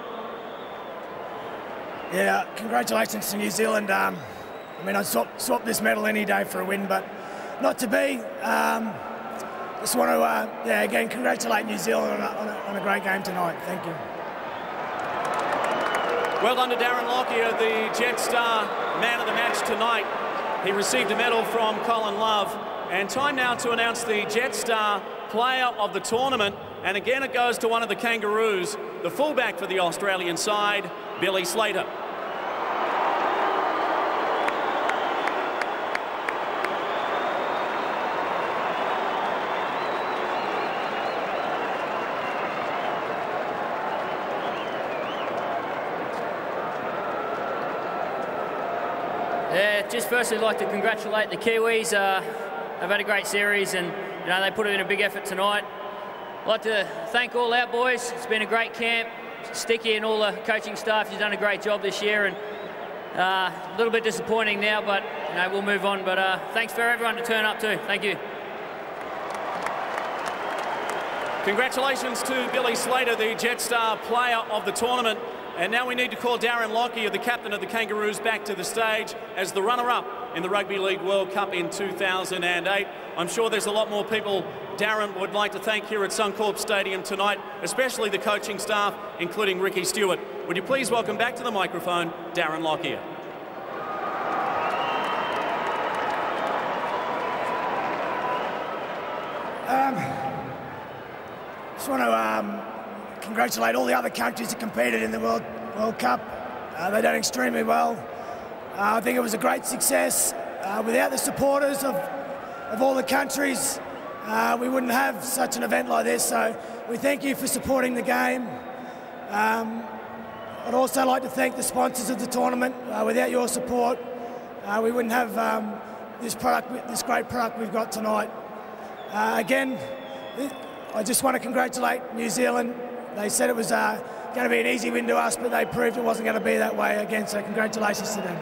Yeah, congratulations to New Zealand. I mean, I'd swap this medal any day for a win, but not to be. Just want to, yeah, again, congratulate New Zealand on a great game tonight. Thank you. Well done to Darren Lockyer, the Jetstar man of the match tonight. He received a medal from Colin Love. And time now to announce the Jetstar player of the tournament. And again, it goes to one of the Kangaroos, the fullback for the Australian side, Billy Slater. Yeah, just firstly like to congratulate the Kiwis. They've had a great series and they put in a big effort tonight. I'd like to thank all our boys. It's been a great camp. Sticky and all the coaching staff, you've done a great job this year, and a little bit disappointing now, but we'll move on. But thanks for everyone to turn up too. Thank you. Congratulations to Billy Slater, the Jetstar player of the tournament. And now we need to call Darren Lockyer, the captain of the Kangaroos, back to the stage as the runner-up in the Rugby League World Cup in 2008. I'm sure there's a lot more people Darren would like to thank here at Suncorp Stadium tonight, especially the coaching staff, including Ricky Stewart. Would you please welcome back to the microphone, Darren Lockyer. Just want to congratulate all the other countries that competed in the World Cup. They've done extremely well. I think it was a great success. Without the supporters of all the countries, we wouldn't have such an event like this. So we thank you for supporting the game. I'd also like to thank the sponsors of the tournament. Without your support, we wouldn't have this great product we've got tonight. Again, I just want to congratulate New Zealand. They said it was going to be an easy win to us, but they proved it wasn't going to be that way again, so congratulations to them.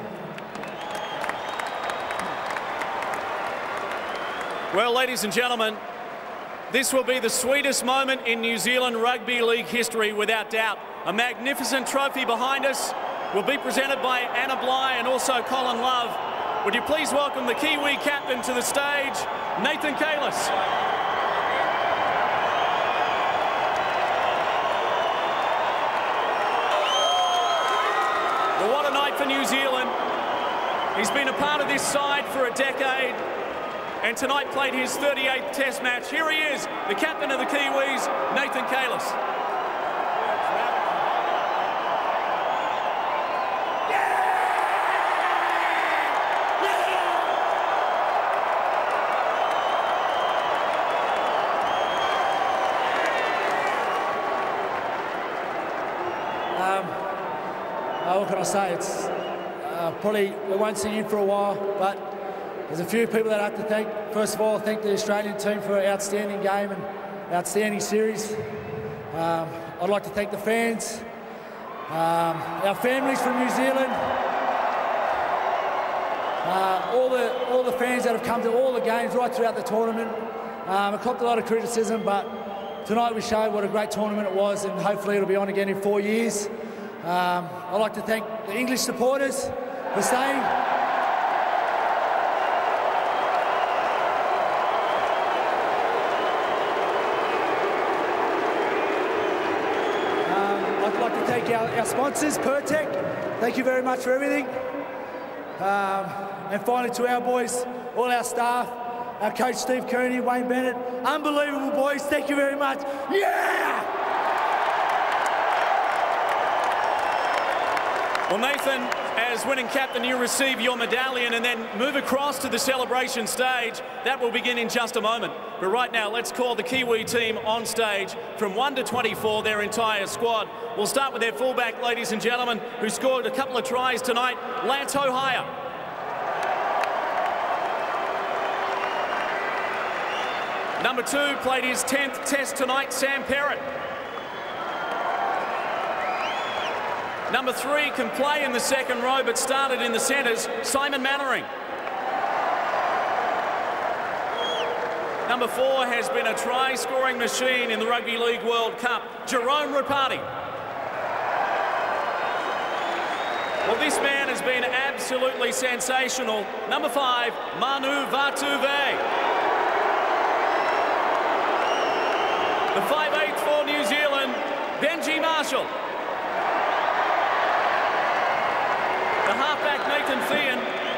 Well, ladies and gentlemen, this will be the sweetest moment in New Zealand Rugby League history, without doubt. A magnificent trophy behind us will be presented by Anna Bligh and also Colin Love. Would you please welcome the Kiwi captain to the stage, Nathan Cayless. Well, what a night for New Zealand. He's been a part of this side for a decade, and tonight played his 38th Test match. Here he is, the captain of the Kiwis, Nathan Cayless. What can I say? It's probably we won't see you for a while, but there's a few people that I have to thank. First of all, I thank the Australian team for an outstanding game and outstanding series. I'd like to thank the fans, our families from New Zealand, all the fans that have come to all the games right throughout the tournament. I copped a lot of criticism, but tonight we showed what a great tournament it was, and hopefully it'll be on again in 4 years. I'd like to thank the English supporters for staying. I'd like to thank our sponsors, Perrett. Thank you very much for everything. And finally to our boys, all our staff, our coach Steve Kearney, Wayne Bennett. Unbelievable boys, thank you very much. Yeah! Well, Nathan, as winning captain, you receive your medallion and then move across to the celebration stage. That will begin in just a moment. But right now, let's call the Kiwi team on stage from 1 to 24, their entire squad. We'll start with their fullback, ladies and gentlemen, who scored a couple of tries tonight, Lance Hohaia. Number 2 played his 10th test tonight, Sam Perrett. Number 3 can play in the second row but started in the centres, Simon Mannering. Number 4 has been a try-scoring machine in the Rugby League World Cup, Jerome Ropati. Well, this man has been absolutely sensational. Number 5, Manu Vatuvei. The 5'8" for New Zealand, Benji Marshall. The halfback, Nathan Fien.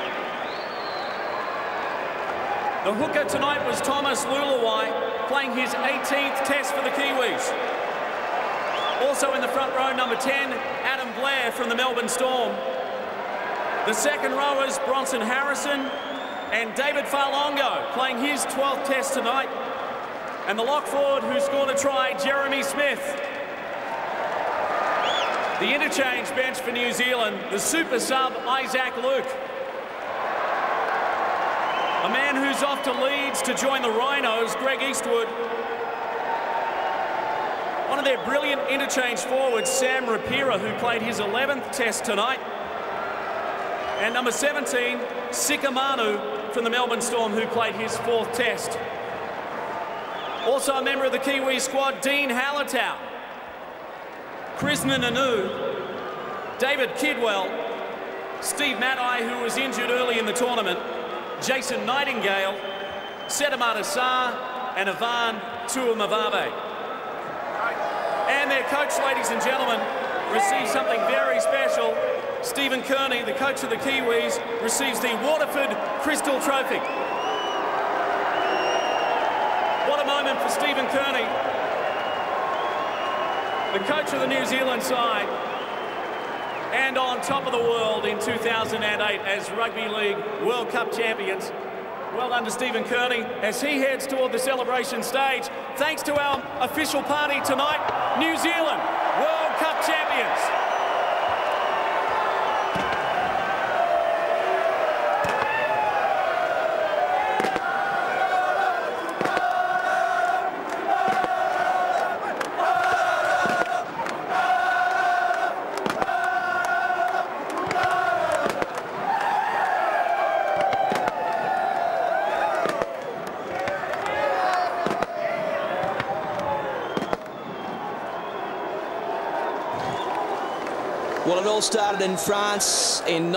The hooker tonight was Thomas Leuluai, playing his 18th test for the Kiwis. Also in the front row, number 10, Adam Blair from the Melbourne Storm. The second rowers, Bronson Harrison and David Farlongo, playing his 12th test tonight. And the lock forward who scored a try, Jeremy Smith. The interchange bench for New Zealand, the super sub, Isaac Luke. A man who's off to Leeds to join the Rhinos, Greg Eastwood. One of their brilliant interchange forwards, Sam Rapira, who played his 11th test tonight. And number 17, Sika Manu from the Melbourne Storm, who played his 4th test. Also a member of the Kiwi squad, Dean Hallertau, Krishna Nanu, David Kidwell, Steve Matai, who was injured early in the tournament, Jason Nightingale, Sedamata Sarr, and Ivan Tuamavave. And their coach, ladies and gentlemen, receives something very special. Stephen Kearney, the coach of the Kiwis, receives the Waterford Crystal Trophy. What a moment for Stephen Kearney, the coach of the New Zealand side, and on top of the world in 2008 as Rugby League World Cup champions. Well done to Stephen Kearney as he heads toward the celebration stage. Thanks to our official party tonight, New Zealand World Cup champions. Well, it all started in France in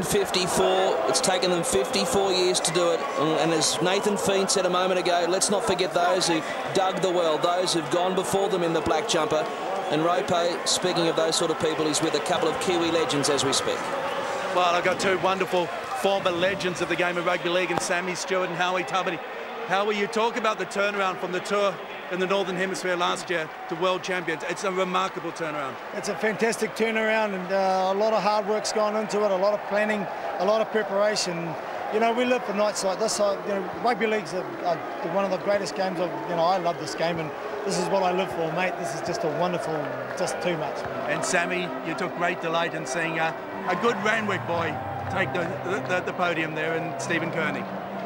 1954. It's taken them 54 years to do it. And as Nathan Fien said a moment ago, let's not forget those who dug the well, those who've gone before them in the black jumper. And Ropati, speaking of those sort of people, he's with a couple of Kiwi legends as we speak. Well, I've got two wonderful former legends of the game of rugby league, and Sammy Stewart and Howie Tuberty. Howie, you talk about the turnaround from the tour in the Northern Hemisphere last year to world champions. It's a remarkable turnaround. It's a fantastic turnaround, and a lot of hard work's gone into it, a lot of planning, a lot of preparation. You know, we live for nights like this. You know, rugby league's one of the greatest games of, you know, I love this game, and this is what I live for, mate. This is just a wonderful, just too much. And Sammy, you took great delight in seeing a good Randwick boy take the podium there, and Stephen Kearney.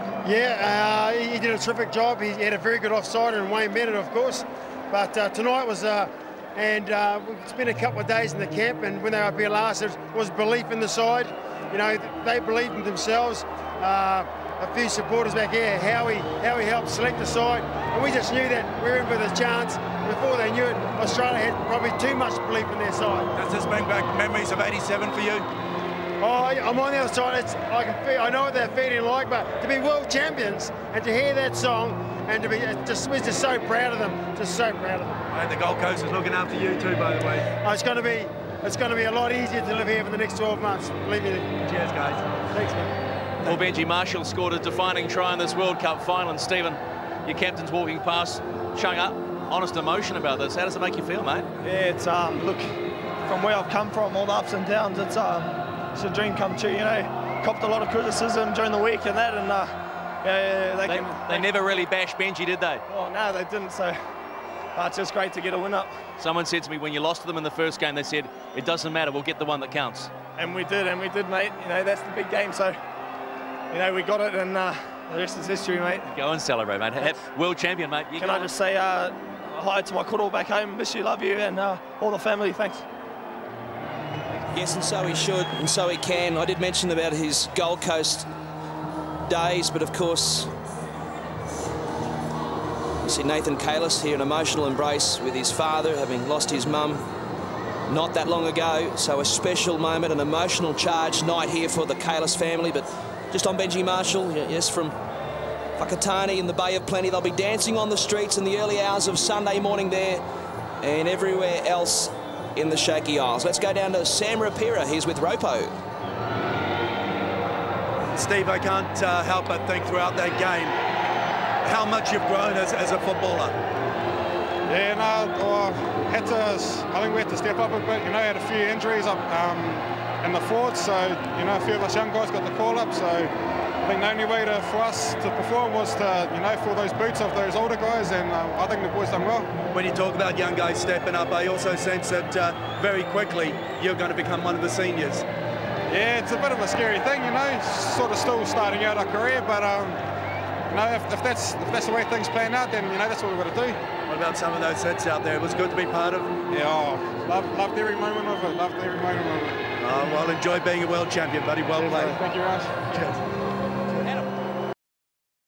Yeah, he did a terrific job. He had a very good offside, and Wayne Bennett, of course. But tonight was, and we spent a couple of days in the camp, and when they were up here last, there was belief in the side. You know, they believed in themselves. A few supporters back here, Howie helped select the side, and we just knew that we were in with a chance. Before they knew it, Australia had probably too much belief in their side. Does this bring back memories of '87 for you? Oh, I'm on the other side. I know what they're feeling like, but to be world champions and to hear that song and to be we're just so proud of them, just so proud of them. And the Gold Coast is looking after you too, by the way. Oh, it's going to be a lot easier to live here for the next 12 months. Believe me. Cheers, guys. Thanks, man. Well, Benji Marshall scored a defining try in this World Cup final, and Stephen, your captain's walking past, showing up honest emotion about this. How does it make you feel, mate? Yeah, it's look, from where I've come from, all the ups and downs, it's a dream come true, you know. Copped a lot of criticism during the week and that, and yeah, they never really bashed Benji, did they? Oh, no, they didn't, so it's just great to get a win up. Someone said to me, when you lost to them in the first game, they said, it doesn't matter, we'll get the one that counts. And we did, mate. You know, that's the big game, so, you know, we got it, and the rest is history, mate. Go and celebrate, mate. World champion, mate. Can I just say hi to my koro back home, miss you, love you, and all the family, thanks. Yes, and so he should, and so he can. I did mention about his Gold Coast days, but of course, you see Nathan Cayless here, an emotional embrace with his father, having lost his mum not that long ago. So a special moment, an emotional charged night here for the Cayless family. But just on Benji Marshall, yes, from Whakatane in the Bay of Plenty, they'll be dancing on the streets in the early hours of Sunday morning there and everywhere else in the Shaky Isles. Let's go down to Sam Rapira. He's with Ropo. Steve, I can't help but think throughout that game how much you've grown as a footballer. Yeah, no, I think we had to step up a bit. You know, had a few injuries up in the forward, so, you know, a few of us young guys got the call up, so I think the only way for us to perform was to, you know, fill those boots of those older guys, and I think the boys done well. When you talk about young guys stepping up, I also sense that very quickly you're going to become one of the seniors. Yeah, it's a bit of a scary thing, you know, sort of still starting out our career, but you know, if that's the way things plan out, then, you know, that's what we've got to do. What about some of those hits out there? It was good to be part of. Yeah, loved every moment of it, loved every moment of it. Oh, well, enjoy being a world champion, buddy. Well played. Thank you, Russ. Cheers.